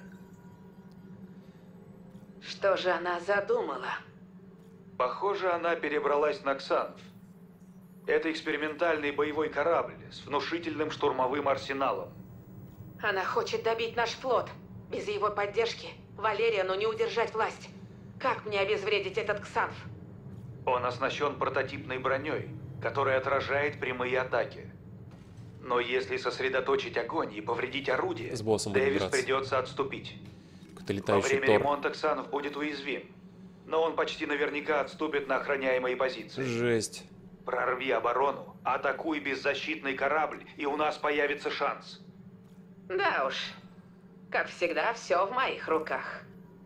Что же она задумала? Похоже, она перебралась на Ксанф. Это экспериментальный боевой корабль с внушительным штурмовым арсеналом. Она хочет добить наш флот. Без его поддержки Валериану не удержать власть. Как мне обезвредить этот Ксанф? Он оснащен прототипной броней, которая отражает прямые атаки. Но если сосредоточить огонь и повредить орудие, С боссом будем Дэвис драться. придется отступить. Какой-то Во летающий время Тор. ремонта Ксанф будет уязвим, но он почти наверняка отступит на охраняемые позиции. Жесть. Прорви оборону, атакуй беззащитный корабль, и у нас появится шанс. Да уж. Как всегда, все в моих руках.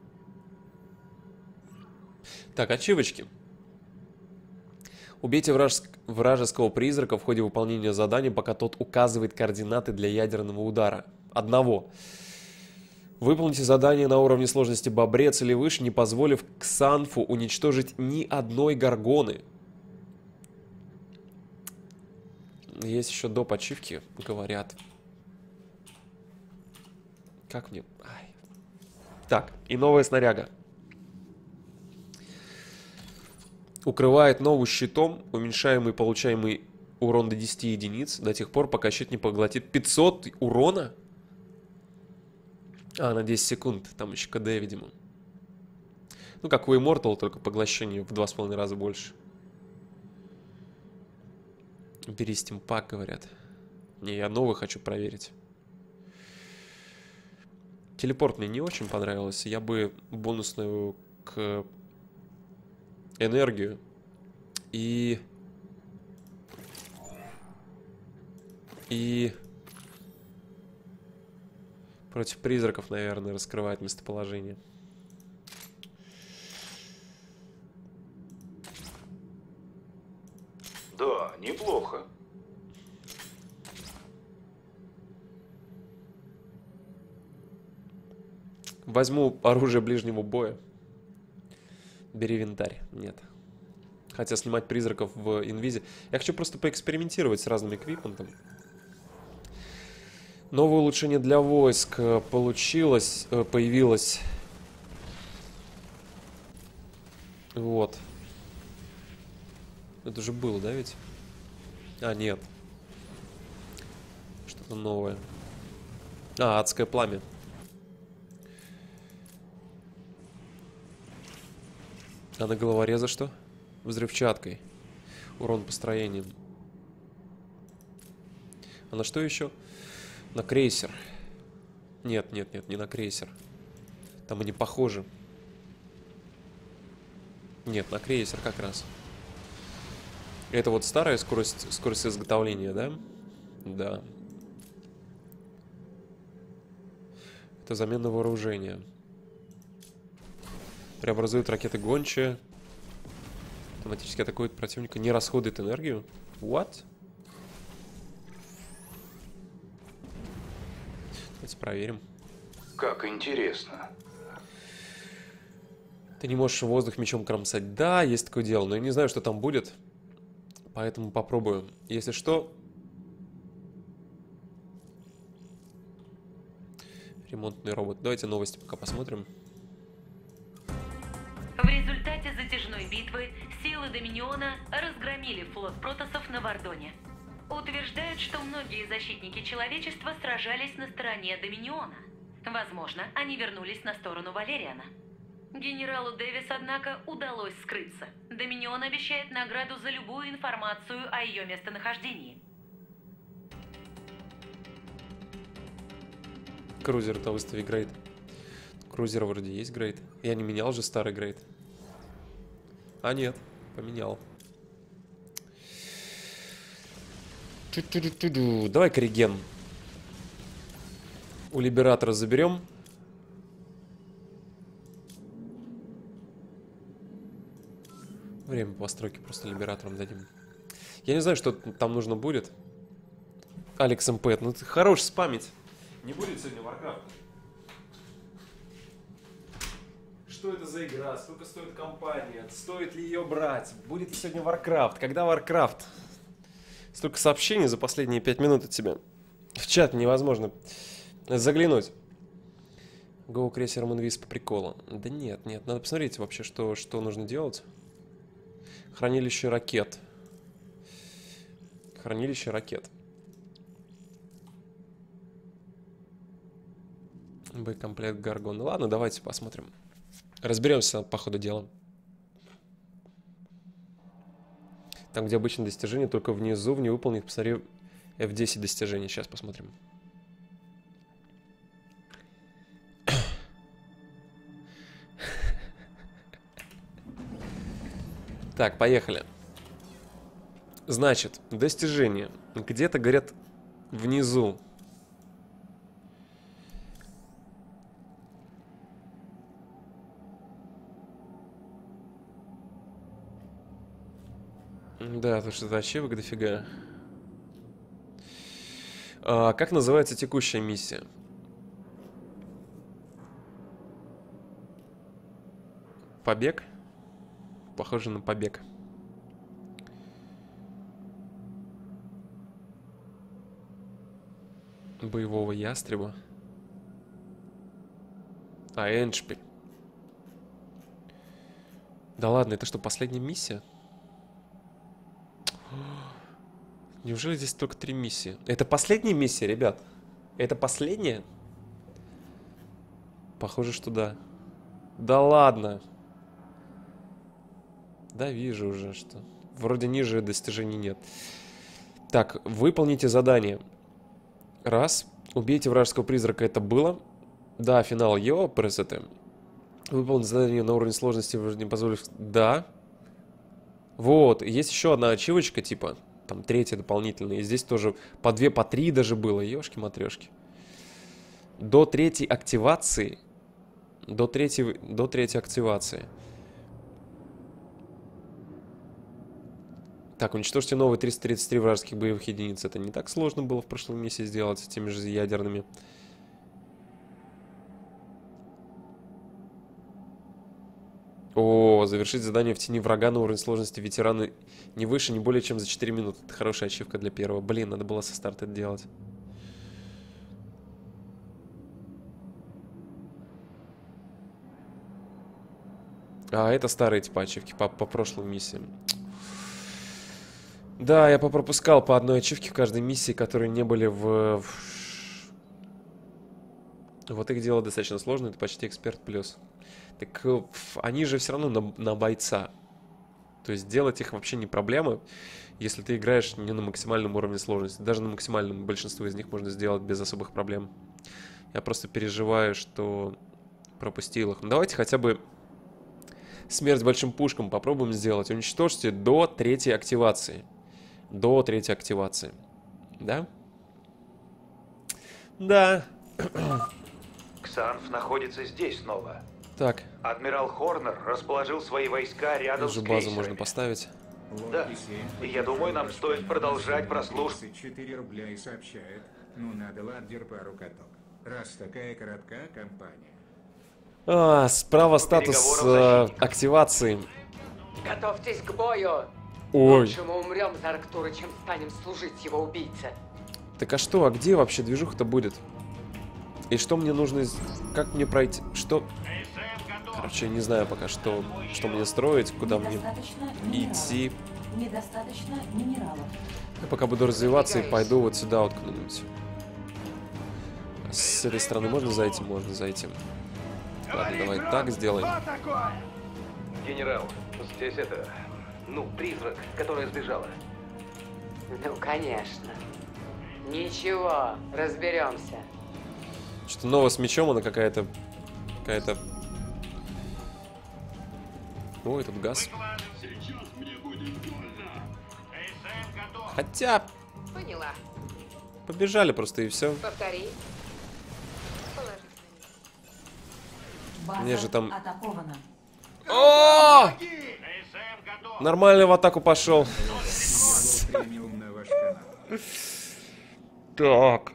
Так, ачивочки. Убейте вражеского призрака в ходе выполнения задания, пока тот указывает координаты для ядерного удара. Одного. Выполните задание на уровне сложности Бобрец или выше, не позволив Ксанфу уничтожить ни одной Гаргоны. Есть еще доп. Ачивки, говорят. Как мне... Ай. Так, и новая снаряга. Укрывает новый щитом, уменьшаемый получаемый урон до 10 единиц, до тех пор, пока щит не поглотит 500 урона. А, на 10 секунд. Там еще КД, видимо. Ну, как у Immortal, только поглощение в 2,5 раза больше. Бери стимпак, говорят. Не, я новый хочу проверить. Телепорт мне не очень понравился. Я бы бонусную к энергию и Против призраков, наверное, раскрывать местоположение. Да, неплохо. Возьму оружие ближнего боя. Бери винтарь. Нет. Хотя снимать призраков в инвизе. Я хочу просто поэкспериментировать с разным эквипментом. Новое улучшение для войск получилось, появилось. Вот. Это же было, да, ведь? А, нет. Что-то новое. А, адское пламя. А на головореза что? Взрывчаткой. Урон построением. А на что еще? На крейсер. Нет, нет, нет, не на крейсер. Там они похожи. Нет, на крейсер как раз. Это вот старая скорость изготовления, да? Да. Это замена вооружения. Преобразует ракеты гончие. Автоматически атакует противника. Не расходует энергию. What? Давайте проверим. Как интересно. Ты не можешь воздух мечом кромсать. Да, есть такое дело, но я не знаю, что там будет. Поэтому попробую. Если что... Ремонтный робот. Давайте новости пока посмотрим. В результате затяжной битвы силы Доминиона разгромили флот протоссов на Вардоне. Утверждают, что многие защитники человечества сражались на стороне Доминиона. Возможно, они вернулись на сторону Валериана. Генералу Дэвис, однако, удалось скрыться. Доминион обещает награду за любую информацию о ее местонахождении. Крузер-то выстави грейд. Крузер вроде есть грейд. Я не менял же старый грейд. А нет, поменял. Давай корриген. У Либератора заберем. Время постройки просто Либератором дадим. Я не знаю, что там нужно будет. Алекс МП, ну ты хорош спамить. Не будет сегодня Warcraft. Что это за игра? Сколько стоит компания? Стоит ли ее брать? Будет ли сегодня Warcraft? Когда Warcraft? Столько сообщений за последние 5 минут от тебя. В чат невозможно заглянуть. Go крейсером инвиз по приколу. Да нет, нет. Надо посмотреть вообще, что нужно делать. Хранилище ракет. Хранилище ракет. Боекомплект Гаргон. Ну ладно, давайте посмотрим. Разберемся по ходу дела. Там, где обычно достижения, только внизу, в невыполненных, посмотри, F10 достижений. Сейчас посмотрим. Так, поехали. Значит, достижения. Где-то, говорят, внизу. Да, тут что-то ачивок дофига. Как называется текущая миссия? Побег? Похоже на побег. Боевого ястреба. А, Эндшпиль. Да ладно, это что, последняя миссия? Неужели здесь только 3 миссии? Это последняя миссия, ребят? Это последняя? Похоже, что да. Да ладно. Да, вижу уже, что вроде ниже достижений нет. Так, выполните задание. Раз. Убейте вражеского призрака. Это было. Да, финал его, ПРСТ. Выполнить задание на уровне сложности, не позволив... Да. Вот, есть еще одна ачивочка, типа, там, 3-я дополнительная. И здесь тоже по 2, по 3 даже было. Ёшки-матрёшки. До третьей активации. До третьей активации. Так, уничтожьте новые 333 вражеских боевых единиц. Это не так сложно было в прошлой миссии сделать с теми же ядерными. О, завершить задание в тени врага на уровень сложности ветераны не выше, не более чем за 4 минуты. Это хорошая ачивка для первого. Блин, надо было со старта это делать. А, это старые типа ачивки по прошлым миссиям. Да, я попропускал по одной ачивке в каждой миссии, которые не были в... Вот их дело достаточно сложно, это почти эксперт плюс. Так они же все равно на бойца. То есть делать их вообще не проблема, если ты играешь не на максимальном уровне сложности. Даже на максимальном большинство из них можно сделать без особых проблем. Я просто переживаю, что пропустил их. Ну, давайте хотя бы смерть большим пушкам попробуем сделать. Уничтожьте до третьей активации. До третьей активации. Да? Да. Ксанф находится здесь снова. Так. Адмирал Хорнер расположил свои войска рядом с крейсерами. Базу можно поставить. Да. И я думаю, нам стоит продолжать прослушку. 4 рубля и сообщает. Ну, надо ладдер пару каток. Раз такая короткая кампания. А, справа статус активации. Готовьтесь к бою. Ой. Лучше мы умрем за Арктура, чем станем служить его убийце. Так а что? А где вообще движуха-то будет? И что мне нужно... Как мне пройти? Что... Короче, я не знаю пока, что мне строить, куда мне идти. Недостаточно минералов. Я пока буду развиваться и пойду вот сюда вот куда-нибудь. С этой стороны можно зайти? Можно зайти. Ладно, давай так сделаем. Генерал, здесь это... Ну, призрак, которая сбежала. Ну, конечно. Ничего, разберемся. Что-то новое с мечом, она какая-то... Ой, тут газ. Хотя... Поняла. Побежали просто и все. Повтори. Мне же там... Атакована. О! Нормально в атаку пошел. Так.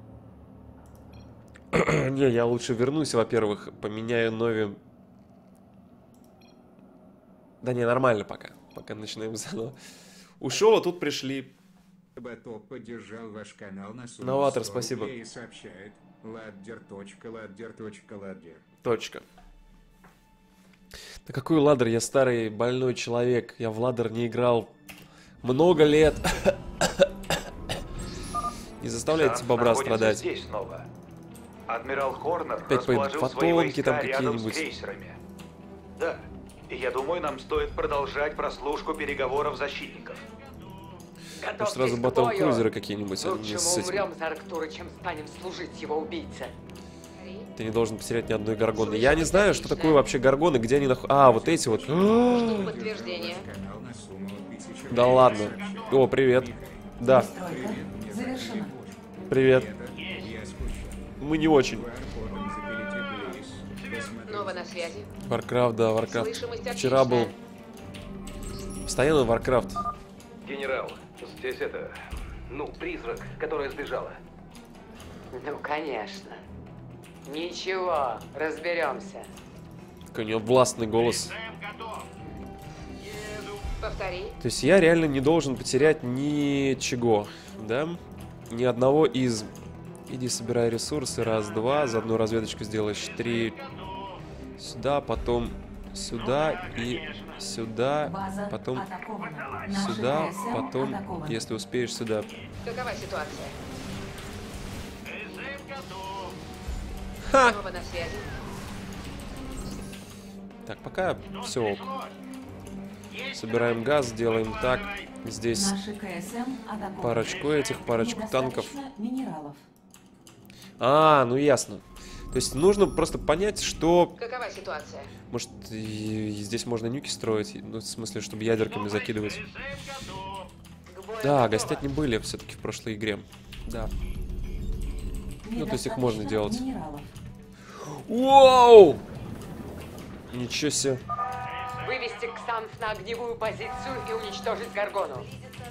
Не, я лучше вернусь, во-первых, поменяю Нови. Да не, нормально пока. Пока начинаем заново. Ушел, а тут пришли. Батоп поддержал ваш канал на сумму Новатор, 100 спасибо. рублей и сообщает. Ладдер. Точка. Да какой ладдер? Я старый больной человек. Я в ладдер не играл много лет. Не заставляйте бобра страдать. Здесь снова. Адмирал Хорнер Опять расположил свои фотонки там войска рядом с какие-нибудь. крейсерами. Да. И я думаю, нам стоит продолжать прослушку переговоров защитников. Может, сразу батл-крузеры какие-нибудь, а не Лучше с мы этим. умрем за Арктура, чем станем служить его убийце. Ты не должен потерять ни одной горгоны. Я не знаю, что такое вообще горгоны, где они находятся. А, вот эти вот. Жду подтверждения. Да ладно. О, привет. Да. Завершена. Привет. Мы не очень. Снова на связи. Warcraft, да, Warcraft. Слышимость Вчера был... отличная. Постоянно Warcraft. Генерал, здесь это... Ну, призрак, которая сбежала. Ну, конечно. Ничего, разберемся. Такой у него властный голос. Повтори. То есть я реально не должен потерять ничего, да? Ни одного из... Иди собирай ресурсы, раз, два, заодно разведочку сделаешь, 3 сюда, потом сюда и сюда, потом сюда, потом, если успеешь, сюда. Какова ситуация? Ха! Снова на связи. Так, пока все. Собираем газ, делаем так. Здесь Наши КСМ атакованы. парочку этих, парочку танков. Недостаточно минералов. А, ну ясно. То есть нужно просто понять, что... Какова ситуация? Может, и здесь можно нюки строить? Ну, в смысле, чтобы ядерками закидывать. Да, гостять не были все-таки в прошлой игре. Да. Ну, то есть их можно делать. Минералов. Воу! Ничего себе. Вывести Ксанф на огневую позицию и уничтожить Гаргону.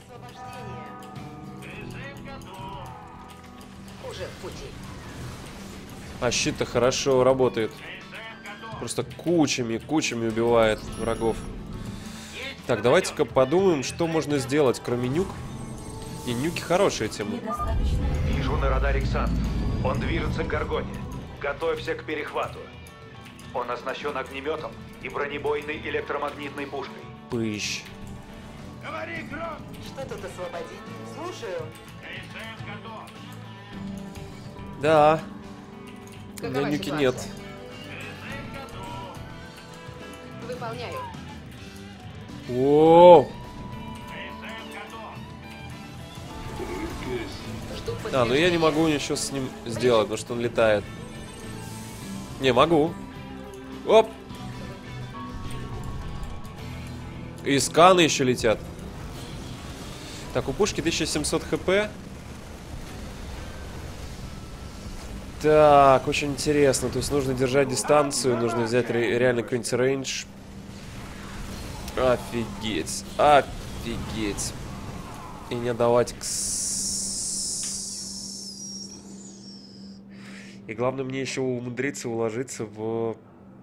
Уже в пути. А щит-то хорошо работает. Просто кучами убивает врагов. Так, давайте-ка подумаем, что можно сделать, кроме нюк. И нюки хорошая тема. Вижу на радаре Ксанф. Он движется к Гаргоне. Готовься к перехвату. Он оснащен огнеметом и бронебойной электромагнитной пушкой. Пыщ. Говори, Гром! Что тут освободить? Слушаю. Да. У Какова меня нюки ситуация? нет. Выполняю. О! Жду А, ну я не могу ничего с ним сделать, потому что он летает. Не, могу. Оп! И сканы еще летят. Так, у пушки 1700 хп. Так, очень интересно. То есть нужно держать дистанцию, нужно взять реально какой-нибудь рейндж. Офигеть. Офигеть. И не давать И главное мне еще умудриться уложиться в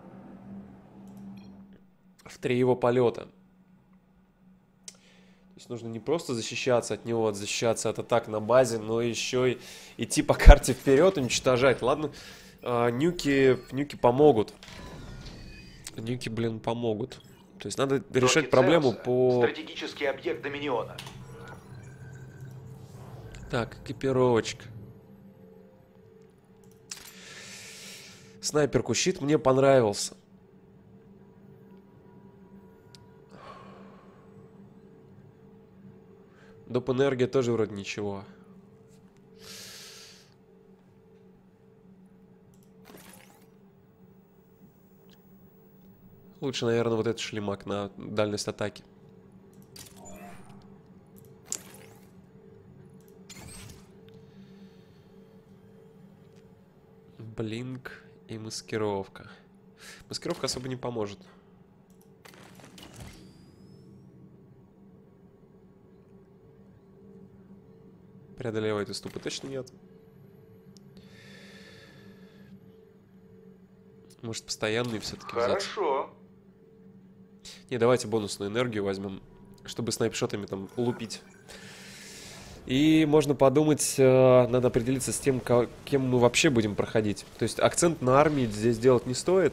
3 его полета. То есть нужно не просто защищаться от него, защищаться от атак на базе, но еще и идти по карте вперед, уничтожать. Ладно, нюки помогут. Нюки, блин, помогут. То есть надо решать проблему по... Стратегический объект Доминиона. Так, экипировочка. Снайперку щит мне понравился. Доп. Энергия тоже вроде ничего. Лучше, наверное, вот этот шлемак на дальность атаки. Блинк и маскировка. Маскировка особо не поможет. Преодолевает уступы точно нет. Может, постоянный все-таки взять? Хорошо. Не, давайте бонусную энергию возьмем, чтобы снайпшотами там лупить. И можно подумать, надо определиться с тем, кем мы вообще будем проходить. То есть акцент на армии здесь делать не стоит.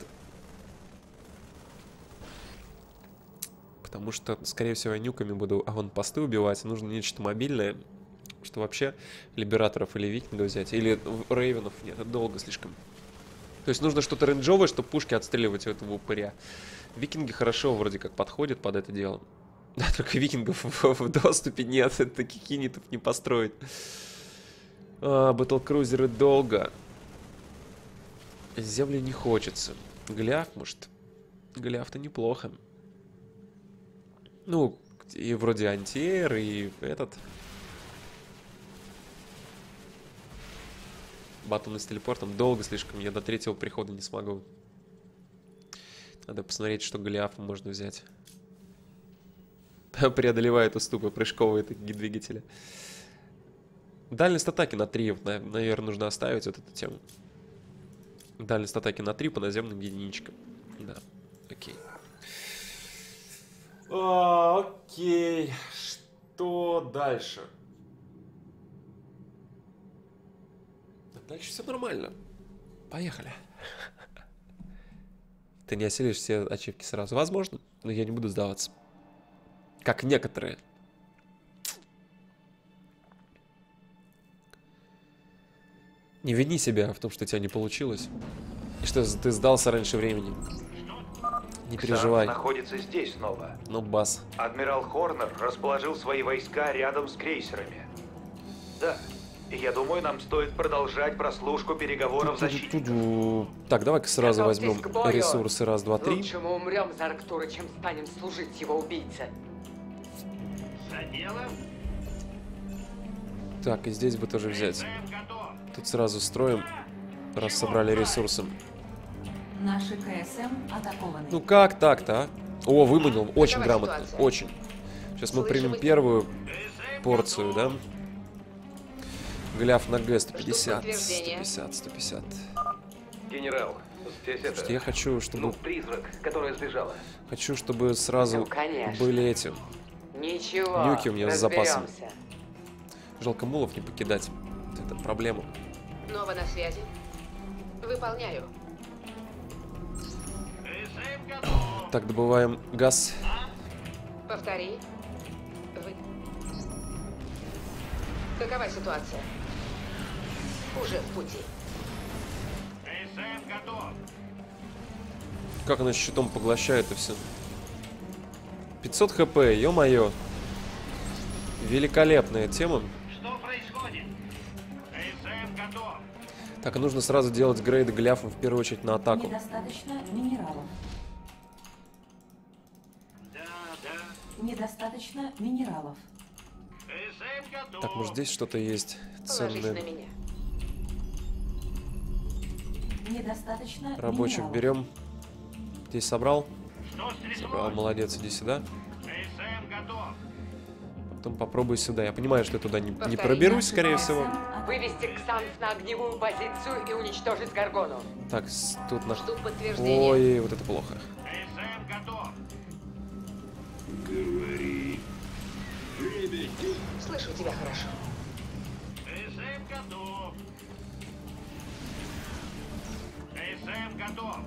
Потому что, скорее всего, я нюками буду аванпосты убивать. Нужно нечто мобильное. Что вообще либераторов или викингов взять. Или рейвенов. Нет, это долго слишком. То есть нужно что-то рейнджовое, чтобы пушки отстреливать у этого упыря. Викинги хорошо вроде как подходят под это дело. Да, только викингов в доступе нет. Таких юнитов не построить. Батлкрузеры долго. Земли не хочется. Голиаф, может. Голиаф-то неплохо. Ну, и вроде антиэр, и этот... Батоны с телепортом долго слишком. Я до 3-го прихода не смогу. Надо посмотреть, что Голиафом можно взять. Преодолевает уступы прыжковые такие двигатели. Дальность атаки на 3, наверное, нужно оставить вот эту тему. Дальность атаки на 3 по наземным единичкам. Да, окей. Окей. Что дальше? Дальше все нормально. Поехали. Ты не осилишь все ачивки сразу. Возможно, но я не буду сдаваться. Как некоторые. Не вини себя в том, что у тебя не получилось. И что ты сдался раньше времени. Не переживай. Ксанф находится здесь снова. Ну, бас. Адмирал Хорнер расположил свои войска рядом с крейсерами. Да. И я думаю, нам стоит продолжать прослушку переговоров защитников. Так, давай-ка сразу возьмем ресурсы. Раз, два, три. Лучше мы умрем за Арктура, чем станем служить его убийце. За дело. Так, и здесь бы тоже взять. Тут сразу строим, раз собрали ресурсы. Наши КСМ атакованы. Ну как так-то, а? О, выманил. Очень Какова грамотно. ситуация? Очень. Сейчас мы Слышим примем из- первую порцию, да? Гляв на Г 150. подтверждения. 150, 150. Генерал, здесь Слушайте, я хочу, чтобы... призрак, которая сбежала. Хочу, чтобы сразу Ну, конечно. были эти... Ничего, Нюки у меня с запасом. разберемся. Жалко мулов не покидать. Это проблема. Нова на связи. Выполняю. Так, добываем газ. Повтори. Вы... Какова ситуация? Уже в пути. Как она щитом поглощает и все. 500 хп, ё-моё. Великолепная тема. Что происходит? КСМ готов. Так, и нужно сразу делать грейды гляфом в первую очередь на атаку. Недостаточно минералов. Недостаточно минералов. КСМ готов. Так, может здесь что-то есть Положись ценное. на меня. Недостаточно Рабочих минералов. берем. Здесь собрал? Что стряслось? Собрал, молодец, иди сюда. КСМ готов. Потом попробуй сюда. Я понимаю, что я туда не Повтори. проберусь, скорее всего. Вывести Ксанф на огневую позицию и уничтожить Гаргону. Так, тут на... Жду подтверждения. Ой, вот это плохо. КСМ готов. Слышу тебя хорошо. КСМ готов. КСМ готов.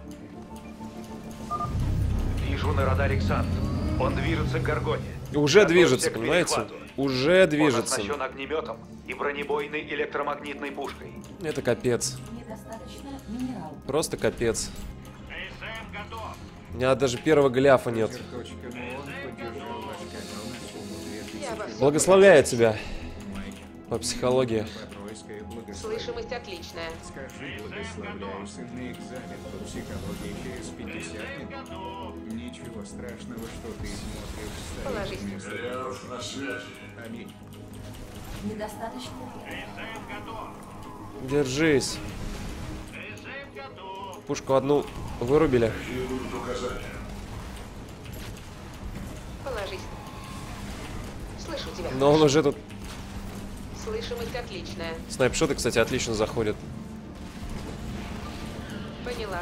Вижу на радаре Ксанф. Он движется к Гаргоне. Уже Готовься движется, к понимаете? перехвату. Уже Он движется. оснащен огнеметом и бронебойной электромагнитной пушкой. Это капец. Недостаточно минералов. Просто капец. КСМ готов. У меня даже первого гляфа нет. Точка МОН поддержал ваш канал на сумму Я во 2000. всем Благословляю тебя Майк, по психологии. По-тройское благословение. Слышимость отличная. Скажи, благословляю сын на экзамен по психологии через 50 минут. Ничего страшного, что ты смотришь сайт Положись. вместо Гляв на связи. Аминь. Недостаточно. Держись. КСМ готов. Пушку одну вырубили. Какие будут указания? Положись. Слышу тебя Но он хорошо. уже тут... Слышимость отличная. Снайпшоты, кстати, отлично заходят. Поняла.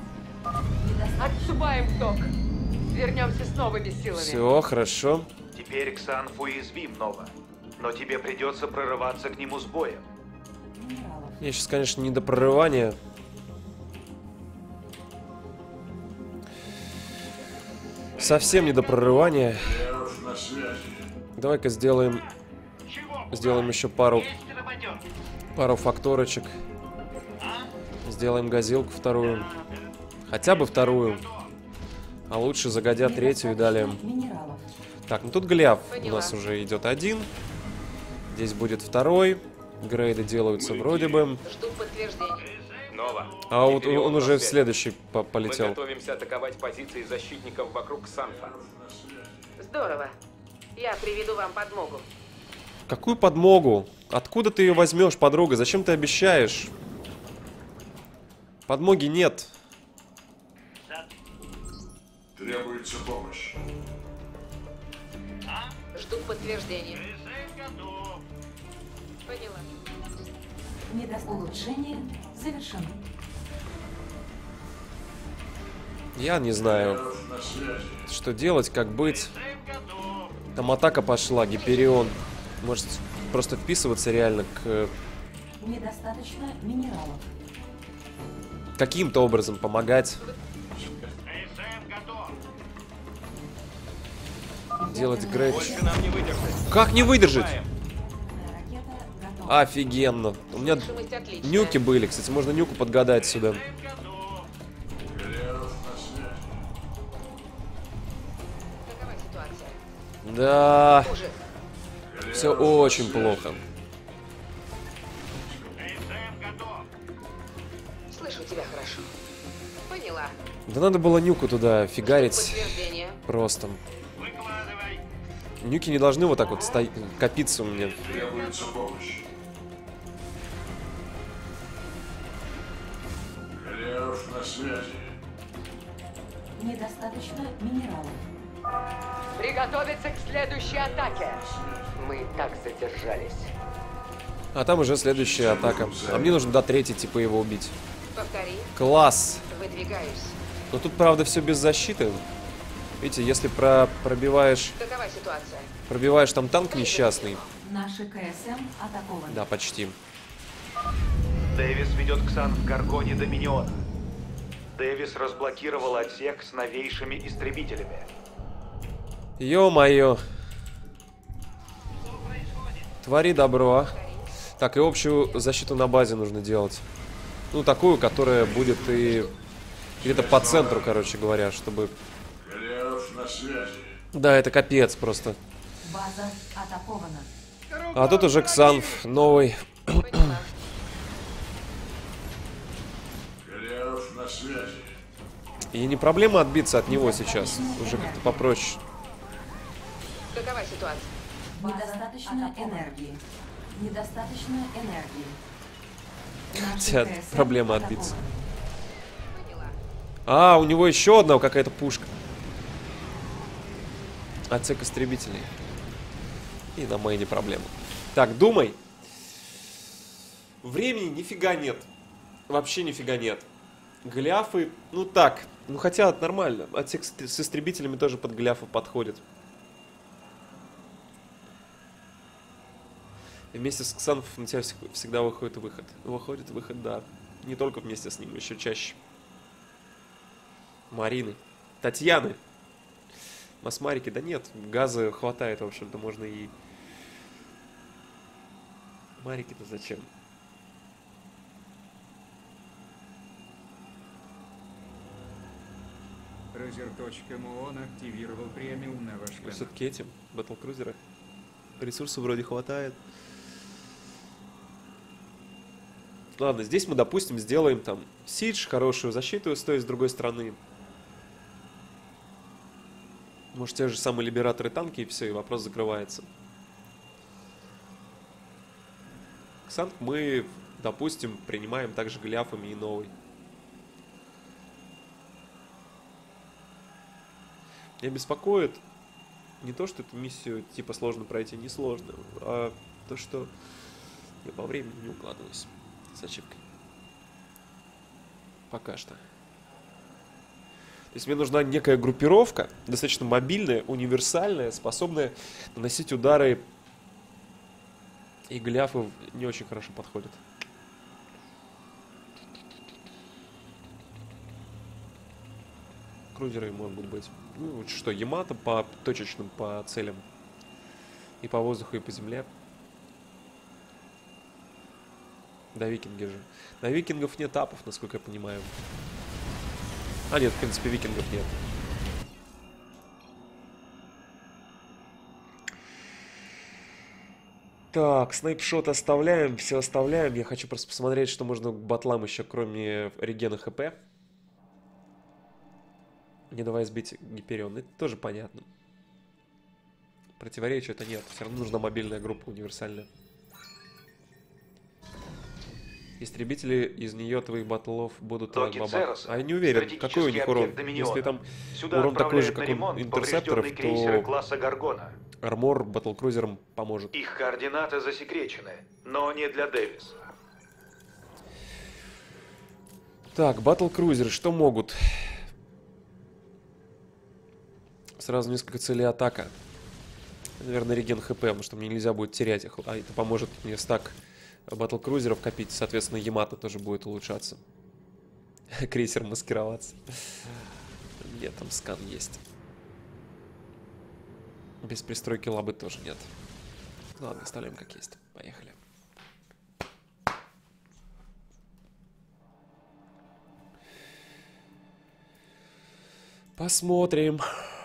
Отшибаем ток. Вернемся с новыми силами. Все, хорошо. Теперь Ксанф уязвим, Нова. Но тебе придется прорываться к нему с боем. Минералов. Я сейчас, конечно, не до прорывания. Совсем не до прорывания. Гляв на связи. Давай-ка сделаем еще пару факторочек. Сделаем газилку вторую. Хотя бы вторую. А лучше загодя третью и далее. Минералов. Так, ну тут гляв у Поняла. нас уже идет один. Здесь будет второй. Грейды делаются вроде бы. Жду подтверждения. Нова. А вот Гиперион он на уже в связи. следующий Мы полетел. готовимся атаковать позиции защитников вокруг Ксанфа. Здорово. Я приведу вам подмогу. Какую подмогу? Откуда ты ее возьмешь, подруга? Зачем ты обещаешь? Подмоги нет. Требуется помощь. Жду подтверждения. Поняла. Улучшение завершено. Я не знаю, Гляв на связи. что делать, как быть. Там атака пошла, Гиперион. Может просто вписываться реально к Недостаточно минералов. каким-то образом помогать. Делать грейд. Больше нам не выдержать. Как не выдержать? Ракета готова. Офигенно. У меня Слышимость отличная. нюки были. Кстати, можно нюку подгадать сюда. Гляв на связи. Какова ситуация? Да, Хуже. все очень плохо. Слышу тебя хорошо. Поняла. Да надо было нюку туда Жду фигарить подтверждения. просто. Нюки не должны вот так вот копиться у меня. Требуется помощь. Генералов на связи. Недостаточно минералов. Приготовиться к следующей атаке. Мы так задержались. А там уже следующая атака. А мне нужно до третьей, типа, его убить. Повтори. Класс! Выдвигаюсь. Но тут, правда, все без защиты. Видите, если пробиваешь... Какова ситуация? Пробиваешь там танк несчастный. Наши КСМ атакованы. Да, почти. Дэвис ведет Ксан в Гаргоне Доминиона. Дэвис разблокировал отсек с новейшими истребителями. Ё-моё. Твори добро. Так, и общую защиту на базе нужно делать. Ну, такую, которая будет и где-то по центру, короче говоря, чтобы... Генералов на связи. Да, это капец просто. База атакована. А тут уже Ксанф новый. Генералов на связи. И не проблема отбиться от него сейчас. Уже как-то попроще. Какова ситуация? Недостаточно энергии. Недостаточно энергии. Хотя проблема отбиться. А, у него еще одна какая-то пушка. Отсек истребителей. И на мейне проблема. Так, думай. Времени нифига нет. Вообще нифига нет. Голиафы, ну так. Ну хотя нормально. Отсек с истребителями тоже под голиафы подходит. И вместе с Ксанф на тебя всегда выходит выход. Выходит выход, да. Не только вместе с ним, еще чаще. Марины. Татьяны. Масмарики, да нет. Газа хватает, в общем-то, можно и... Марики-то зачем? Razer.muon активировал премиум на ваш канал. Все-таки этим, батлкрузеры. Ресурсов вроде хватает. Ладно, здесь мы, допустим, сделаем там сидж, хорошую защиту, стоит с другой стороны. Может, те же самые либераторы танки, и все, и вопрос закрывается. Ксанф мы, допустим, принимаем также голиафами и новый. Меня беспокоит не то, что эту миссию типа сложно пройти, не сложно, а то, что я по времени не укладываюсь с ачивкой. Пока что. То есть мне нужна некая группировка, достаточно мобильная, универсальная, способная наносить удары. И голиафы не очень хорошо подходят. Крузеры могут быть. Ну, что, Ямато по точечным, по целям. И по воздуху, и по земле. Да, викинги же. На викингов нет апов, насколько я понимаю. А, нет, в принципе, викингов нет. Так, снайпшот оставляем, все оставляем. Я хочу просто посмотреть, что можно к батлам еще, кроме регена ХП. Не давай сбить Гиперион. Это тоже понятно. Противоречия это нет. Все равно нужна мобильная группа универсальная. Истребители из нее твоих батлов будут баба. А я не уверен, какой у них урон. Если там урон такой же, как у интерсепторов, то армор батлкрузерам поможет. Их координаты засекречены, но не для Дэвиса. Так, батлкрузеры что могут? Сразу несколько целей атака. Наверное, реген ХП, потому что мне нельзя будет терять их. А это поможет мне стак батлкрузеров копить. Соответственно, Ямато тоже будет улучшаться. Крейсер маскироваться. Нет, там скан есть. Без пристройки лабы тоже нет. Ладно, оставляем как есть. Поехали. Посмотрим.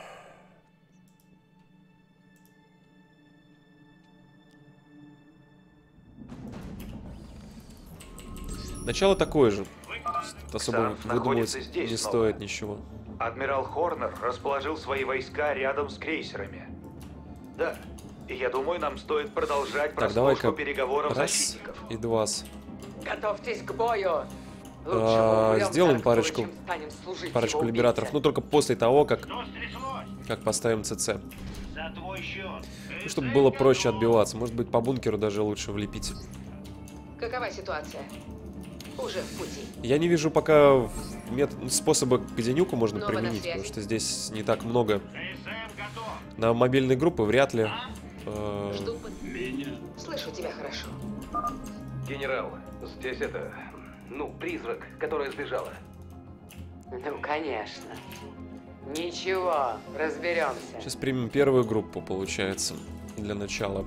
Начало такое же. Особо выдумывать не стоит ничего. Адмирал Хорнер расположил свои войска рядом с крейсерами. Да, и я думаю, нам стоит продолжать прослушку переговоров защитников. И два. Готовьтесь к бою. сделаем парочку либераторов. Ну, только после того, как поставим ЦЦ. Ну, чтобы было проще отбиваться. Может быть, по бункеру даже лучше влепить. Какова ситуация? Уже в пути. Я не вижу пока способа, где нюку можно Снова применить, потому что здесь не так много. На мобильной группы вряд ли. Жду Слышу тебя хорошо. Генерал, здесь это... Ну, призрак, которая сбежала. Ну, конечно. Ничего, разберемся. Сейчас примем первую группу, получается, для начала.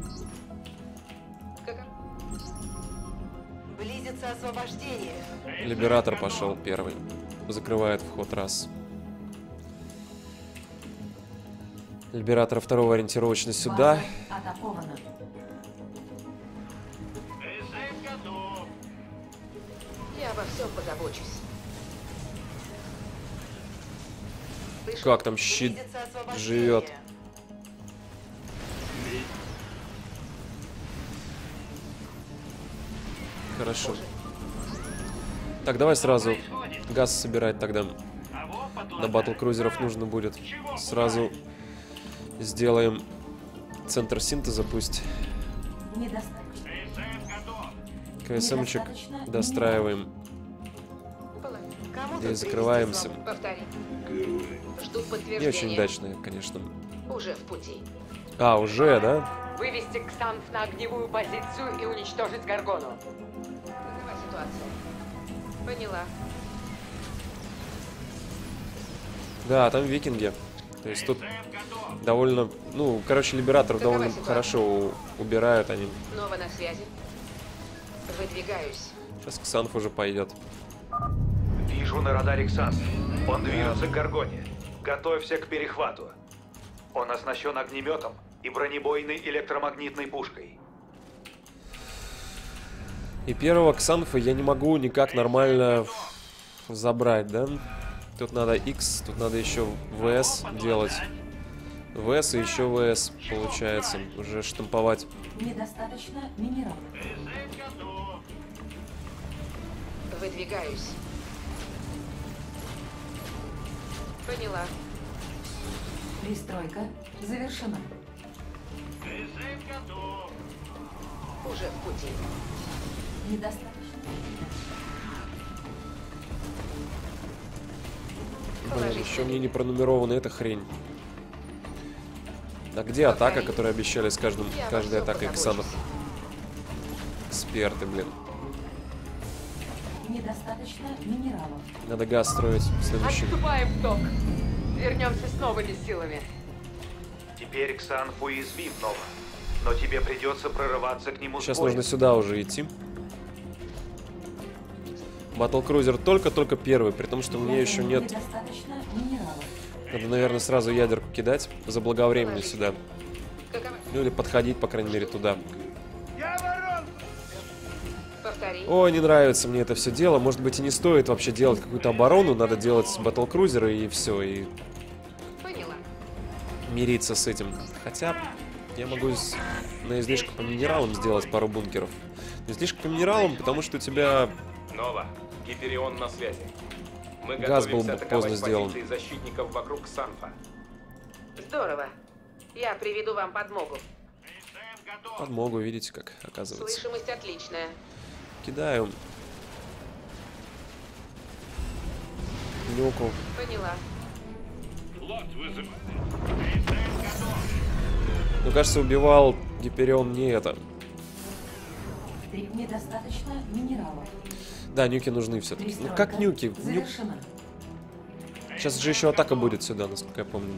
Близится освобождение. Либератор пошел первый. Закрывает вход раз. Либератора второго ориентировочно сюда. Атаковано. Я обо всем позабочусь. Как там щит живет? Хорошо. Так, давай сразу газ собирать тогда. На батл-крузеров нужно будет. Сразу сделаем центр синтеза пусть. КСМчик достраиваем. И закрываемся. Не очень удачно, конечно. Уже в пути. А, уже, да? Вывести Ксанф на огневую позицию и уничтожить Гаргону. Какова ситуация? Поняла. Да, там викинги. То есть тут довольно... Ну, короче, либераторов довольно хорошо убирают они. Снова на связи. Выдвигаюсь. Сейчас Ксанф уже пойдет. Вижу на радаре Ксанф. Он движется к Гаргоне. Готовься к перехвату. Он оснащен огнеметом и бронебойной электромагнитной пушкой. И первого Ксанфа я не могу никак нормально забрать, да? Тут надо X, тут надо еще ВС делать. ВС и еще ВС, получается. Уже штамповать. Недостаточно минералов. Выдвигаюсь. Поняла. Пристройка завершена. Уже в пути. Недостаточно. Блин, еще мне не пронумерована эта хрень. А где атака, которую обещали с каждой атакой Ксанов? Эксперты, блин. Недостаточно минералов. Надо газ строить в следующем. Отступаем в ток. Вернемся с новыми силами. Теперь Ксанф уязвим, Нова. Но тебе придется прорываться к нему. Сейчас нужно сюда уже идти. Батл-крузер только-только первый, при том, что у меня еще нет... Надо, наверное, сразу ядерку кидать заблаговременно сюда. Ну или подходить, по крайней мере, туда. Ой, не нравится мне это все дело. Может быть, и не стоит вообще делать какую-то оборону. Надо делать батл-крузеры и все, и мириться с этим. Хотя я могу на излишку по минералам сделать пару бункеров. Излишку по минералам, потому что у тебя... Нова, Гиперион на связи. Мы газ был готовимся поздно атаковать сделан. позиции защитников вокруг Ксанфа. Здорово. Я приведу вам подмогу. Подмогу, видите, как оказывается. Слышимость отличная. Кидаю. Нюку. Поняла. Ну, кажется, убивал Гиперион не это. Недостаточно минералов. Да, нюки нужны все-таки. Ну как нюки? Завершена. Сейчас же еще атака будет сюда, насколько я помню.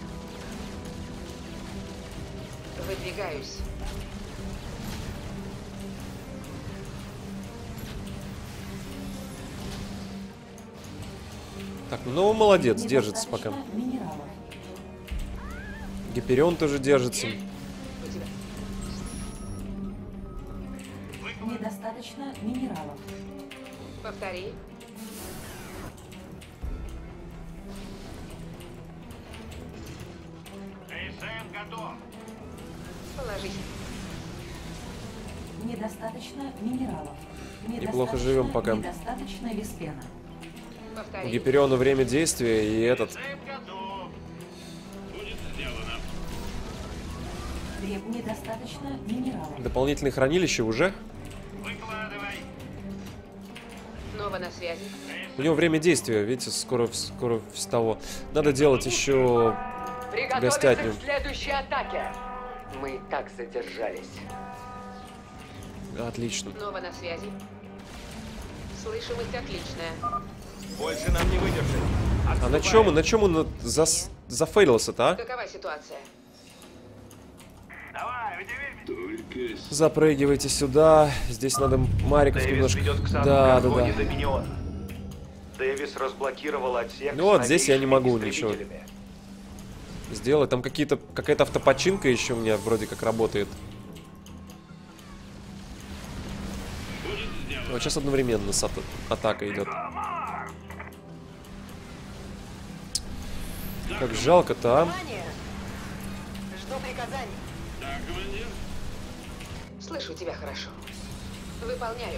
Выдвигаюсь. Так, ну молодец, держится пока. Минералов. Гиперион тоже держится. Недостаточно минералов. Повтори. КСМ готов. Положись. Недостаточно минералов. Неплохо живем пока. Недостаточно виспена. У Гипериона время действия и этот... Недостаточно минералов. Дополнительные хранилища уже? Нова на связи. У него время действия, видите, скоро с того. Надо делать еще гостятню. Приготовиться к следующей атаке. Мы так задержались. Отлично. Нова на связи. Слышимость отличная. Больше нам не выдержать. А на чем он зафейлился-то, а? Какова ситуация? Запрыгивайте сюда. Здесь надо Мариков немножко... Да. Дэвис разблокировал отсек. Ну вот, здесь я не могу ничего сделать. Там какая-то автопочинка еще у меня вроде как работает. Вот сейчас одновременно атака идет. Как жалко-то, а? Жду приказаний. Слышу тебя хорошо. Выполняю.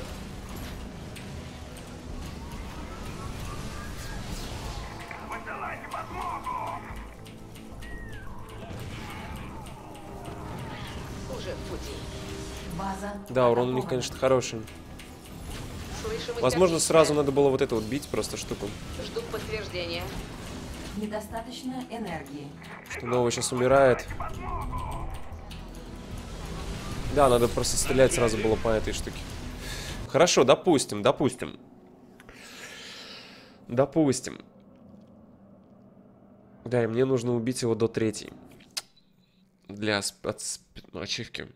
Высылайте подмогу! Уже в пути. База. Да, урон у них, конечно, хороший. Слышимость Возможно, отличная. сразу надо было вот это вот бить просто штуку. Жду подтверждения. Недостаточно энергии. Что Нова сейчас умирает. Да, надо просто стрелять сразу было по этой штуке. Хорошо, допустим. Да, и мне нужно убить его до 3. Для ачивки.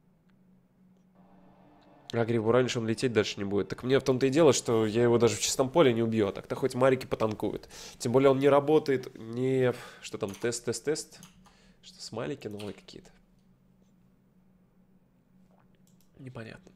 Агрибу раньше он лететь дальше не будет. Так мне в том-то и дело, что я его даже в чистом поле не убью. А так-то хоть Марики потанкуют. Тем более он не работает. Не... Что там? Тест. Что, смайлики новые какие-то? Непонятно.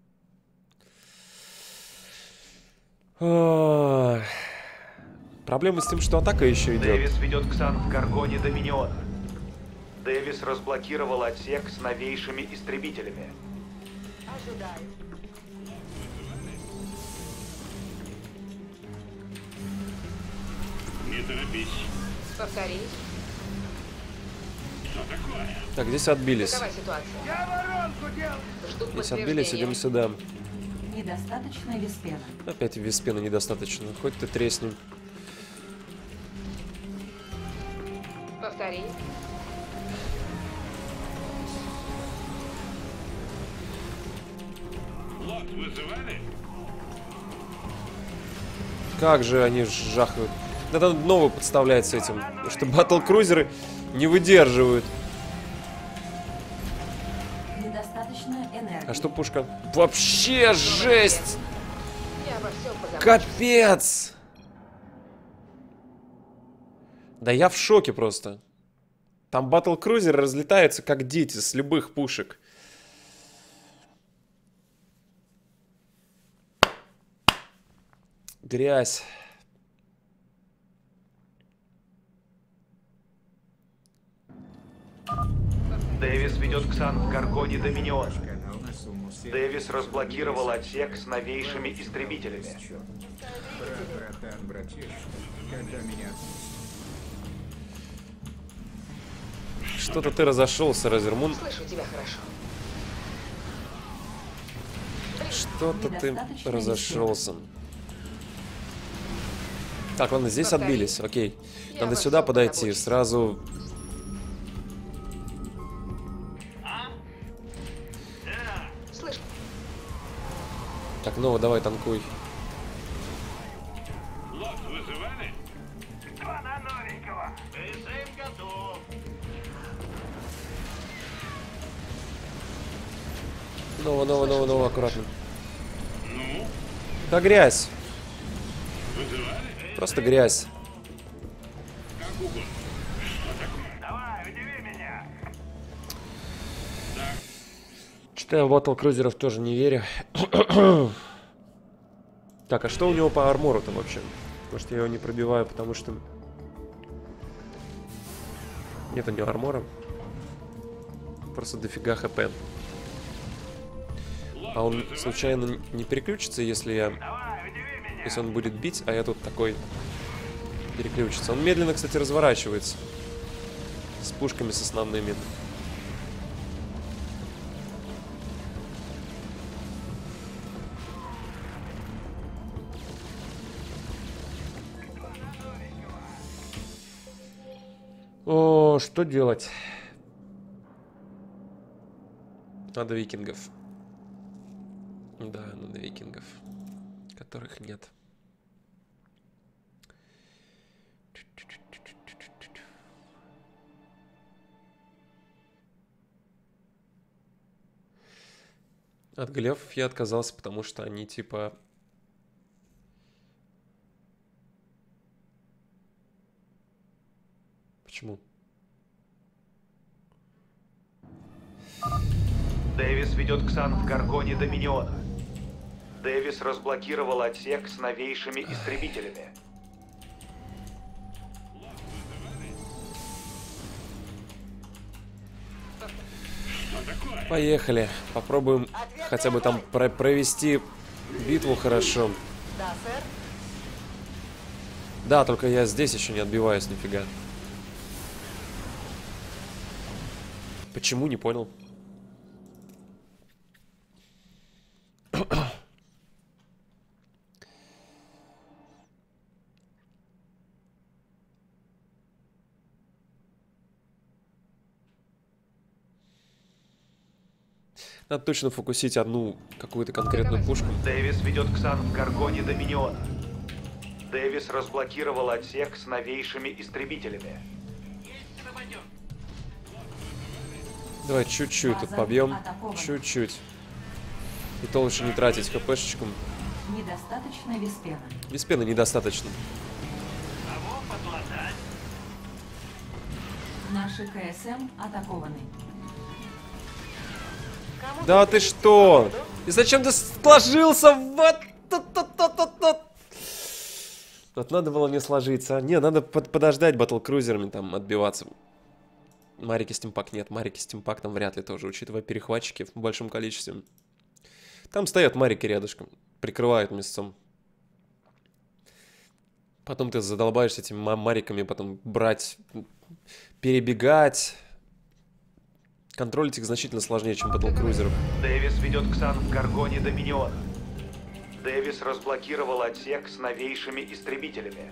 Проблема с тем, что атака еще идет. Дэвис ведет Ксан в Гаргоне Доминиона. Дэвис разблокировал отсек с новейшими истребителями. Ожидаю. Не торопись. Повтори. Что такое? Так, здесь отбились. Какова ситуация? Я воронку делал! Жду Здесь отбились, идем подтверждения. сюда. Недостаточно виспена. Опять виспена недостаточно. Хоть ты тресни. Повтори. Лот вызывали? Как же они жахают. Надо новый подставлять с этим. Потому что батл-крузеры не выдерживают. Недостаточно энергии. А что пушка? Вообще жесть! Я обо всем позабочусь. Капец! Да я в шоке просто. Там батл-крузеры разлетаются как дети с любых пушек. Грязь. Дэвис ведет Ксан в Гаргоне Доминиона. Канал на сумму 7. Дэвис разблокировал отсек с новейшими истребителями. Братан, братишка, когда меня... Что-то ты разошелся, Разермун. Слышу тебя хорошо. Что-то ты разошелся. Так, ладно, здесь отбились. Окей. Надо сюда подойти. Сразу... Слышь, Так, Нова, давай, танкуй. Лот вызывали? Два на новенького! Призыв готов! Нова, аккуратно. Ну? Да грязь. Вызывали? Просто грязь. Как угодно. Что такое? Давай, удиви меня! Что-то я в батл-крузеров тоже не верю. Так, а что у него по армору-то вообще? Может, я его не пробиваю, потому что... Нет у него армора. Просто дофига хп. А он случайно не переключится, если он будет бить, а я тут такой переключится. Он медленно, кстати, разворачивается. С пушками, с основными. О, что делать? Надо викингов. Да, надо викингов, которых нет. От глефов я отказался, потому что они типа... Почему? Дэвис ведет Ксан в Гаргоне Доминиона. Дэвис разблокировал отсек с новейшими истребителями. Поехали. Попробуем хотя бы там провести битву хорошо. Да, сэр. Да, только я здесь еще не отбиваюсь нифига. Почему, не понял. Надо точно фокусить одну какую-то конкретную пушку. Дэвис ведет Ксан в Гаргоне Доминиона. Дэвис разблокировал отсек с новейшими истребителями. Давай чуть-чуть тут побьем. Чуть-чуть. И то лучше не тратить хпшечку. Недостаточно виспена. Виспена недостаточно. Наши КСМ атакованы. Да ты что? И зачем ты сложился? Вот надо было не сложиться. Не, надо подождать батл-крузерами там отбиваться. Марики Стимпак нет. Марики Стимпак там вряд ли тоже, учитывая перехватчики в большом количестве. Там стоят марики рядышком. Прикрывают мясцом. Потом ты задолбаешься этими мариками потом брать, перебегать. Контролить их значительно сложнее, чем батл-крузеров. Дэвис ведет Ксан в Гаргоне Доминиона. Дэвис разблокировал отсек с новейшими истребителями.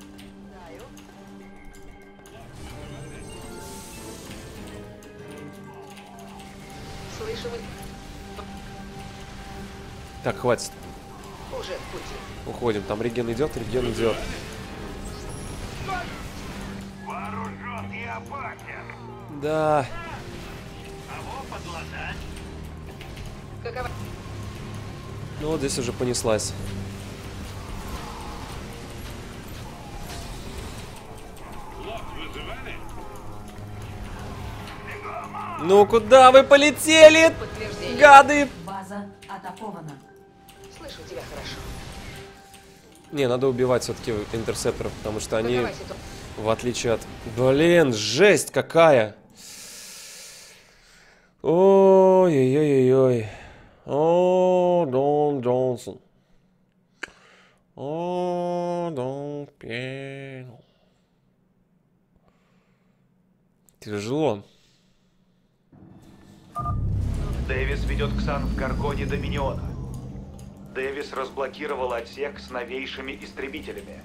Слышу, Так, хватит. уже в пути. Уходим. Там реген идет, реген идет. Вооружен и опасен. Да. Кого подложать? Какова? Ну вот здесь уже понеслась. Ну куда вы полетели, гады? База атакована. Слышу тебя хорошо. Не, надо убивать все-таки интерсепторов, потому что они, в отличие от... Блин, жесть какая! Ой-ой-ой-ой. О, Дон Джонсон. О, Дон Пен. Тяжело. Дэвис ведет Ксан в Гаргоне Доминиона. Дэвис разблокировал отсек с новейшими истребителями.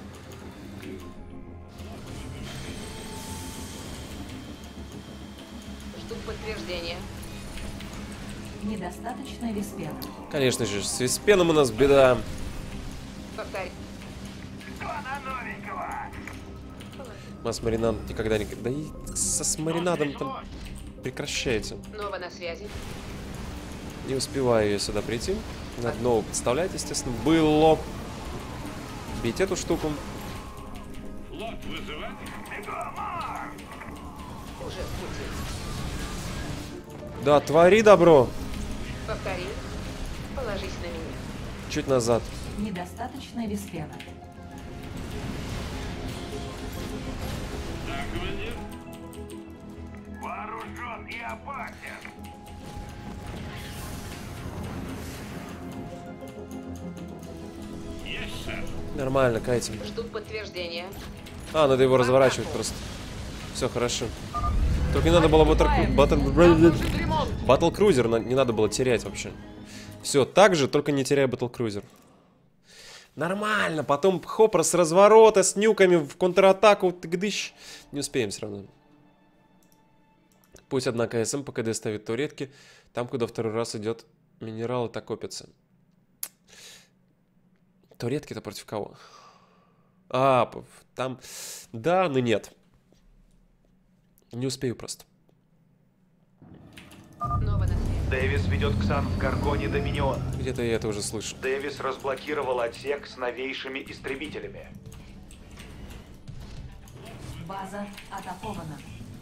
Жду подтверждения. Недостаточно виспена. Конечно же, с виспеном у нас беда. Повтори. Масс-маринад никогда не... Да и со смаринадом там прекращается. Нова на связи. Не успеваю я сюда прийти. Надо нового подставлять, естественно. Было. Бить эту штуку. Уже в пути. Да, твори добро. Повтори. Положись на меня. Чуть назад. Недостаточно виспена. Вооружен и опасен. Нормально, кайтим. Ждут подтверждения. А, надо его разворачивать просто. Все хорошо. Только не надо было батл-крузер, не надо было терять вообще. Все, так же, только не теряй батл-крузер. Нормально, потом хоп, с разворота, с нюками в контратаку, тыгдыщ. Не успеем все равно. Пусть одна КСМ по КД ставит туретки. Там, куда второй раз идет минералы, так копятся. Туретки-то против кого? А, там... Да, но нет. Не успею просто. Дэвис ведет Ксан в Гаргоне Доминион. Где-то я это уже слышу. Дэвис разблокировал отсек с новейшими истребителями. База атакована.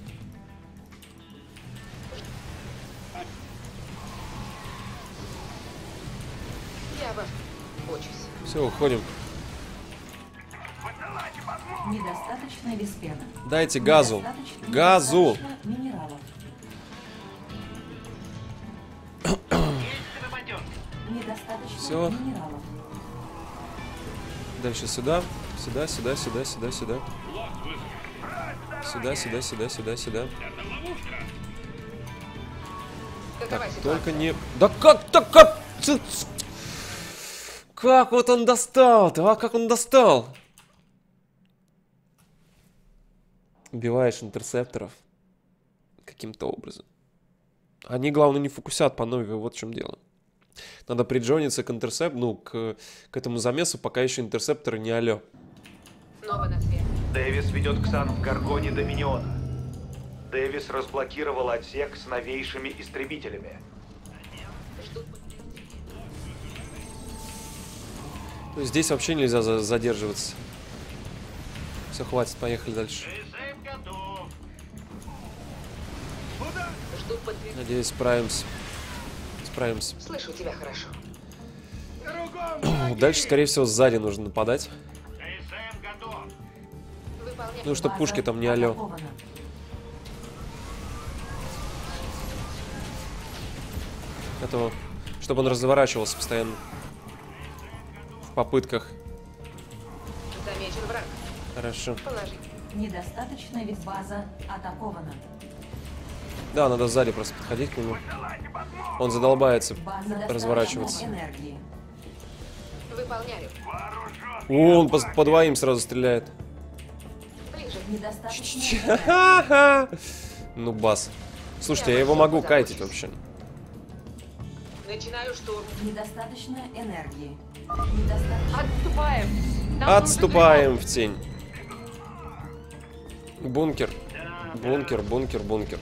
Я вас учусь. Все, уходим. Недостаточно виспена. Дайте газу. Газу! Минералов. Недостаточно Все. минералов. Дальше сюда. Сюда, сюда, сюда, сюда, сюда. Сюда, сюда, сюда, сюда, сюда. Так, только не... Да как так, как? Как вот он достал-то, а? Как он достал? Убиваешь интерсепторов каким-то образом. Они, главное, не фокусят по новой, вот в чем дело. Надо приджониться к интерсептору, ну, к этому замесу, пока еще интерсепторы не алё. Дэвис ведет Ксан в Гаргоне Доминиона. Дэвис разблокировал отсек с новейшими истребителями. Здесь вообще нельзя задерживаться. Все, хватит, поехали дальше. Надеюсь, справимся. Справимся. Слышу тебя хорошо. Дальше, скорее всего, сзади нужно нападать. Ну, чтобы пушки там не алё. Этого, чтобы он разворачивался постоянно. В попытках. Замечен враг. Хорошо. Положи. Недостаточно ведь база атакована. Да, надо сзади просто подходить к нему. Он задолбается разворачиваться. Выполняю. О, он по двоим сразу стреляет. Ну, бас. Слушайте, я его могу кайтить вообще. Начинаю штурм. Недостаточно энергии. Отступаем. Отступаем в тень. Бункер. Бункер, бункер, бункер.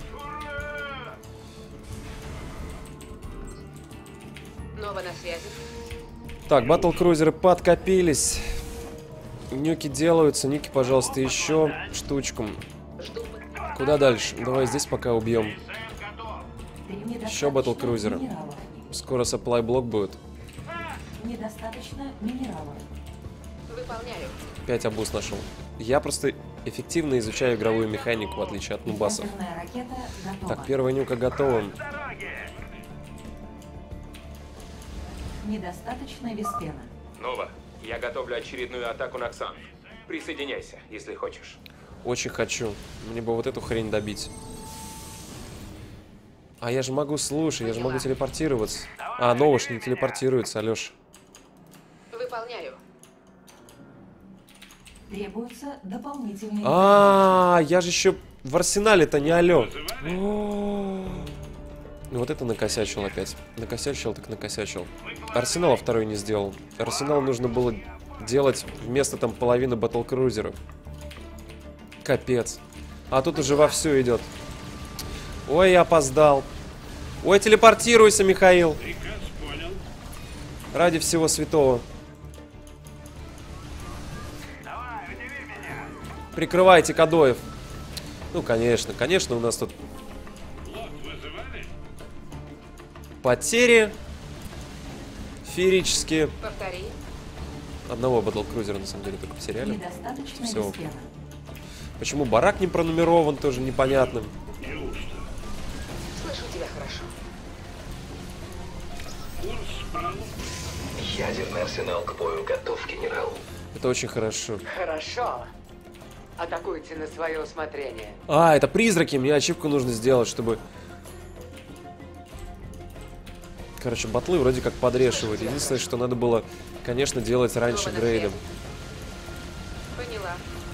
Нова на связи. Так, батл-крузеры подкопились. Нюки делаются. Нюки, пожалуйста, еще штучку. Куда дальше? Давай здесь пока убьем. Еще батл-крузеры. Скоро сапплай-блок будет. Недостаточно минералов. Выполняю. 5 обуз нашел. Я просто эффективно изучаю игровую механику, в отличие от нубасов. Так, первая нюка готова. Недостаточно виспена. Нова, я готовлю очередную атаку на Ксан. Присоединяйся, если хочешь. Очень хочу. Мне бы вот эту хрень добить. А я же могу, слушай, я же могу телепортироваться. А, Новош не телепортируется, Алёш. Выполняю. Требуются дополнительные... А, я же еще в арсенале-то не алё. Вот это накосячил опять. Накосячил, так накосячил. Арсенала второй не сделал. Арсенал нужно было делать вместо там половины батл-крузеров. Капец. А тут уже вовсю идет. Ой, я опоздал. Ой, телепортируйся, Михаил. Ради всего святого. Прикрывайте Кадоев. Ну, конечно, конечно, у нас тут потери феерические. Повтори. Одного батл-крузера, на самом деле, только потеряли. Недостаточно Все. виспена. Почему барак не пронумерован, тоже непонятно. Слышу тебя хорошо. Курс Ядерный арсенал к бою готов, генерал. Это очень хорошо. Хорошо. Атакуйте на свое усмотрение. А, это призраки. Мне ачивку нужно сделать, чтобы... Короче, батлы вроде как подрешивают. Единственное, что надо было, конечно, делать раньше грейдом. Поняла.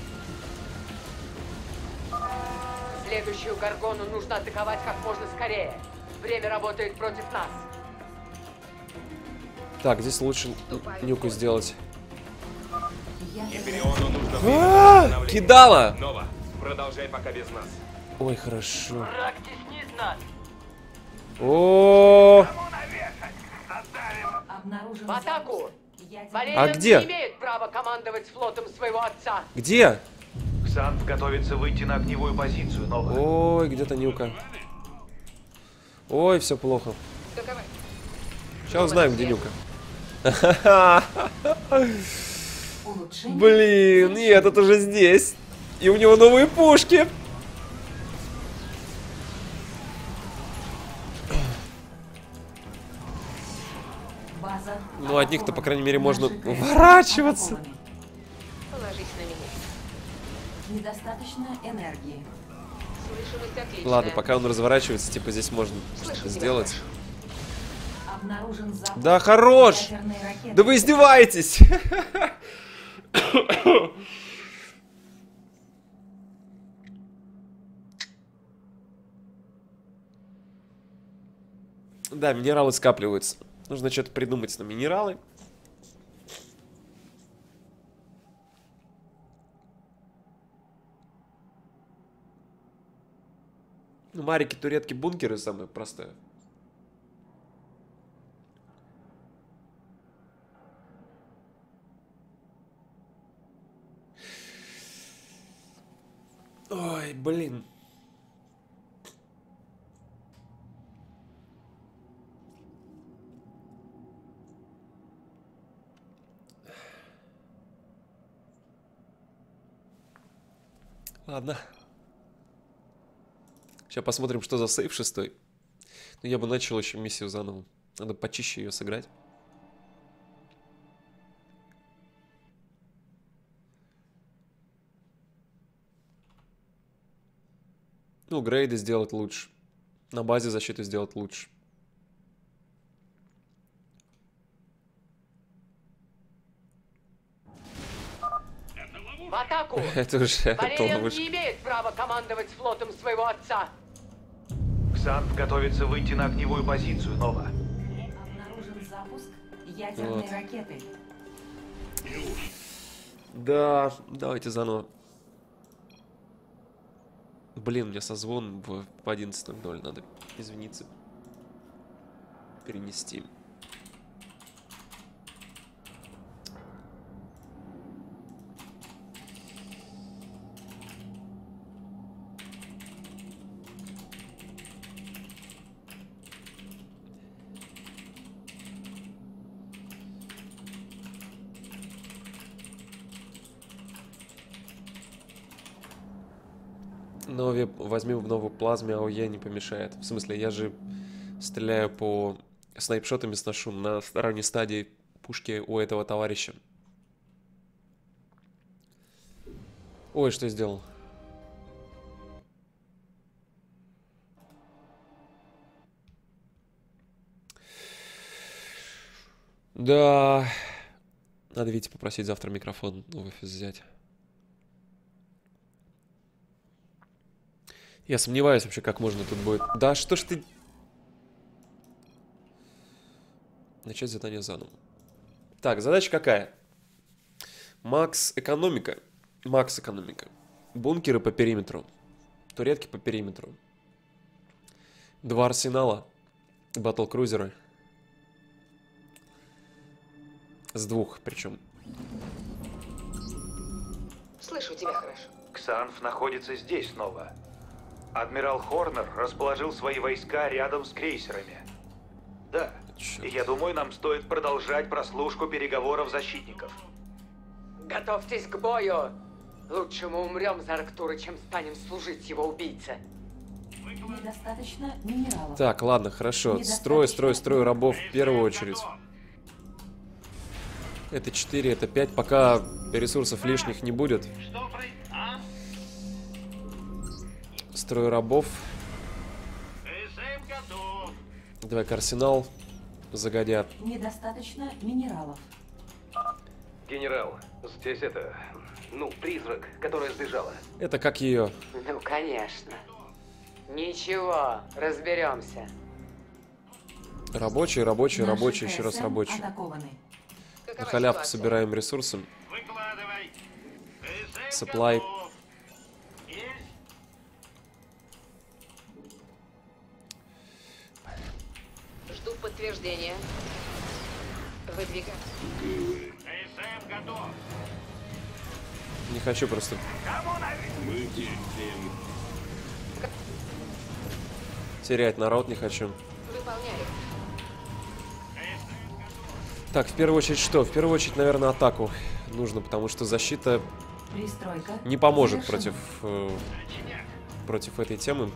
Следующую Гаргону нужно атаковать как можно скорее. Время работает против нас. Так, здесь лучше нюку сделать. Империону нужно кидала! Нова, продолжай пока без нас. Ой, хорошо. Враг теснит нас. О, В атаку! А Валериан где? не имеет права командовать флотом своего отца. где? Ксант готовится выйти на огневую позицию, Нова. Ой, где-то нюка. Ой, все плохо. Сейчас узнаем, где нюка. Блин, и этот уже здесь. И у него новые пушки. Ну, от них-то, по крайней мере, можно уворачиваться. Положись на меня. Недостаточно энергии. Слышимость отличная. Ладно, пока он разворачивается, типа здесь можно что-то сделать. Обнаружен запуск Да хорош! ядерной ракеты. Да вы издеваетесь! Да, минералы скапливаются. Нужно что-то придумать на минералы. Ну, марики, туретки, бункеры самое простое. Ой, блин. Ладно. Сейчас посмотрим, что за сейф 6. Ну, я бы начал еще миссию заново. Надо почище ее сыграть. Ну, грейды сделать лучше. На базе защиты сделать лучше. В атаку! Это уже Валериан ловушка. не имеет права командовать флотом своего отца. Ксант готовится выйти на огневую позицию, Нова. Обнаружен запуск ядерной Вот. ракеты. Да, давайте заново. Блин, у меня созвон в 11:00, надо извиниться. Перенести. Нови возьми в новую плазме, АОЕ не помешает. В смысле, я же стреляю по снайпшотами, сношу на ранней стадии пушки у этого товарища. Ой, что я сделал? Да. Надо, Вите, попросить завтра микрофон в офис взять. Я сомневаюсь вообще, как можно тут будет. Да что ж ты... Начать задание заново. Так, задача какая? Макс экономика. Макс экономика. Бункеры по периметру. Туретки по периметру. 2 арсенала. Батл-крузеры. С 2 причем. Слышу тебя хорошо. Ксанф находится здесь, Нова. Адмирал Хорнер расположил свои войска рядом с крейсерами. Да, и я думаю, нам стоит продолжать прослушку переговоров защитников. Готовьтесь к бою. Лучше мы умрем за Арктуры, чем станем служить его убийце. Недостаточно минералов. Так, ладно, хорошо. Строю рабов в первую очередь. Это 4, это 5. Пока ресурсов лишних не будет. Строю рабов. Давай-ка арсенал. Загодят. Недостаточно минералов. Генерал, здесь это... Ну, призрак, которая сбежала. Это как ее? Ну, конечно. Ничего, разберемся. Рабочие, рабочие, рабочие, еще раз рабочие. На халявку собираем ресурсы. Supply. Жду подтверждения. Выдвигать. Не хочу просто. Терять народ не хочу. Выполняю. Так, в первую очередь что? В первую очередь, наверное, атаку нужно, потому что защита не поможет против этой темы.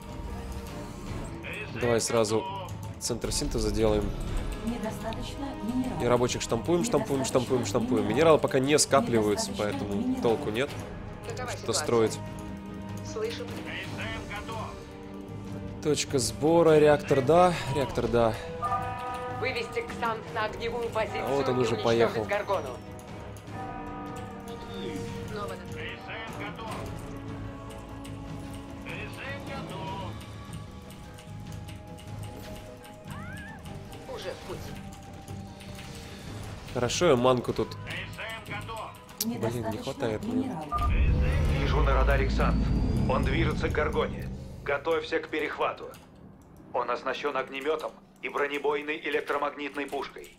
Давай сразу центр синтеза делаем. И рабочих штампуем, штампуем, штампуем, штампуем. Минералы пока не скапливаются, поэтому толку нет что строить. Слышим. Точка сбора, реактор да, реактор да. Вывести Ксант на огневую позицию. А вот он уже поехал. Гаргону. Уже в путь. Хорошо, я манку тут. Блин, не хватает мне. Вижу на радаре Ксант. Он движется к Гаргоне. Готовься к перехвату. Он оснащен огнеметом и бронебойной электромагнитной пушкой.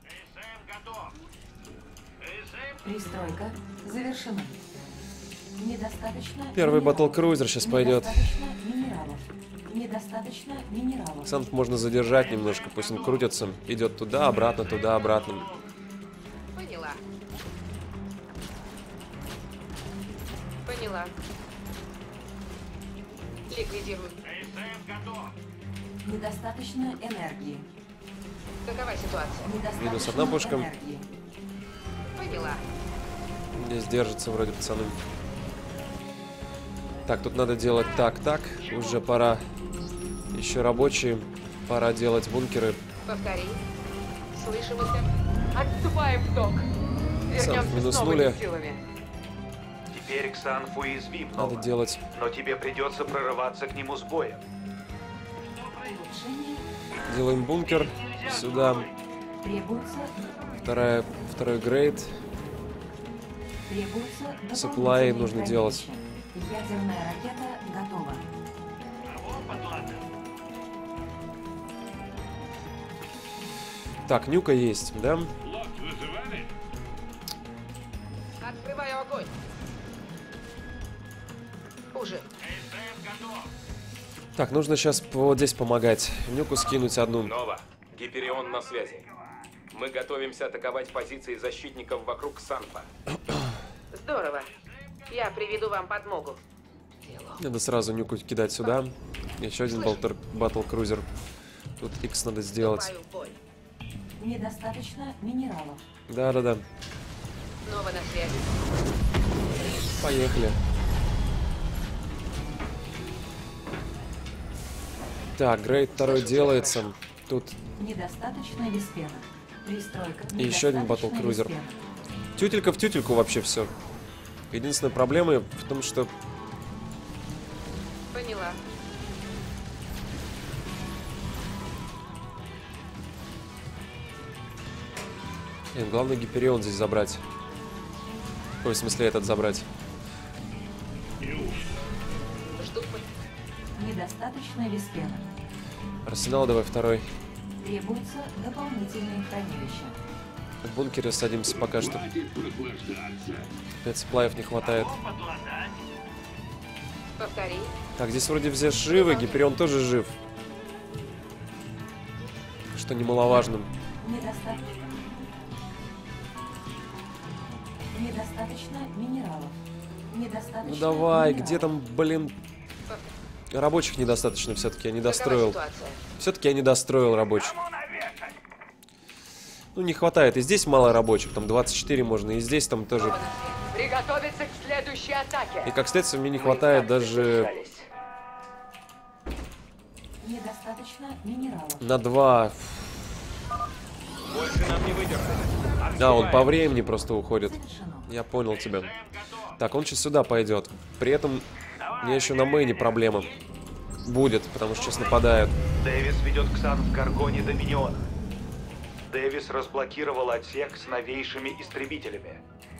Пристройка завершена. Недостаточно Первый батл-крузер сейчас пойдет. Недостаточно минералов. Ксант можно задержать немножко, пусть он крутится. Идет туда, обратно, туда, обратно. Поняла. Поняла. Ликвидируй. Недостаточно энергии. Какова ситуация? Минус одна пушка. Поняла. Здесь держится вроде пацаны. Так, тут надо делать так, так. Уже пора. Еще рабочие. Пора делать бункеры. Повтори. Слышим их. Отступаем в док. Вернемся с новыми силами. Теперь Ксанф уязвим, Надо делать. но тебе придется прорываться к нему с боем. Делаем бункер. Сюда. Второй грейд. Supply нужно делать. Ядерная ракета готова. Так, нюка есть, да? Открываю огонь. Уже. Так, нужно сейчас вот здесь помогать. Нюку скинуть одну. Нова, Гиперион на связи. Мы готовимся атаковать позиции защитников вокруг Санфа. Здорово. Я приведу вам подмогу. Надо сразу нюку кидать сюда. Еще один батл-крузер. Тут X надо сделать. Недостаточно минералов. Да-да-да. Снова на связи. Поехали. Так, грейд второй делается. Тут Недостаточно виспена. Пристройка. и еще один батл-крузер. Тютелька в тютельку вообще все. Единственная проблема в том, что... Поняла. Главное Гиперион здесь забрать. Ой, в смысле этот забрать. Недостаточно виспена. Арсенал давай второй. Требуются дополнительные хранилища. В бункере садимся пока что. 5 сплаев не хватает. Повтори. Так, здесь вроде все живы, Гиперион тоже жив. Что немаловажно. Недостаточно минералов. Недостаточно Ну давай, минералов. где там, блин... Рабочих недостаточно все-таки, я не достроил. Все-таки я не достроил рабочих. Ну, не хватает. И здесь мало рабочих. Там 24 можно. И здесь там тоже... Приготовиться к следующей атаке. И, как следствие, мне не хватает даже... Недостаточно минералов. На 2... Больше нам не выдержать. Да, он по времени просто уходит. Я понял тебя. Так, он сейчас сюда пойдет. При этом у меня еще на мейне проблема будет, потому что сейчас нападают. Дэвис ведет Ксан в Гаргоне Доминиона. Дэвис разблокировал отсек с новейшими истребителями.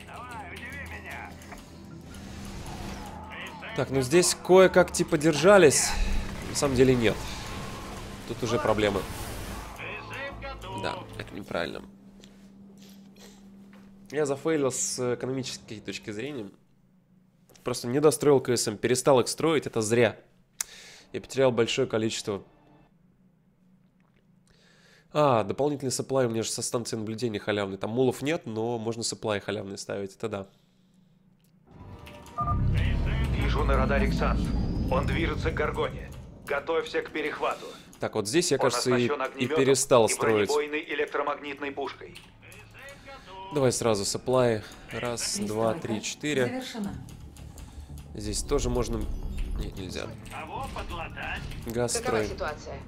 Так, ну здесь кое-как типа держались. На самом деле нет. Тут уже проблемы. Да, это неправильно. Я зафейлил с экономической точки зрения. Просто не достроил КСМ, перестал их строить, это зря. Я потерял большое количество. Дополнительный сапплай у меня же со станции наблюдения халявный. Там мулов нет, но можно сапплай халявный ставить, это да. Вижу на радаре Ксан. Он движется к Гаргоне. Готовься к перехвату. Так, вот здесь я, кажется, и огнеметом перестал строить. Бронебойной электромагнитной пушкой. Давай сразу сапплай. Раз, два, три, 4. Завершена. Здесь тоже можно... Нет, нельзя. Газ Какова строим. ситуация?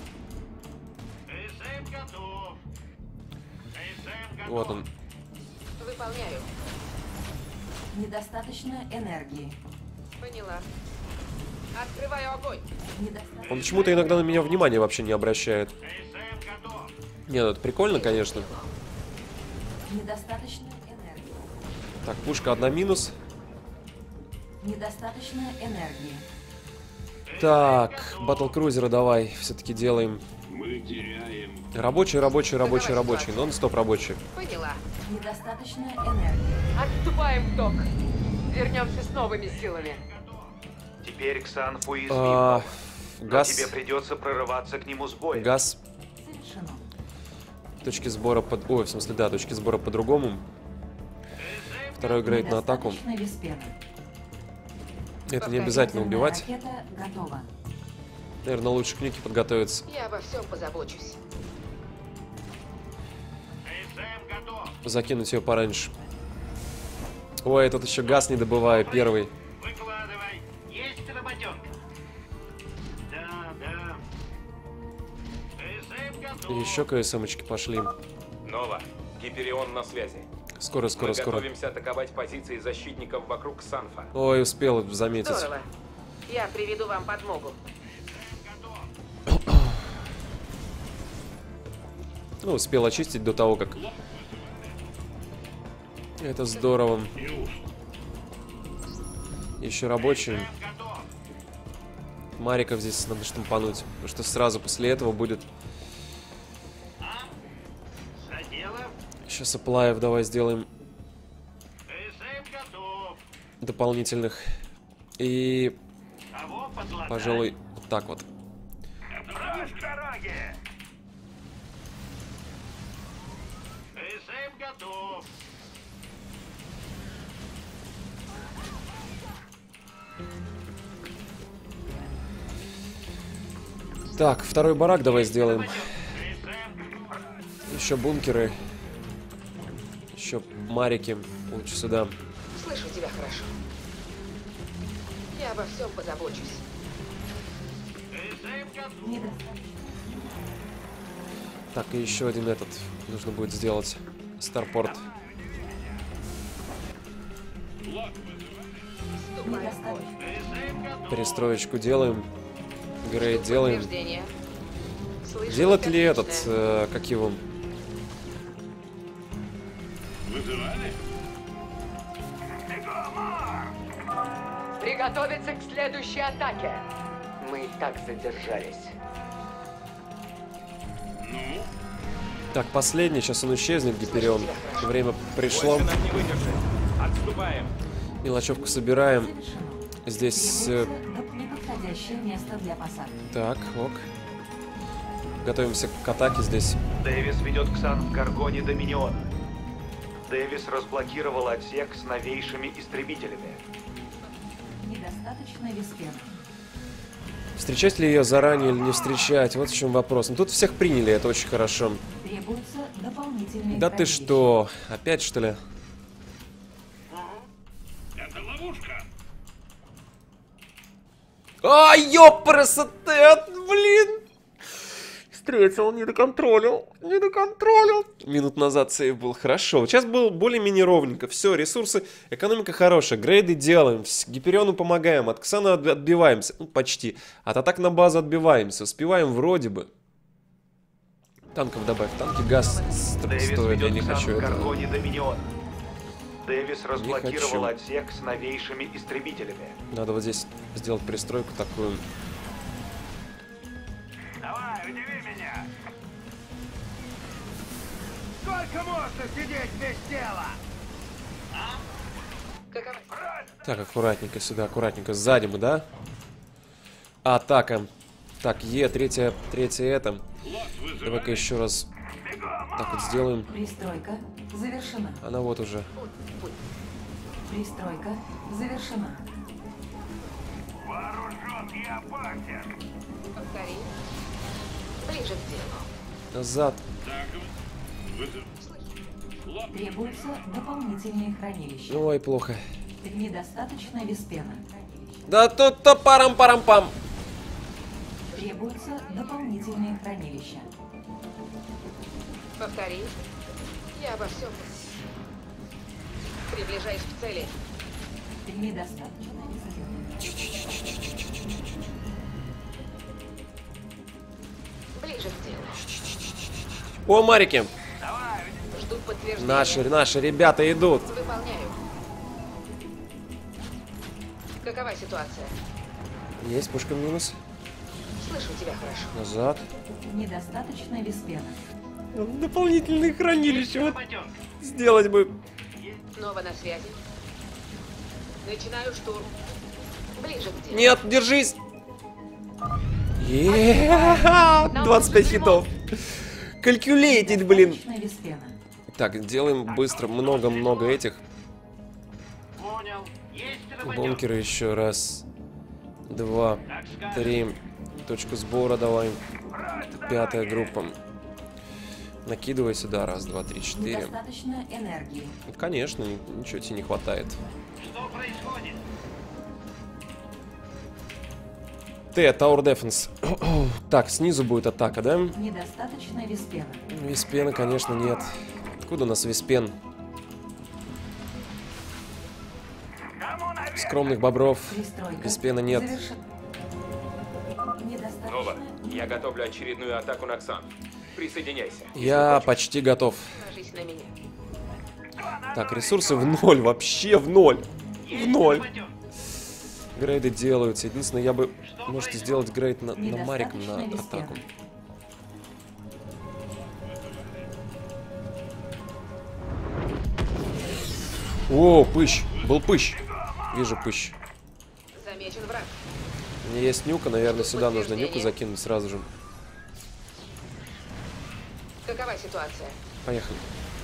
Вот он. Выполняю. Недостаточно энергии. Поняла. Открываю огонь. Он почему-то иногда на меня внимания вообще не обращает. Не, ну это прикольно, конечно. Недостаточно энергии. Так, пушка одна минус. Недостаточно энергии. Так, батл-крузера давай все-таки делаем. Мы теряем. Рабочий, рабочий, рабочий, рабочий. Нон-стоп рабочий. Поняла. Недостаточно энергии. Отступаем в ток. Вернемся с новыми силами. Теперь Ксан уязвим. Но Газ. тебе придется прорываться к нему с боем. Газ. Завершено. Точки сбора под... Ой, в смысле, да, точки сбора по-другому. Второй играет на атаку. Недостаточно виспена. Это не обязательно убивать. Ракета готова. Наверное, лучше к нюке подготовиться. Я обо всем позабочусь. Закинуть ее пораньше. Ой, тут еще газ не добываю, первый. Выкладывай. Есть работенка. Да, да. КСМ готов. И еще КСМочки пошли. Нова, Гиперион на связи. Скоро, скоро, Мы скоро. готовимся атаковать позиции защитников вокруг Санфа. Ой, успел заметить. Здорово. Я приведу вам подмогу. Ну, успел очистить до того, как... Это здорово. Еще рабочий. Мариков здесь надо штампануть. Потому что сразу после этого будет... Еще сапплаев давай сделаем. Дополнительных. И... Пожалуй, вот так вот. Так, второй барак давай сделаем. Еще бункеры. Еще марики. Лучше сюда. Слышу тебя хорошо. Я обо всем позабочусь. Так, и еще один этот нужно будет сделать. Старпорт. Перестроечку делаем. Грейд делаем. Делать ли этот, как его? Приготовиться к следующей атаке. Мы и так задержались. Так, последний, сейчас он исчезнет, Гиперион. Время пришло. Отступаем. Мелочевку собираем. Здесь... Неподходящее место для посадки. Так, ок. Готовимся к атаке здесь. Дэвис ведет Ксан в Гаргоне Доминиона. Дэвис разблокировал отсек с новейшими истребителями. Недостаточно виспена. Встречать ли ее заранее или не встречать? Вот в чем вопрос. Ну, тут всех приняли, это очень хорошо. Требуется дополнительная Дополнительные Да ты хранилища. что? Опять что ли? Это ловушка. А, ёпрасотет, блин! Встретил, не доконтролил. Минут назад сейв был. Хорошо. Сейчас был более-менее ровненько. Все, ресурсы, экономика хорошая. Грейды делаем. Гипериону помогаем. От Ксана отбиваемся. Ну, почти. От атак на базу отбиваемся. Успеваем вроде бы. Танков добавь. Танки газ стоят. Я не хочу этого. Дэвис разблокировал хочу. отсек с новейшими истребителями. Надо вот здесь сделать пристройку такую. Давай, удиви меня! Сколько можно сидеть без тела? Так, аккуратненько сюда, аккуратненько. Сзади мы, да? Атака. Так, третья это. Давай-ка еще раз так вот сделаем. Пристройка завершена. Она вот уже. Пристройка завершена. Вооружен и опасен. Повтори. Ближе к делу. Назад. Требуются дополнительные хранилища. Ой, плохо. Недостаточно виспена. Да тут-то парам-парам-пам. Требуются дополнительные хранилища. Повтори. Я обо всем. Приближаюсь к цели. Недостаточно виспена. Ближе к делу. О, Марики. Жду подтверждения. Наши ребята идут. Выполняю. Какова ситуация? Есть пушка минус. Слышу тебя хорошо. Назад. Недостаточно виспена. Дополнительные хранилища. Вот сделать бы. Снова на связи. Начинаю штурм. Ближе к делу. Нет, держись. 25 хитов. Калькулейтить, блин. Так, делаем быстро. Много этих. Бункеры еще. Раз, два, три. Точку сбора давай. Это 5-я группа. Накидывай сюда. Раз, два, три, 4. Недостаточно энергии. Конечно, ничего тебе не хватает. Что происходит? Tower Defense. Так, снизу будет атака, да? Недостаточно виспена. Виспена, конечно, нет. Откуда у нас виспен? Скромных бобров. Виспена нет. Нова, я готовлю очередную атаку на Ксан. Присоединяйся. Я почти готов. Ложись на меня. Так, ресурсы в ноль. Вообще в ноль. В ноль. Грейды делаются. Единственное, я бы... Можете сделать грейд на Марик на атаку. О, пыщ. Был пыщ. Вижу пыщ. Замечен враг. У меня есть нюка, наверное, сюда нужно нюку закинуть сразу же. Какова ситуация? Поехали.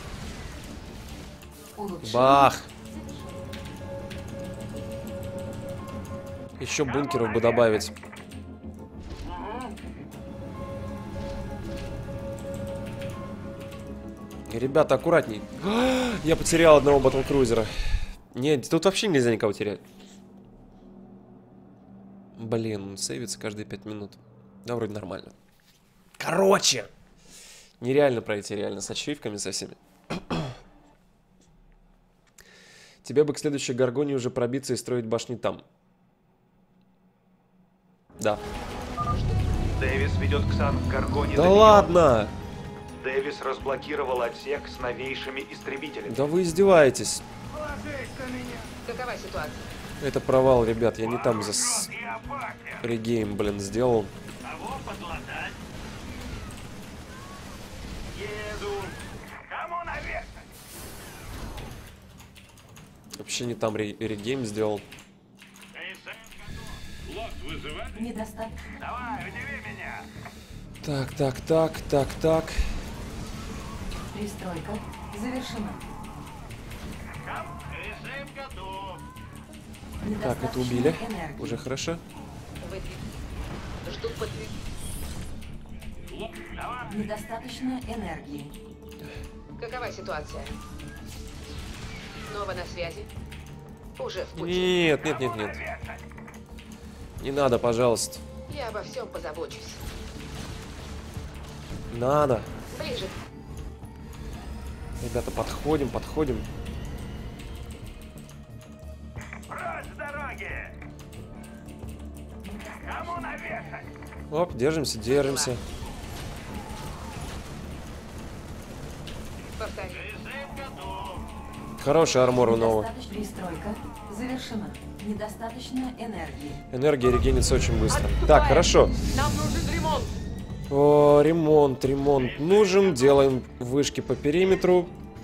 Улучшение. Бах! Еще бункеров бы добавить. Ребята, аккуратней. Я потерял одного батлкрузера. Нет, тут вообще нельзя никого терять. Блин, он сейвится каждые 5 минут. Да, вроде нормально. Короче! Нереально пройти, реально, с ачивками со всеми. Тебе бы к следующей Гаргонии уже пробиться и строить башни там. Да. Дэвис ведет Ксан к Гаргоне. Да ладно! Дэвис разблокировал отсек с новейшими истребителями. Да вы издеваетесь. Какова ситуация? Это провал, ребят. Я не там за регейм, блин, сделал. Кого подлатать? Еду. Кому наверх? Вообще не там регейм сделал. Недостаточно. Давай, удиви меня. Так. Пристройка завершена. Режим готов. Так, это убили. Уже хорошо. Жду подтверждения. Недостаточно энергии. Какова ситуация? Нова на связи? Уже в пути. Нет, нет, нет, нет. Не надо, пожалуйста. Я обо всем позабочусь. Надо. Ближе. Ребята, подходим, подходим. Прочь с дороги! Кому навешать? Оп, держимся, держимся. Повтори. Хороший армор у нового. Перестройка завершена. Недостаточно энергии. Энергия регенится очень быстро. Так, хорошо. Нам нужен ремонт. О, ремонт, ремонт нужен. Делаем вышки по периметру.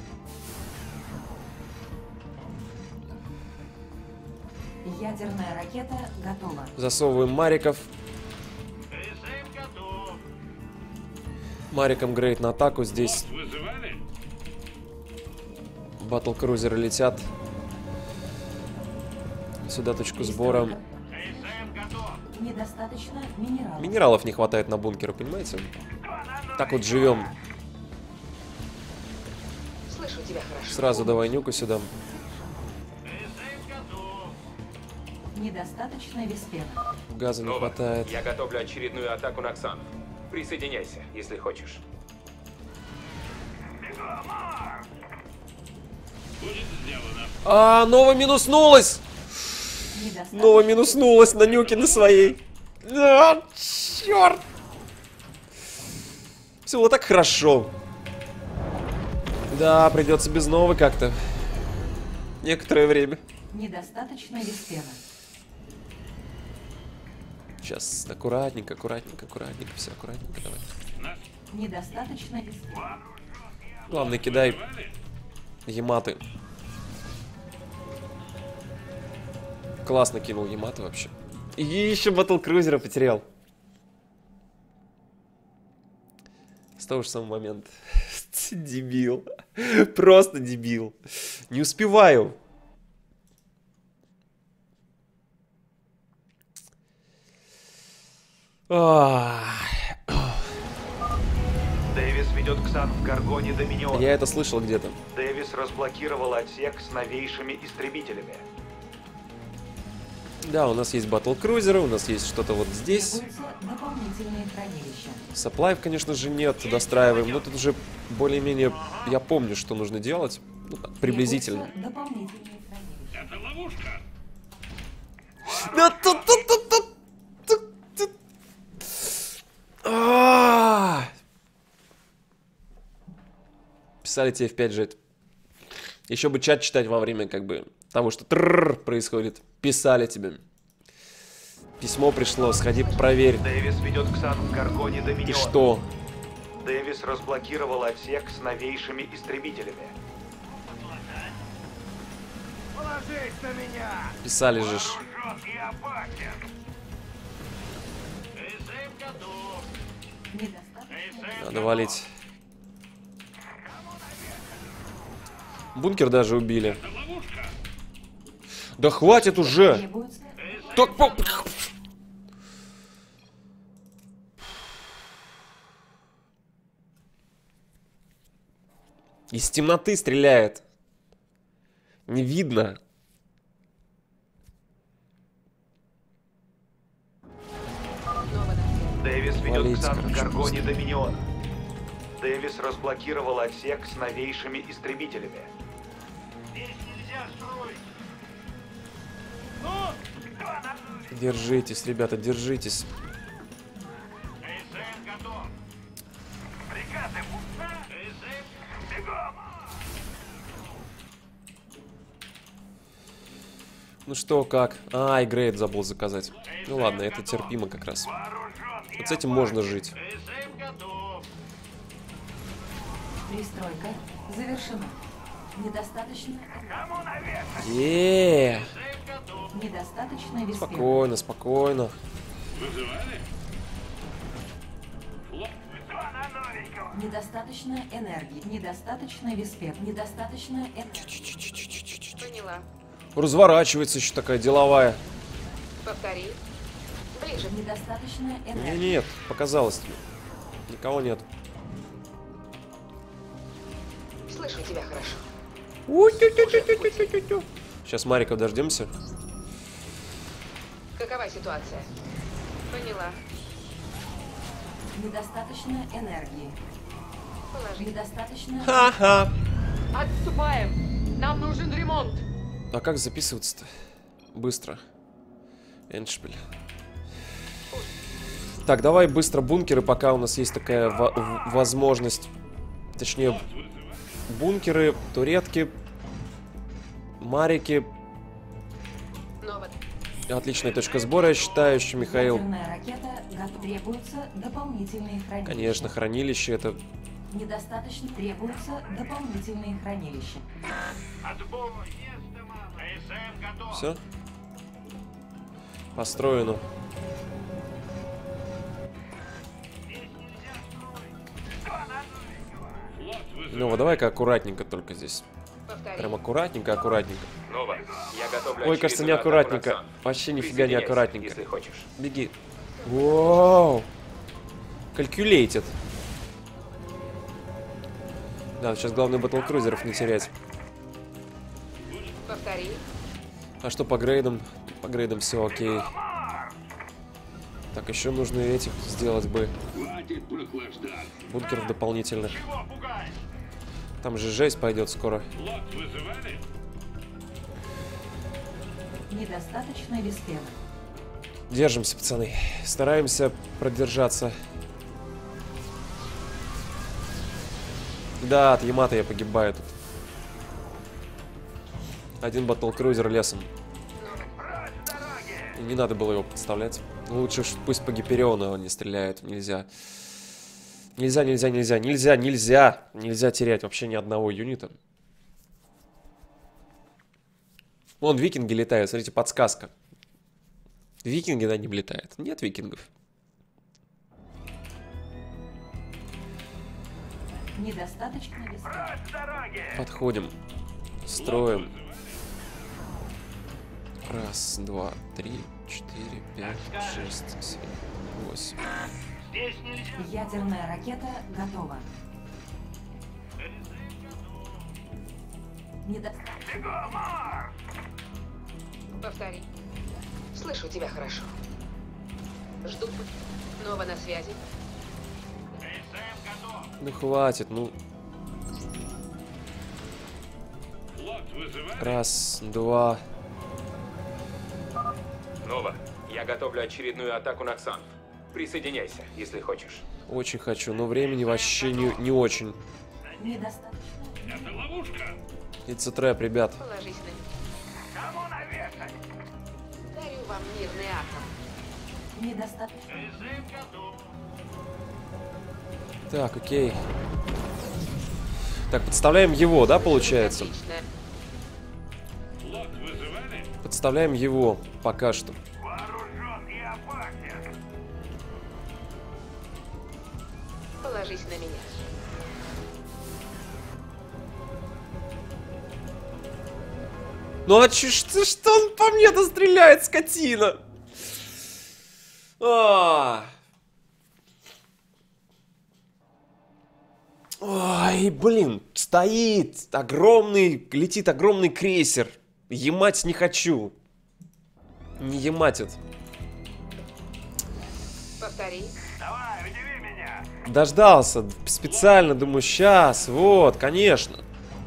Ядерная ракета готова. Засовываем мариков. Мариком грейд на атаку. Здесь батл-крузеры летят. Сюда точку сбора. Недостаточно минералов. Минералов не хватает на бункеры, понимаете? Так вот живем. Слышу тебя хорошо. Сразу давай нюку сюда. Недостаточно веспена. Газа не хватает. Я готовлю очередную атаку на Ксанов. Присоединяйся, если хочешь. А, Нова минуснулась! Нова минуснулась на нюке на своей. А, черт! Все было так хорошо. Да, придется без Новы как-то. Некоторое время. Недостаточно веспена. Сейчас аккуратненько, аккуратненько, аккуратненько. Все аккуратненько, давай. Недостаточно веспена. Главное, кидай Яматы. Классно кинул Яматы вообще. И еще батл-крузера потерял. С того же самого момента. Дебил. Просто дебил. Не успеваю. Дэвис ведет Ксан в Гаргоне Доминион. Я это слышал где-то. Дэвис разблокировал отсек с новейшими истребителями. Да, у нас есть батл-крузеры, у нас есть что-то вот здесь. Дополнительные хранилища. Саплаев, конечно же, нет, достраиваем. Но тут уже более-менее я помню, что нужно делать. Ну, так, приблизительно. Дополнительные хранилища. Это ловушка. Да тут. Писали тебе в 5 жить. Еще бы чат читать во время как бы того, что происходит. Писали тебе. Письмо пришло, сходи проверь. Дэвис ведет Ксан в Гаргоне Доминион. И что? Дэвис разблокировал отсек с новейшими истребителями. Положись на меня! Писали же. Вооружен и опасен. Надо валить. Бункер даже убили. Да хватит уже! Так, из темноты стреляет. Не видно. Дэвис ведет Ксан в Гаргоне Доминион. Дэвис разблокировал отсек с новейшими истребителями. Здесь нельзя строить. Держитесь, ребята, держитесь. КСМ готов. Приказы. КСМ бегом. Ну что, как? Ай, грейд забыл заказать. Ну ладно, это терпимо как раз. Вот с этим можно жить. Перестройка завершена. Недостаточно. Недостаточно веспена. Спокойно, спокойно. Недостаточно энергии. Недостаточно веспена. Недостаточно энергии. Поняла. Разворачивается еще такая деловая. Повтори. Ближе. Недостаточно энергии. Нет, показалось тебе. Никого нет. Слышу тебя хорошо. Сейчас Мариков дождемся. Какова ситуация? Поняла. Недостаточно энергии. Недостаточно... Ха-ха. Отступаем. Нам нужен ремонт. А как записываться-то? Быстро. Эндшпиль. Так, давай быстро бункеры, пока у нас есть такая возможность. Точнее, бункеры, туретки, марики. Отличная точка сбора, я считаю, еще Михаил. Ракета, требуются дополнительные хранилища. Конечно, хранилище это... Недостаточно, требуются дополнительные хранилища. Все? Построено. Нова, давай-ка аккуратненько только здесь. Прям аккуратненько, аккуратненько. Нова, я готовлю. Ой, кажется, не аккуратненько. Вообще нифига не аккуратненько. Если хочешь. Беги. Вау. Calculated. Да, сейчас главное батлкрузеров не терять. Повтори. А что по грейдам? По грейдам все окей. Так, еще нужно этих сделать бы. Бункеров дополнительных. Там же жесть пойдет скоро. Недостаточно веспена. Держимся, пацаны. Стараемся продержаться. Да, от Ямато я погибаю тут. Один батлкрузер лесом. И не надо было его подставлять. Лучше пусть по Гипериону он не стреляет. Нельзя. Нельзя, нельзя, нельзя, нельзя, нельзя. Нельзя терять вообще ни одного юнита. Вон викинги летают, смотрите, подсказка. Викинги на ним летают. Нет викингов. Недостаточно веспена. Подходим. Строим. Раз, два, три, 4, 5, 6, 7, 8. Ядерная ракета готова. Повтори. Слышу тебя хорошо. Жду. Нова на связи. Ну хватит, ну. Раз, два. Нова, я готовлю очередную атаку на Ксанф. Присоединяйся, если хочешь. Очень хочу, но времени вообще не очень. Недостаточно. Это ловушка. It's a trap, ребят. Положись на меня. Кому навешать? Дарю вам мирный атом. Недостаточно. Так, окей. Так, подставляем его, да, получается? Подставляем его пока что. Положись на меня. Ну а что он по мне-то стреляет, скотина? Ой, блин, стоит огромный, летит огромный крейсер. Ямать не хочу. Не яматит. Повтори. Давай, удиви меня. Дождался специально, думаю, сейчас, вот, конечно.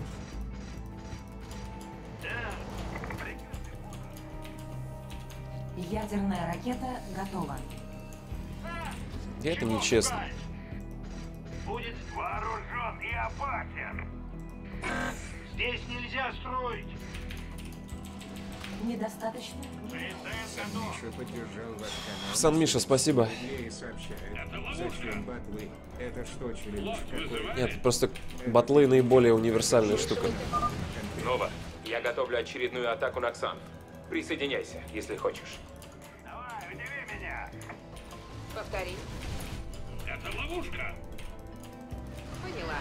Ядерная ракета готова. Это нечестно. Будет вооружен и опасен. Здесь нельзя строить. Недостаточно. Миша поддержал ваш канал. Сан Миша, спасибо. И сообщает, зачем батлы? Это что, челлендж какой? Нет, просто батлы наиболее универсальная штука. Нова, я готовлю очередную атаку на Ксанф. Присоединяйся, если хочешь. Давай, удиви меня. Повтори. Это ловушка. Поняла.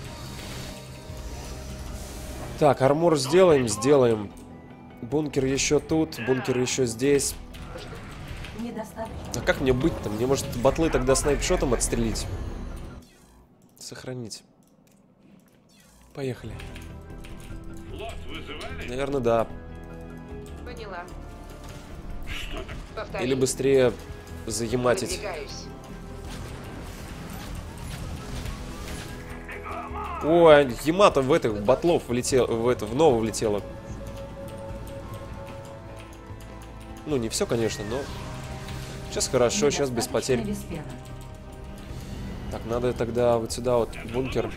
Так, армор сделаем, сделаем. Бункер еще тут, бункер еще здесь. Недостаточно. А как мне быть-то? Мне, может, батлы тогда снайпшотом отстрелить? Сохранить. Поехали. Флот вызывали? Наверное, да. Поняла. Что так? Повтори. Или быстрее заематить. Выдвигаюсь. Ой, Ямато в этих батлов влетел, в нового влетела. Ну, не все, конечно, но сейчас хорошо, сейчас без потерь. Так, надо тогда вот сюда вот бункер.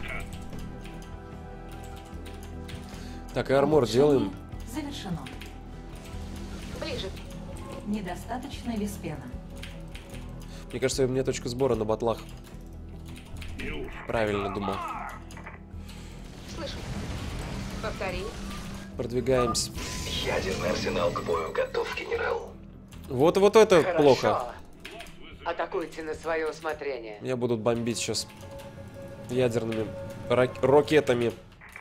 Так, и армор делаем. Завершено. Ближе. Недостаточно виспена. Мне кажется, у меня точка сбора на батлах. Правильно думал. Слышу. Повтори. Продвигаемся. Ядерный арсенал к бою готов, генерал. Вот это Хорошо. плохо. Атакуйте на свое усмотрение. Меня будут бомбить сейчас ядерными ракетами.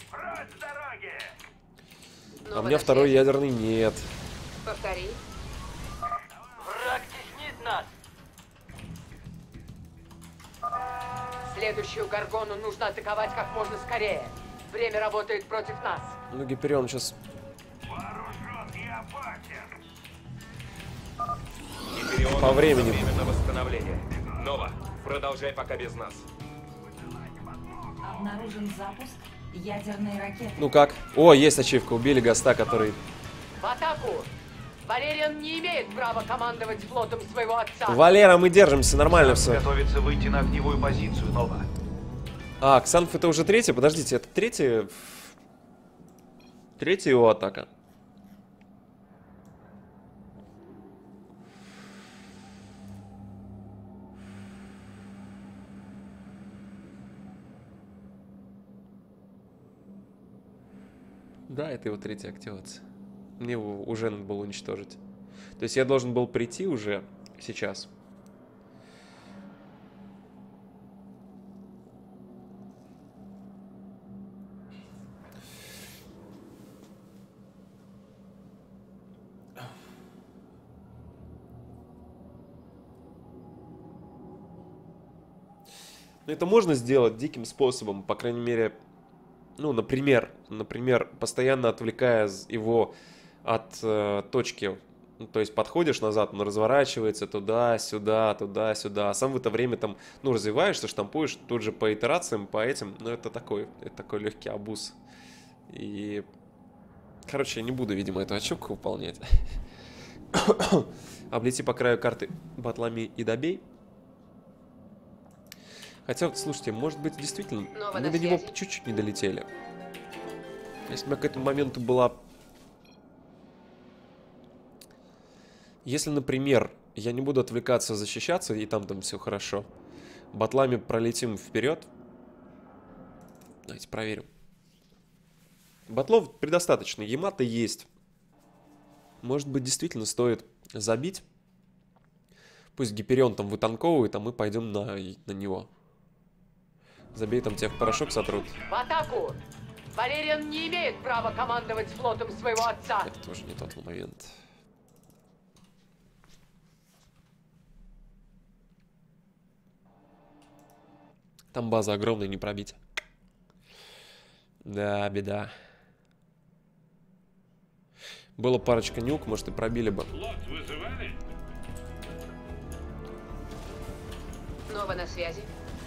А у меня второй ядерный нет. Повтори. Враг теснит нас. Следующую Гаргону нужно атаковать как можно скорее. Время работает против нас. Ну, Гиперион сейчас... Гиперион По времени. Время на восстановление. Нова, продолжай пока без нас. Обнаружен запуск ядерной ракеты. Ну как? О, есть ачивка. Убили Гаста, который... В атаку! Валериан не имеет права командовать флотом своего отца. Валера, мы держимся, нормально все. Готовится выйти на огневую позицию, Нова. А, Ксанф это уже третий? Подождите, это третий... Третья его атака. Да, это его третья активация. Мне его уже надо было уничтожить. То есть я должен был прийти уже сейчас. Но это можно сделать диким способом, по крайней мере, ну, например, постоянно отвлекая его от точки. Ну, то есть подходишь назад, он разворачивается туда-сюда, туда-сюда. А сам в это время там, ну, развиваешься, штампуешь тут же по итерациям, по этим. Ну, это такой легкий абуз. И, короче, я не буду, видимо, эту ачивку выполнять. Облети по краю карты батлами и добей. Хотя, слушайте, может быть, действительно, мы до него чуть-чуть не долетели. Если бы к этому моменту была... Если, например, я не буду отвлекаться, защищаться, и там все хорошо, батлами пролетим вперед. Давайте проверим. Батлов предостаточно, Ямато есть. Может быть, действительно стоит забить. Пусть Гиперион там вытанковывает, а мы пойдем на него. Забей, там тебя в порошок сотрут. В атаку! Валериан не имеет права командовать флотом своего отца. Это тоже не тот момент. Там база огромная, не пробить. Да, беда. Было парочка нюк, может, и пробили бы. Нова на связи.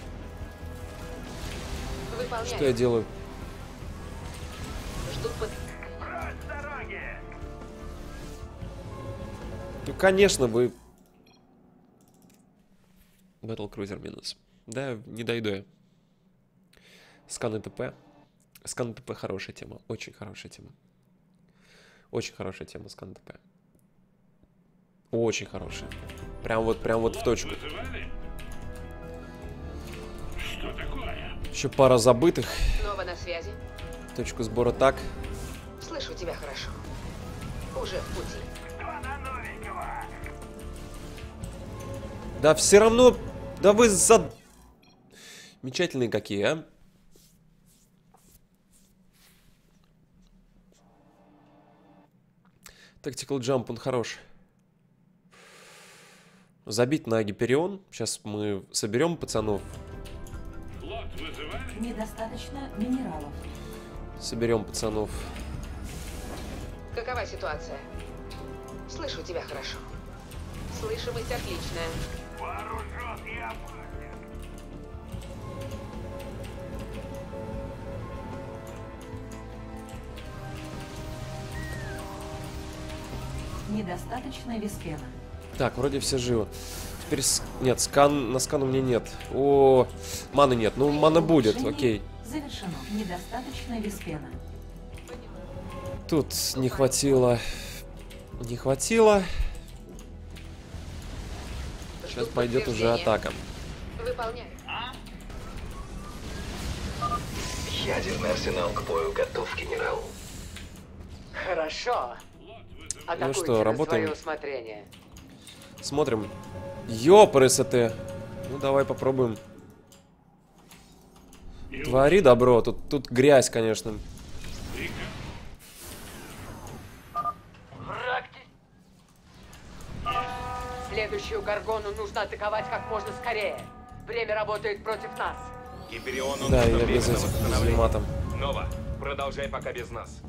Выполняю. Что я делаю? Ждут под... Ну, конечно, вы... Battlecruiser минус. Да, не дойду я. Скан ТП. Скан ТП хорошая тема. Очень хорошая тема. Очень хорошая тема скан ТП. Очень хорошая. Прям вот в точку. Что такое? Еще пара забытых. Нова на связи. Точку сбора так. Слышу тебя хорошо. Уже в пути. Да все равно... Да вы за... Замечательные какие, а? Tactical Jump, он хорош. Забить на Гиперион. Сейчас мы соберем пацанов. Недостаточно минералов. Соберем пацанов. Какова ситуация? Слышу тебя хорошо. Слышимость отличная. Вооружен и опасен. Недостаточно виспена. Так, вроде все живы. Теперь... Нет, скан... На скан у меня нет. О, маны нет. Ну, мана будет, окей. Завершено. Недостаточно виспена. Тут не хватило. Не хватило. Сейчас пойдет уже атака. Выполняю. Ядерный арсенал к бою готов, генерал. Хорошо. Ну что, работаем. Свое усмотрение. Смотрим. Ёпрст. Ну, давай попробуем. Твори добро. Тут грязь, конечно. Следующую Гаргону нужно атаковать как можно скорее. Время работает против нас. Гипериону Да, нужно я время без на этих, без восстановление. матом. Нова, продолжай пока без нас.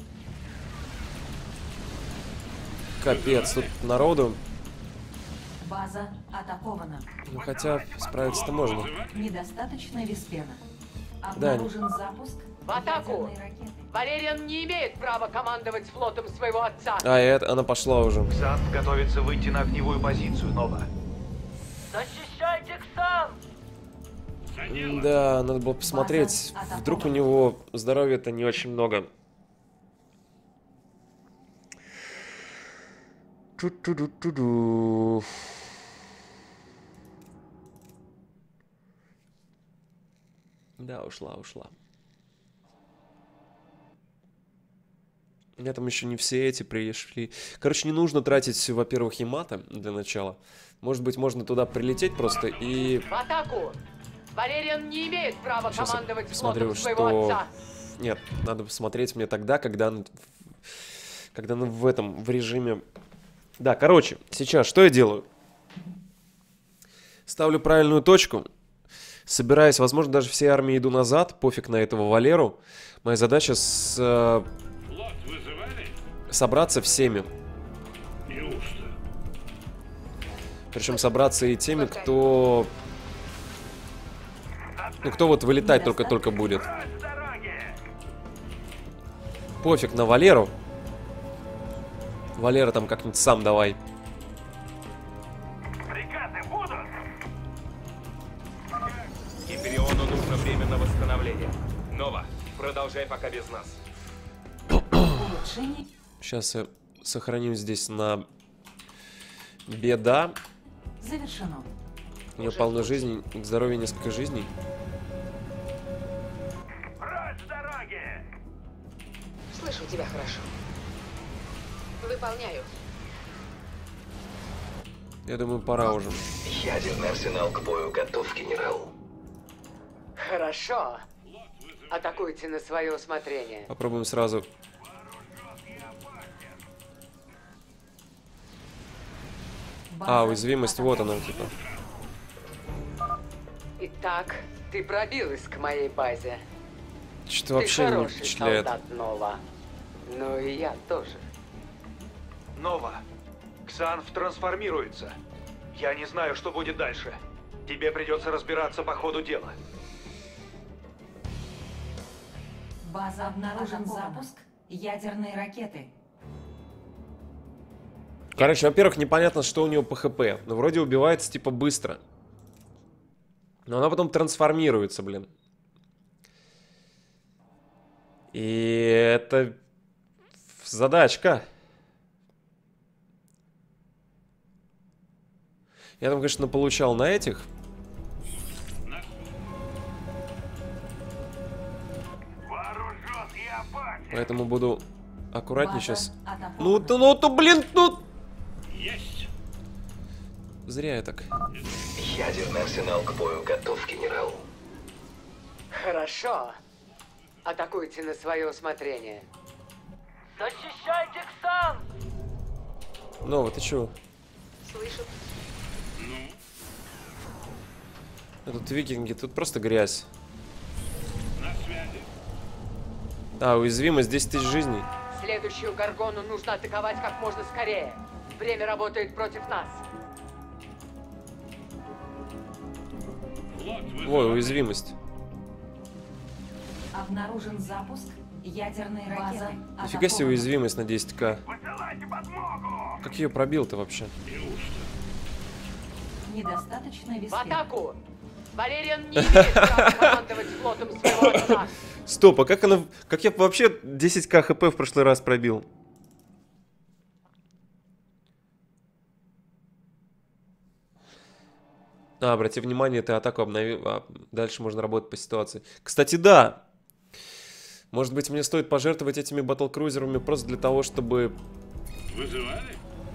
Капец, тут народу. База атакована. Ну, хотя справиться-то можно. Недостаточно виспена. Да. Обнаружен запуск. В атаку! ядерной ракеты. Валериан не имеет права командовать флотом своего отца. А, это она пошла уже. Ксант готовится выйти на огневую позицию, Нова. Защищайте Ксан! Да, надо было посмотреть. Вдруг у него здоровья-то не очень много. Ту-ту-ду-ту-ду. Да, ушла. У меня там еще не все эти пришли. Короче, не нужно тратить, во-первых, Ямато для начала. Может быть, можно туда прилететь просто и... В атаку! Валериан не имеет права Сейчас командовать я посмотрю, флотом своего что... отца. Нет, надо посмотреть мне тогда, когда в этом, в режиме... Да, короче, сейчас что я делаю? Ставлю правильную точку. Собираюсь, возможно, даже всей армией иду назад. Пофиг на этого Валеру. Моя задача собраться всеми. Причем собраться и теми, кто... Ну, кто вот вылетать только будет. Пофиг на Валеру. Валера там как-нибудь сам давай. Приказы будут? Гипериону нужно время на восстановление. Нова, продолжай пока без нас. Улучшение. Сейчас я сохраню здесь на беда. Завершено. У нее полно жизней, к здоровью несколько жизней. Прочь с дороги! Слышу тебя хорошо. Выполняю. Я думаю, пора уже. Ядерный арсенал к бою готов, генерал. Хорошо. Атакуйте на свое усмотрение. Попробуем сразу. А, уязвимость, вот она, типа. Итак, ты пробилась к моей базе. Что вообще не хороший впечатляет. солдат, Нова. Ну и я тоже. Нова, Ксанф трансформируется. Я не знаю, что будет дальше. Тебе придется разбираться по ходу дела. База обнаружен запуск ядерной ракеты. Короче, во-первых, непонятно, что у нее по ХП. Но вроде убивается, типа, быстро. Но она потом трансформируется, блин. И это задачка. Я там, конечно, получал на этих. Поэтому буду аккуратнее сейчас. Ну, блин, ну... Есть. Зря я так. Ядерный арсенал к бою готов, генерал. Хорошо. Атакуйте на свое усмотрение. Защищайте Ксан! Ну, вот ты чё? Слышу. Тут викинги, тут просто грязь. На связи. Да, уязвимость 10 тысяч жизней. Следующую Гаргону нужно атаковать как можно скорее. Время работает против нас. Ой, уязвимость. Обнаружен запуск ядерной ракеты. Нифига себе уязвимость на 10к. Как ее пробил-то вообще? Недостаточно В весьма. атаку! Валериан не имеет права командовать флотом своего отца. Стоп, а как она... Как я вообще 10к хп в прошлый раз пробил? Обрати внимание, ты атаку обновил, а дальше можно работать по ситуации. Кстати, да! Может быть, мне стоит пожертвовать этими батл-крузерами просто для того, чтобы... Вызывали?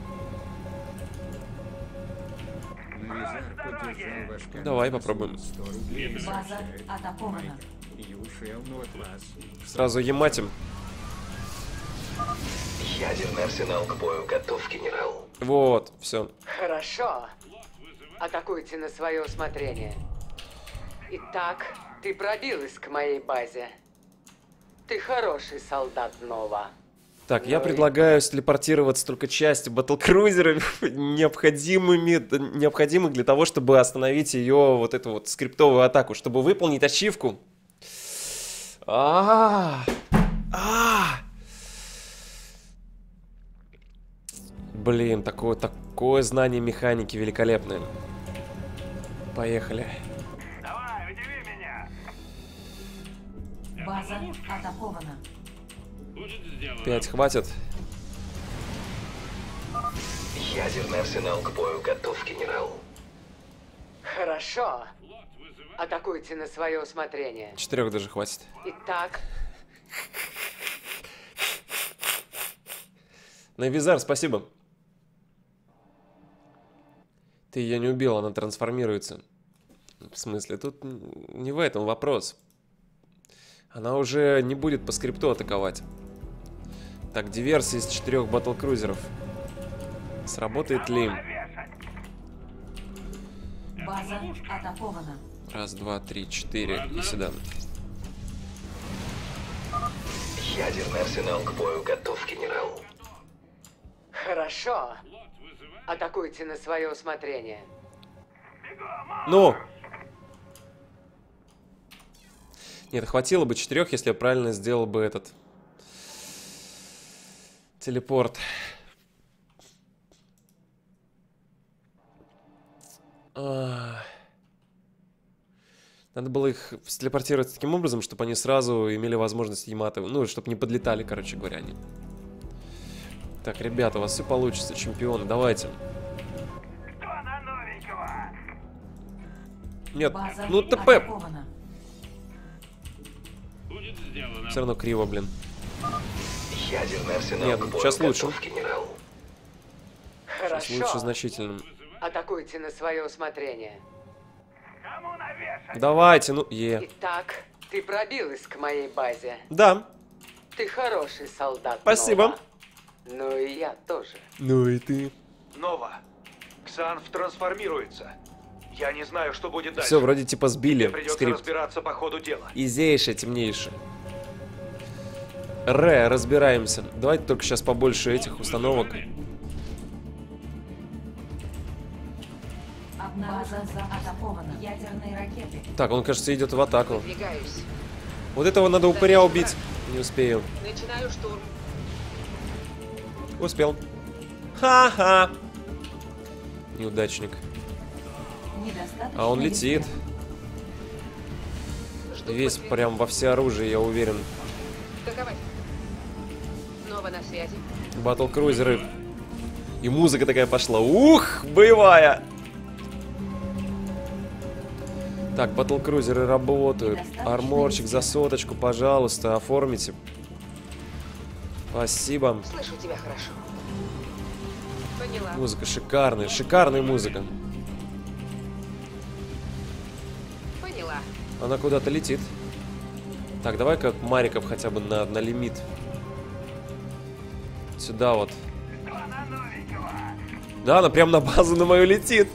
Давай попробуем. База атакована. Сразу ематим. Ядерный арсенал к бою готов, генерал. Вот, все. Хорошо. Атакуйте на свое усмотрение. Итак, ты пробилась к моей базе. Ты хороший солдат, Нова. Так, я предлагаю телепортироваться только части батлкрузеров, необходимых для того, чтобы остановить ее вот эту вот скриптовую атаку, чтобы выполнить ачивку. Блин, такое знание механики великолепное. Поехали. Давай, удиви меня. База атакована. 5 хватит. Ядерный арсенал к бою готов, генерал. Хорошо. Атакуйте на свое усмотрение. 4 даже хватит. Итак, Навизар, спасибо. Ты ее не убил, она трансформируется. В смысле, тут не в этом вопрос. Она уже не будет по скрипту атаковать. Так, диверсия из 4 батлкрузеров. Сработает ли? База атакована. 1, 2, 3, 4 и сюда. Ядерный арсенал к бою готов, генерал. хорошо. Атакуйте на свое усмотрение. Ну! Нет, хватило бы 4, если я правильно сделал бы этот телепорт. Надо было их телепортировать таким образом, чтобы они сразу имели возможность Ямато. Ну, чтобы не подлетали, короче говоря, они. Так, ребята, у вас все получится, чемпионы, давайте. Нет, ну ТП. Все равно криво, блин. Нет, сейчас лучше. Хорошо. Сейчас лучше значительно. Атакуйте на свое усмотрение. Давайте, ну, Итак, ты пробилась к моей базе. Да. Ты хороший солдат. Спасибо. Нова. Ну и я тоже. Ну и ты. Нова, Ксанф трансформируется. Я не знаю, что будет дальше. Все, вроде типа сбили Придется скрипт. разбираться по ходу дела. Изейшее, темнейшее. Разбираемся. Давайте только сейчас побольше этих установок. База атакована. Ядерные ракеты. Так, он, кажется, идет в атаку. Выдвигаюсь. Вот этого надо упыря убить. Не успею. Начинаю штурм. Успел. Ха-ха. Неудачник. А он летит. Весь прям во всеоружии, я уверен. Атаковать. Снова на связи. Батл-крузеры. И музыка такая пошла. Ух, боевая. Так, батл-крузеры работают. Арморчик за 100, пожалуйста, оформите. Спасибо. Слышу тебя хорошо. Поняла. Музыка шикарная, шикарная музыка. Поняла. Она куда-то летит. Так, давай-ка Мариков хотя бы на лимит. Сюда вот. Да, она прям на базу на мою летит.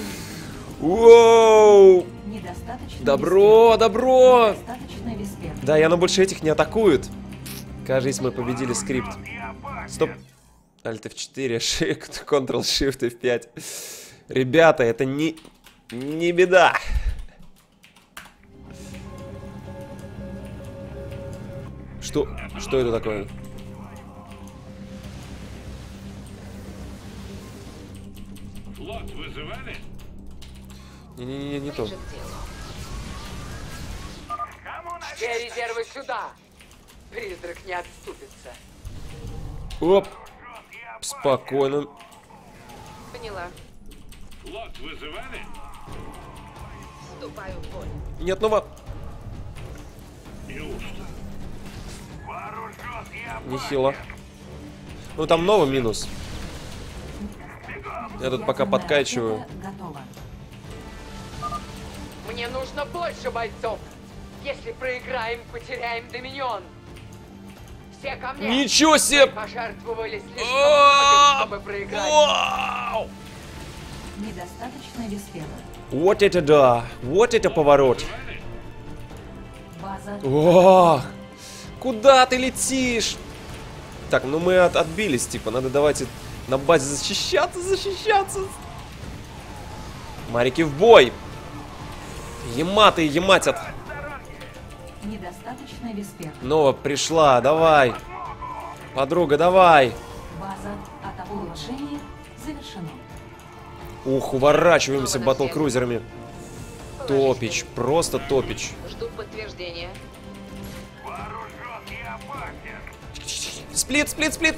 Воу! Недостаточно Добро, добро! Недостаточно веспер. Да, и она больше этих не атакует. Кажись, мы победили скрипт. Стоп. Alt F4, Ctrl-Shift F5. Ребята, это не беда. Что это такое? Флот вызывали? Не то. Все резервы сюда. Призрак не отступится. Оп. Спокойно. Поняла. Флот вызывали? Вступаю в бой. Нет, Нова. Неужто? Нехило. Ну там Нова минус. Я тут пока подкачиваю. Мне нужно больше бойцов. Если проиграем, потеряем Доминион. Все ко мне. Ничего себе! Мы пожертвовали слишком многим, чтобы проиграть. Недостаточно весфера. Вот это да! Вот это поворот! База. Ох! Куда ты летишь? Так, ну мы отбились, типа, надо давайте на базе защищаться. Марики в бой! Яматы яматят. Недостаточно весфера. Нова пришла, давай. Подруга, давай. База атаку. Улучшение завершено. Ух, уворачиваемся батл-крузерами. Топич, просто топич. Жду подтверждения. Сплит.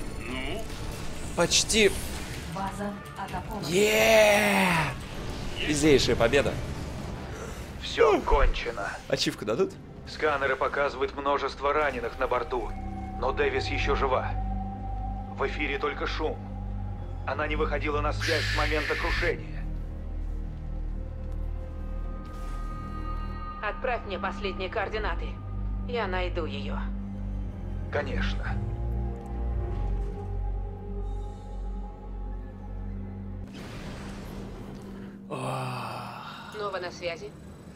Почти. База атакована. Пиздейшая победа. Все кончено. Ачивку дадут? Сканеры показывают множество раненых на борту, но Дэвис еще жива. В эфире только шум. Она не выходила на связь с момента крушения. Отправь мне последние координаты. Я найду ее. Конечно. Нова на связи.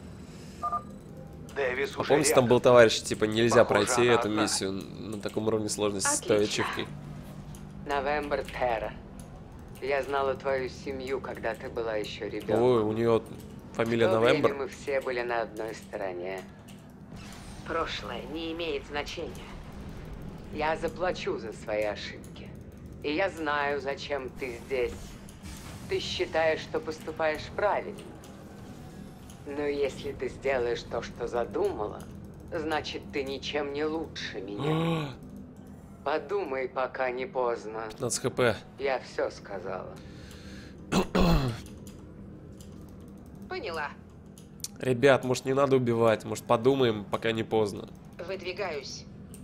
Дэвис А уже помните, рядом. там был товарищ, типа, нельзя Похоже, пройти она эту одна. миссию на таком уровне сложности с той ачивкой. Новембер Терра. Я знала твою семью, когда ты была еще ребенком. Ой, у нее фамилия В то время Новембер. мы все были на одной стороне. Прошлое не имеет значения. Я заплачу за свои ошибки. И я знаю, зачем ты здесь. Ты считаешь, что поступаешь правильно. Но если ты сделаешь то, что задумала, значит, ты ничем не лучше меня. Подумай, пока не поздно. 15 хп. Я все сказала. Поняла. Ребят, может, не надо убивать, может, подумаем, пока не поздно. Выдвигаюсь.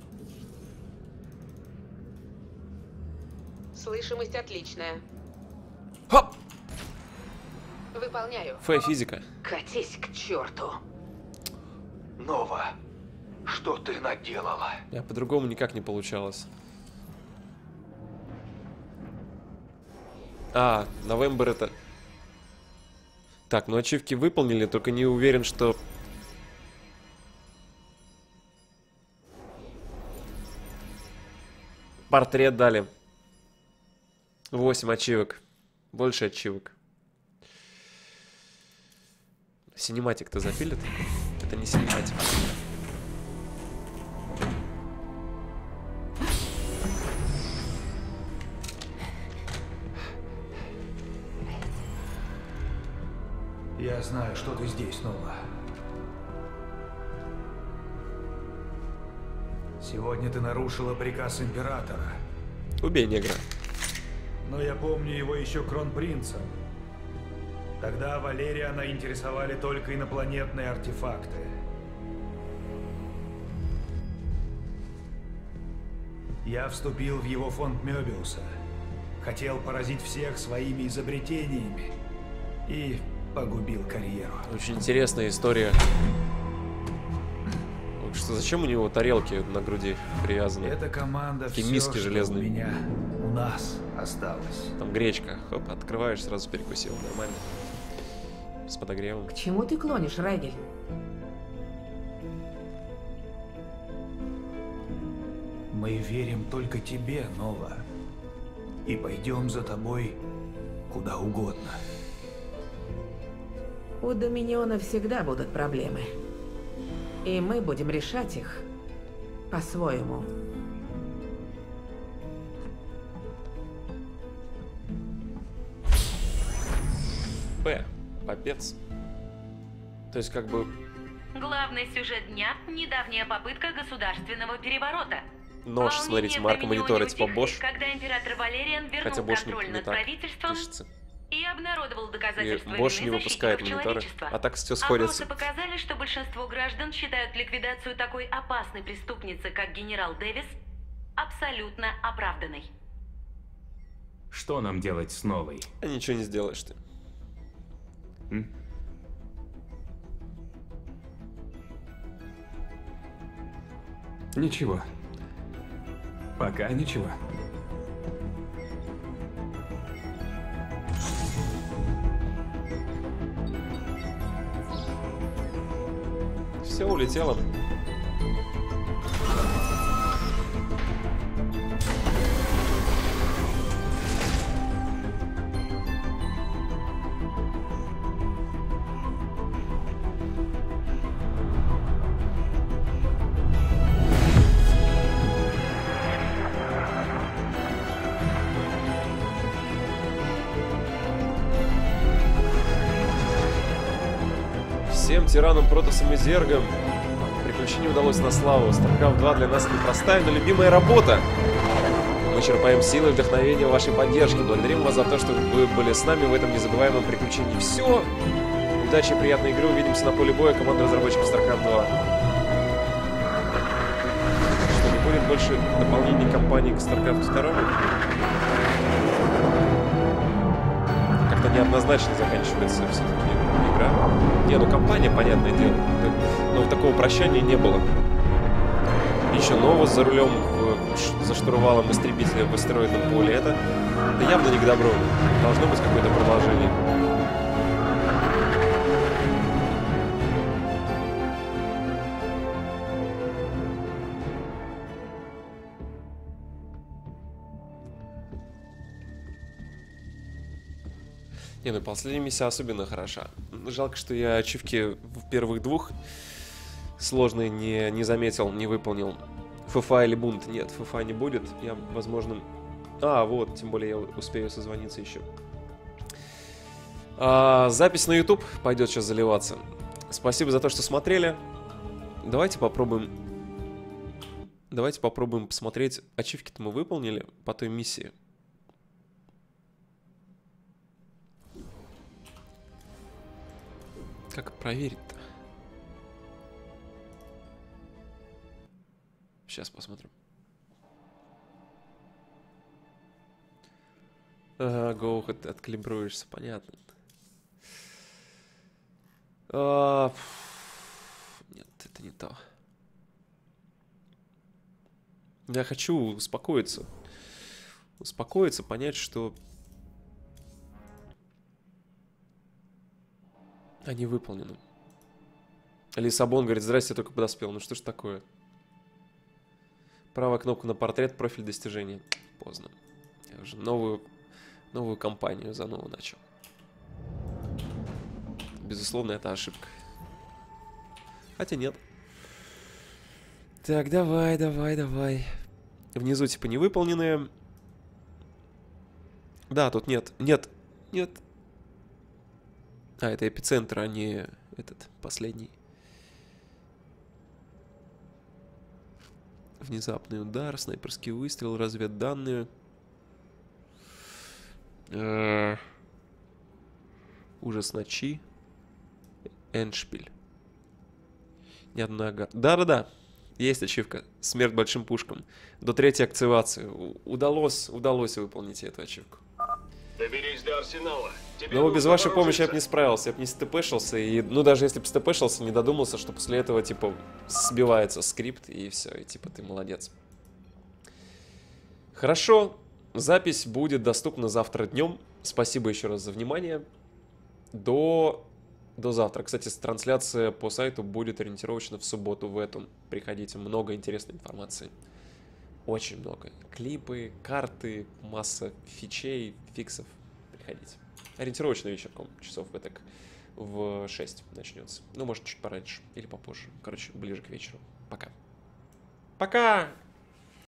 Слышимость отличная. Хоп! Выполняю. Физика. Катись к черту. Нова, что ты наделала? Я по-другому никак не получалось. А, Новембер это... Так, ну ачивки выполнили, только не уверен, что... Портрет дали. 8 ачивок. Больше ачивок. Синематик-то запилит? Это не синематик. Я знаю, что ты здесь, Нова. Сегодня ты нарушила приказ Императора. Убей негра. Но я помню его еще кронпринцем. Тогда Валериана интересовали только инопланетные артефакты. Я вступил в его фонд Мёбиуса. Хотел поразить всех своими изобретениями. И погубил карьеру. Очень интересная история. Вот что, зачем у него тарелки на груди привязаны? Эта команда такие все, миски что железные. у меня, у нас осталось. Там гречка. Хоп, открываешь, сразу перекусил. Нормально. С подогревом. К чему ты клонишь, Мы верим только тебе, Нова. И пойдем за тобой куда угодно. У Доминиона всегда будут проблемы. И мы будем решать их по-своему. Попец. То есть как бы... Главный сюжет дня – недавняя попытка государственного переворота. Нож, смотрите, марка монитора типа Bosch. Когда император Валериан вернул контроль над правительством и обнародовал доказательства вины Bosch не выпускает защитников мониторы. человечества. А так все сходится. Опросы показали, что большинство граждан считают ликвидацию такой опасной преступницы, как генерал Дэвис, абсолютно оправданной. Что нам делать с Новой? А ничего не сделаешь ты. Ничего. Пока ничего. Все улетело. Всем тиранам, Протоссам и Зергам приключение удалось на славу. StarCraft 2 для нас непростая, но любимая работа. Мы черпаем силы и вдохновение вашей поддержки. Благодарим вас за то, что вы были с нами в этом незабываемом приключении. Все. Удачи и приятной игры. Увидимся на поле боя. Команда разработчиков StarCraft 2. Что, не будет больше дополнений кампании к StarCraft 2? Как-то неоднозначно заканчивается все-таки игра. Не, ну компания, понятное дело. Но вот такого прощания не было. Еще Нова за рулем, за штурвалом истребителя в астероидном поле. Это явно не к добру. Должно быть какое-то продолжение. Не, ну последняя миссия особенно хороша. Жалко, что я ачивки в первых двух сложные не заметил, не выполнил. ФФА или бунт? Нет, ФФА не будет. Я, возможно... А, вот, тем более я успею созвониться еще. Запись на YouTube пойдет сейчас заливаться. Спасибо за то, что смотрели. Давайте попробуем посмотреть. Ачивки-то мы выполнили по той миссии. Как проверить-то? Сейчас посмотрим. Ага, Go, откалибруешься, понятно. Нет, это не то. Я хочу успокоиться. Успокоиться, понять, что... Они выполнены. Лиссабон говорит, здрасте, я только подоспел. Ну что ж такое? Правая кнопка на портрет, профиль достижения. Поздно. Я уже новую кампанию заново начал. Безусловно, это ошибка. Хотя нет. Так, давай. Внизу типа невыполненные. Да, тут нет. А, это эпицентр, а не этот последний. Внезапный удар, снайперский выстрел, разведданные. Ужас ночи. Эндшпиль. Ни одна... Да. Есть ачивка. Смерть большим пушкам. До 3-й активации. Удалось выполнить эту ачивку. Доберись до арсенала. Но без вашей помощи я бы не справился, я бы не стпшился, и, ну, даже если бы стпшился, не додумался, что после этого, типа, сбивается скрипт, и все, и, типа, ты молодец. Хорошо, запись будет доступна завтра днем. Спасибо еще раз за внимание. До завтра. Кстати, трансляция по сайту будет ориентировочно в субботу в эту. Приходите, много интересной информации. Очень много. Клипы, карты, масса фичей, фиксов. Приходите. Ориентировочно вечерком, часов так в 6 начнется. Ну, может, чуть пораньше или попозже. Короче, ближе к вечеру. Пока. Пока!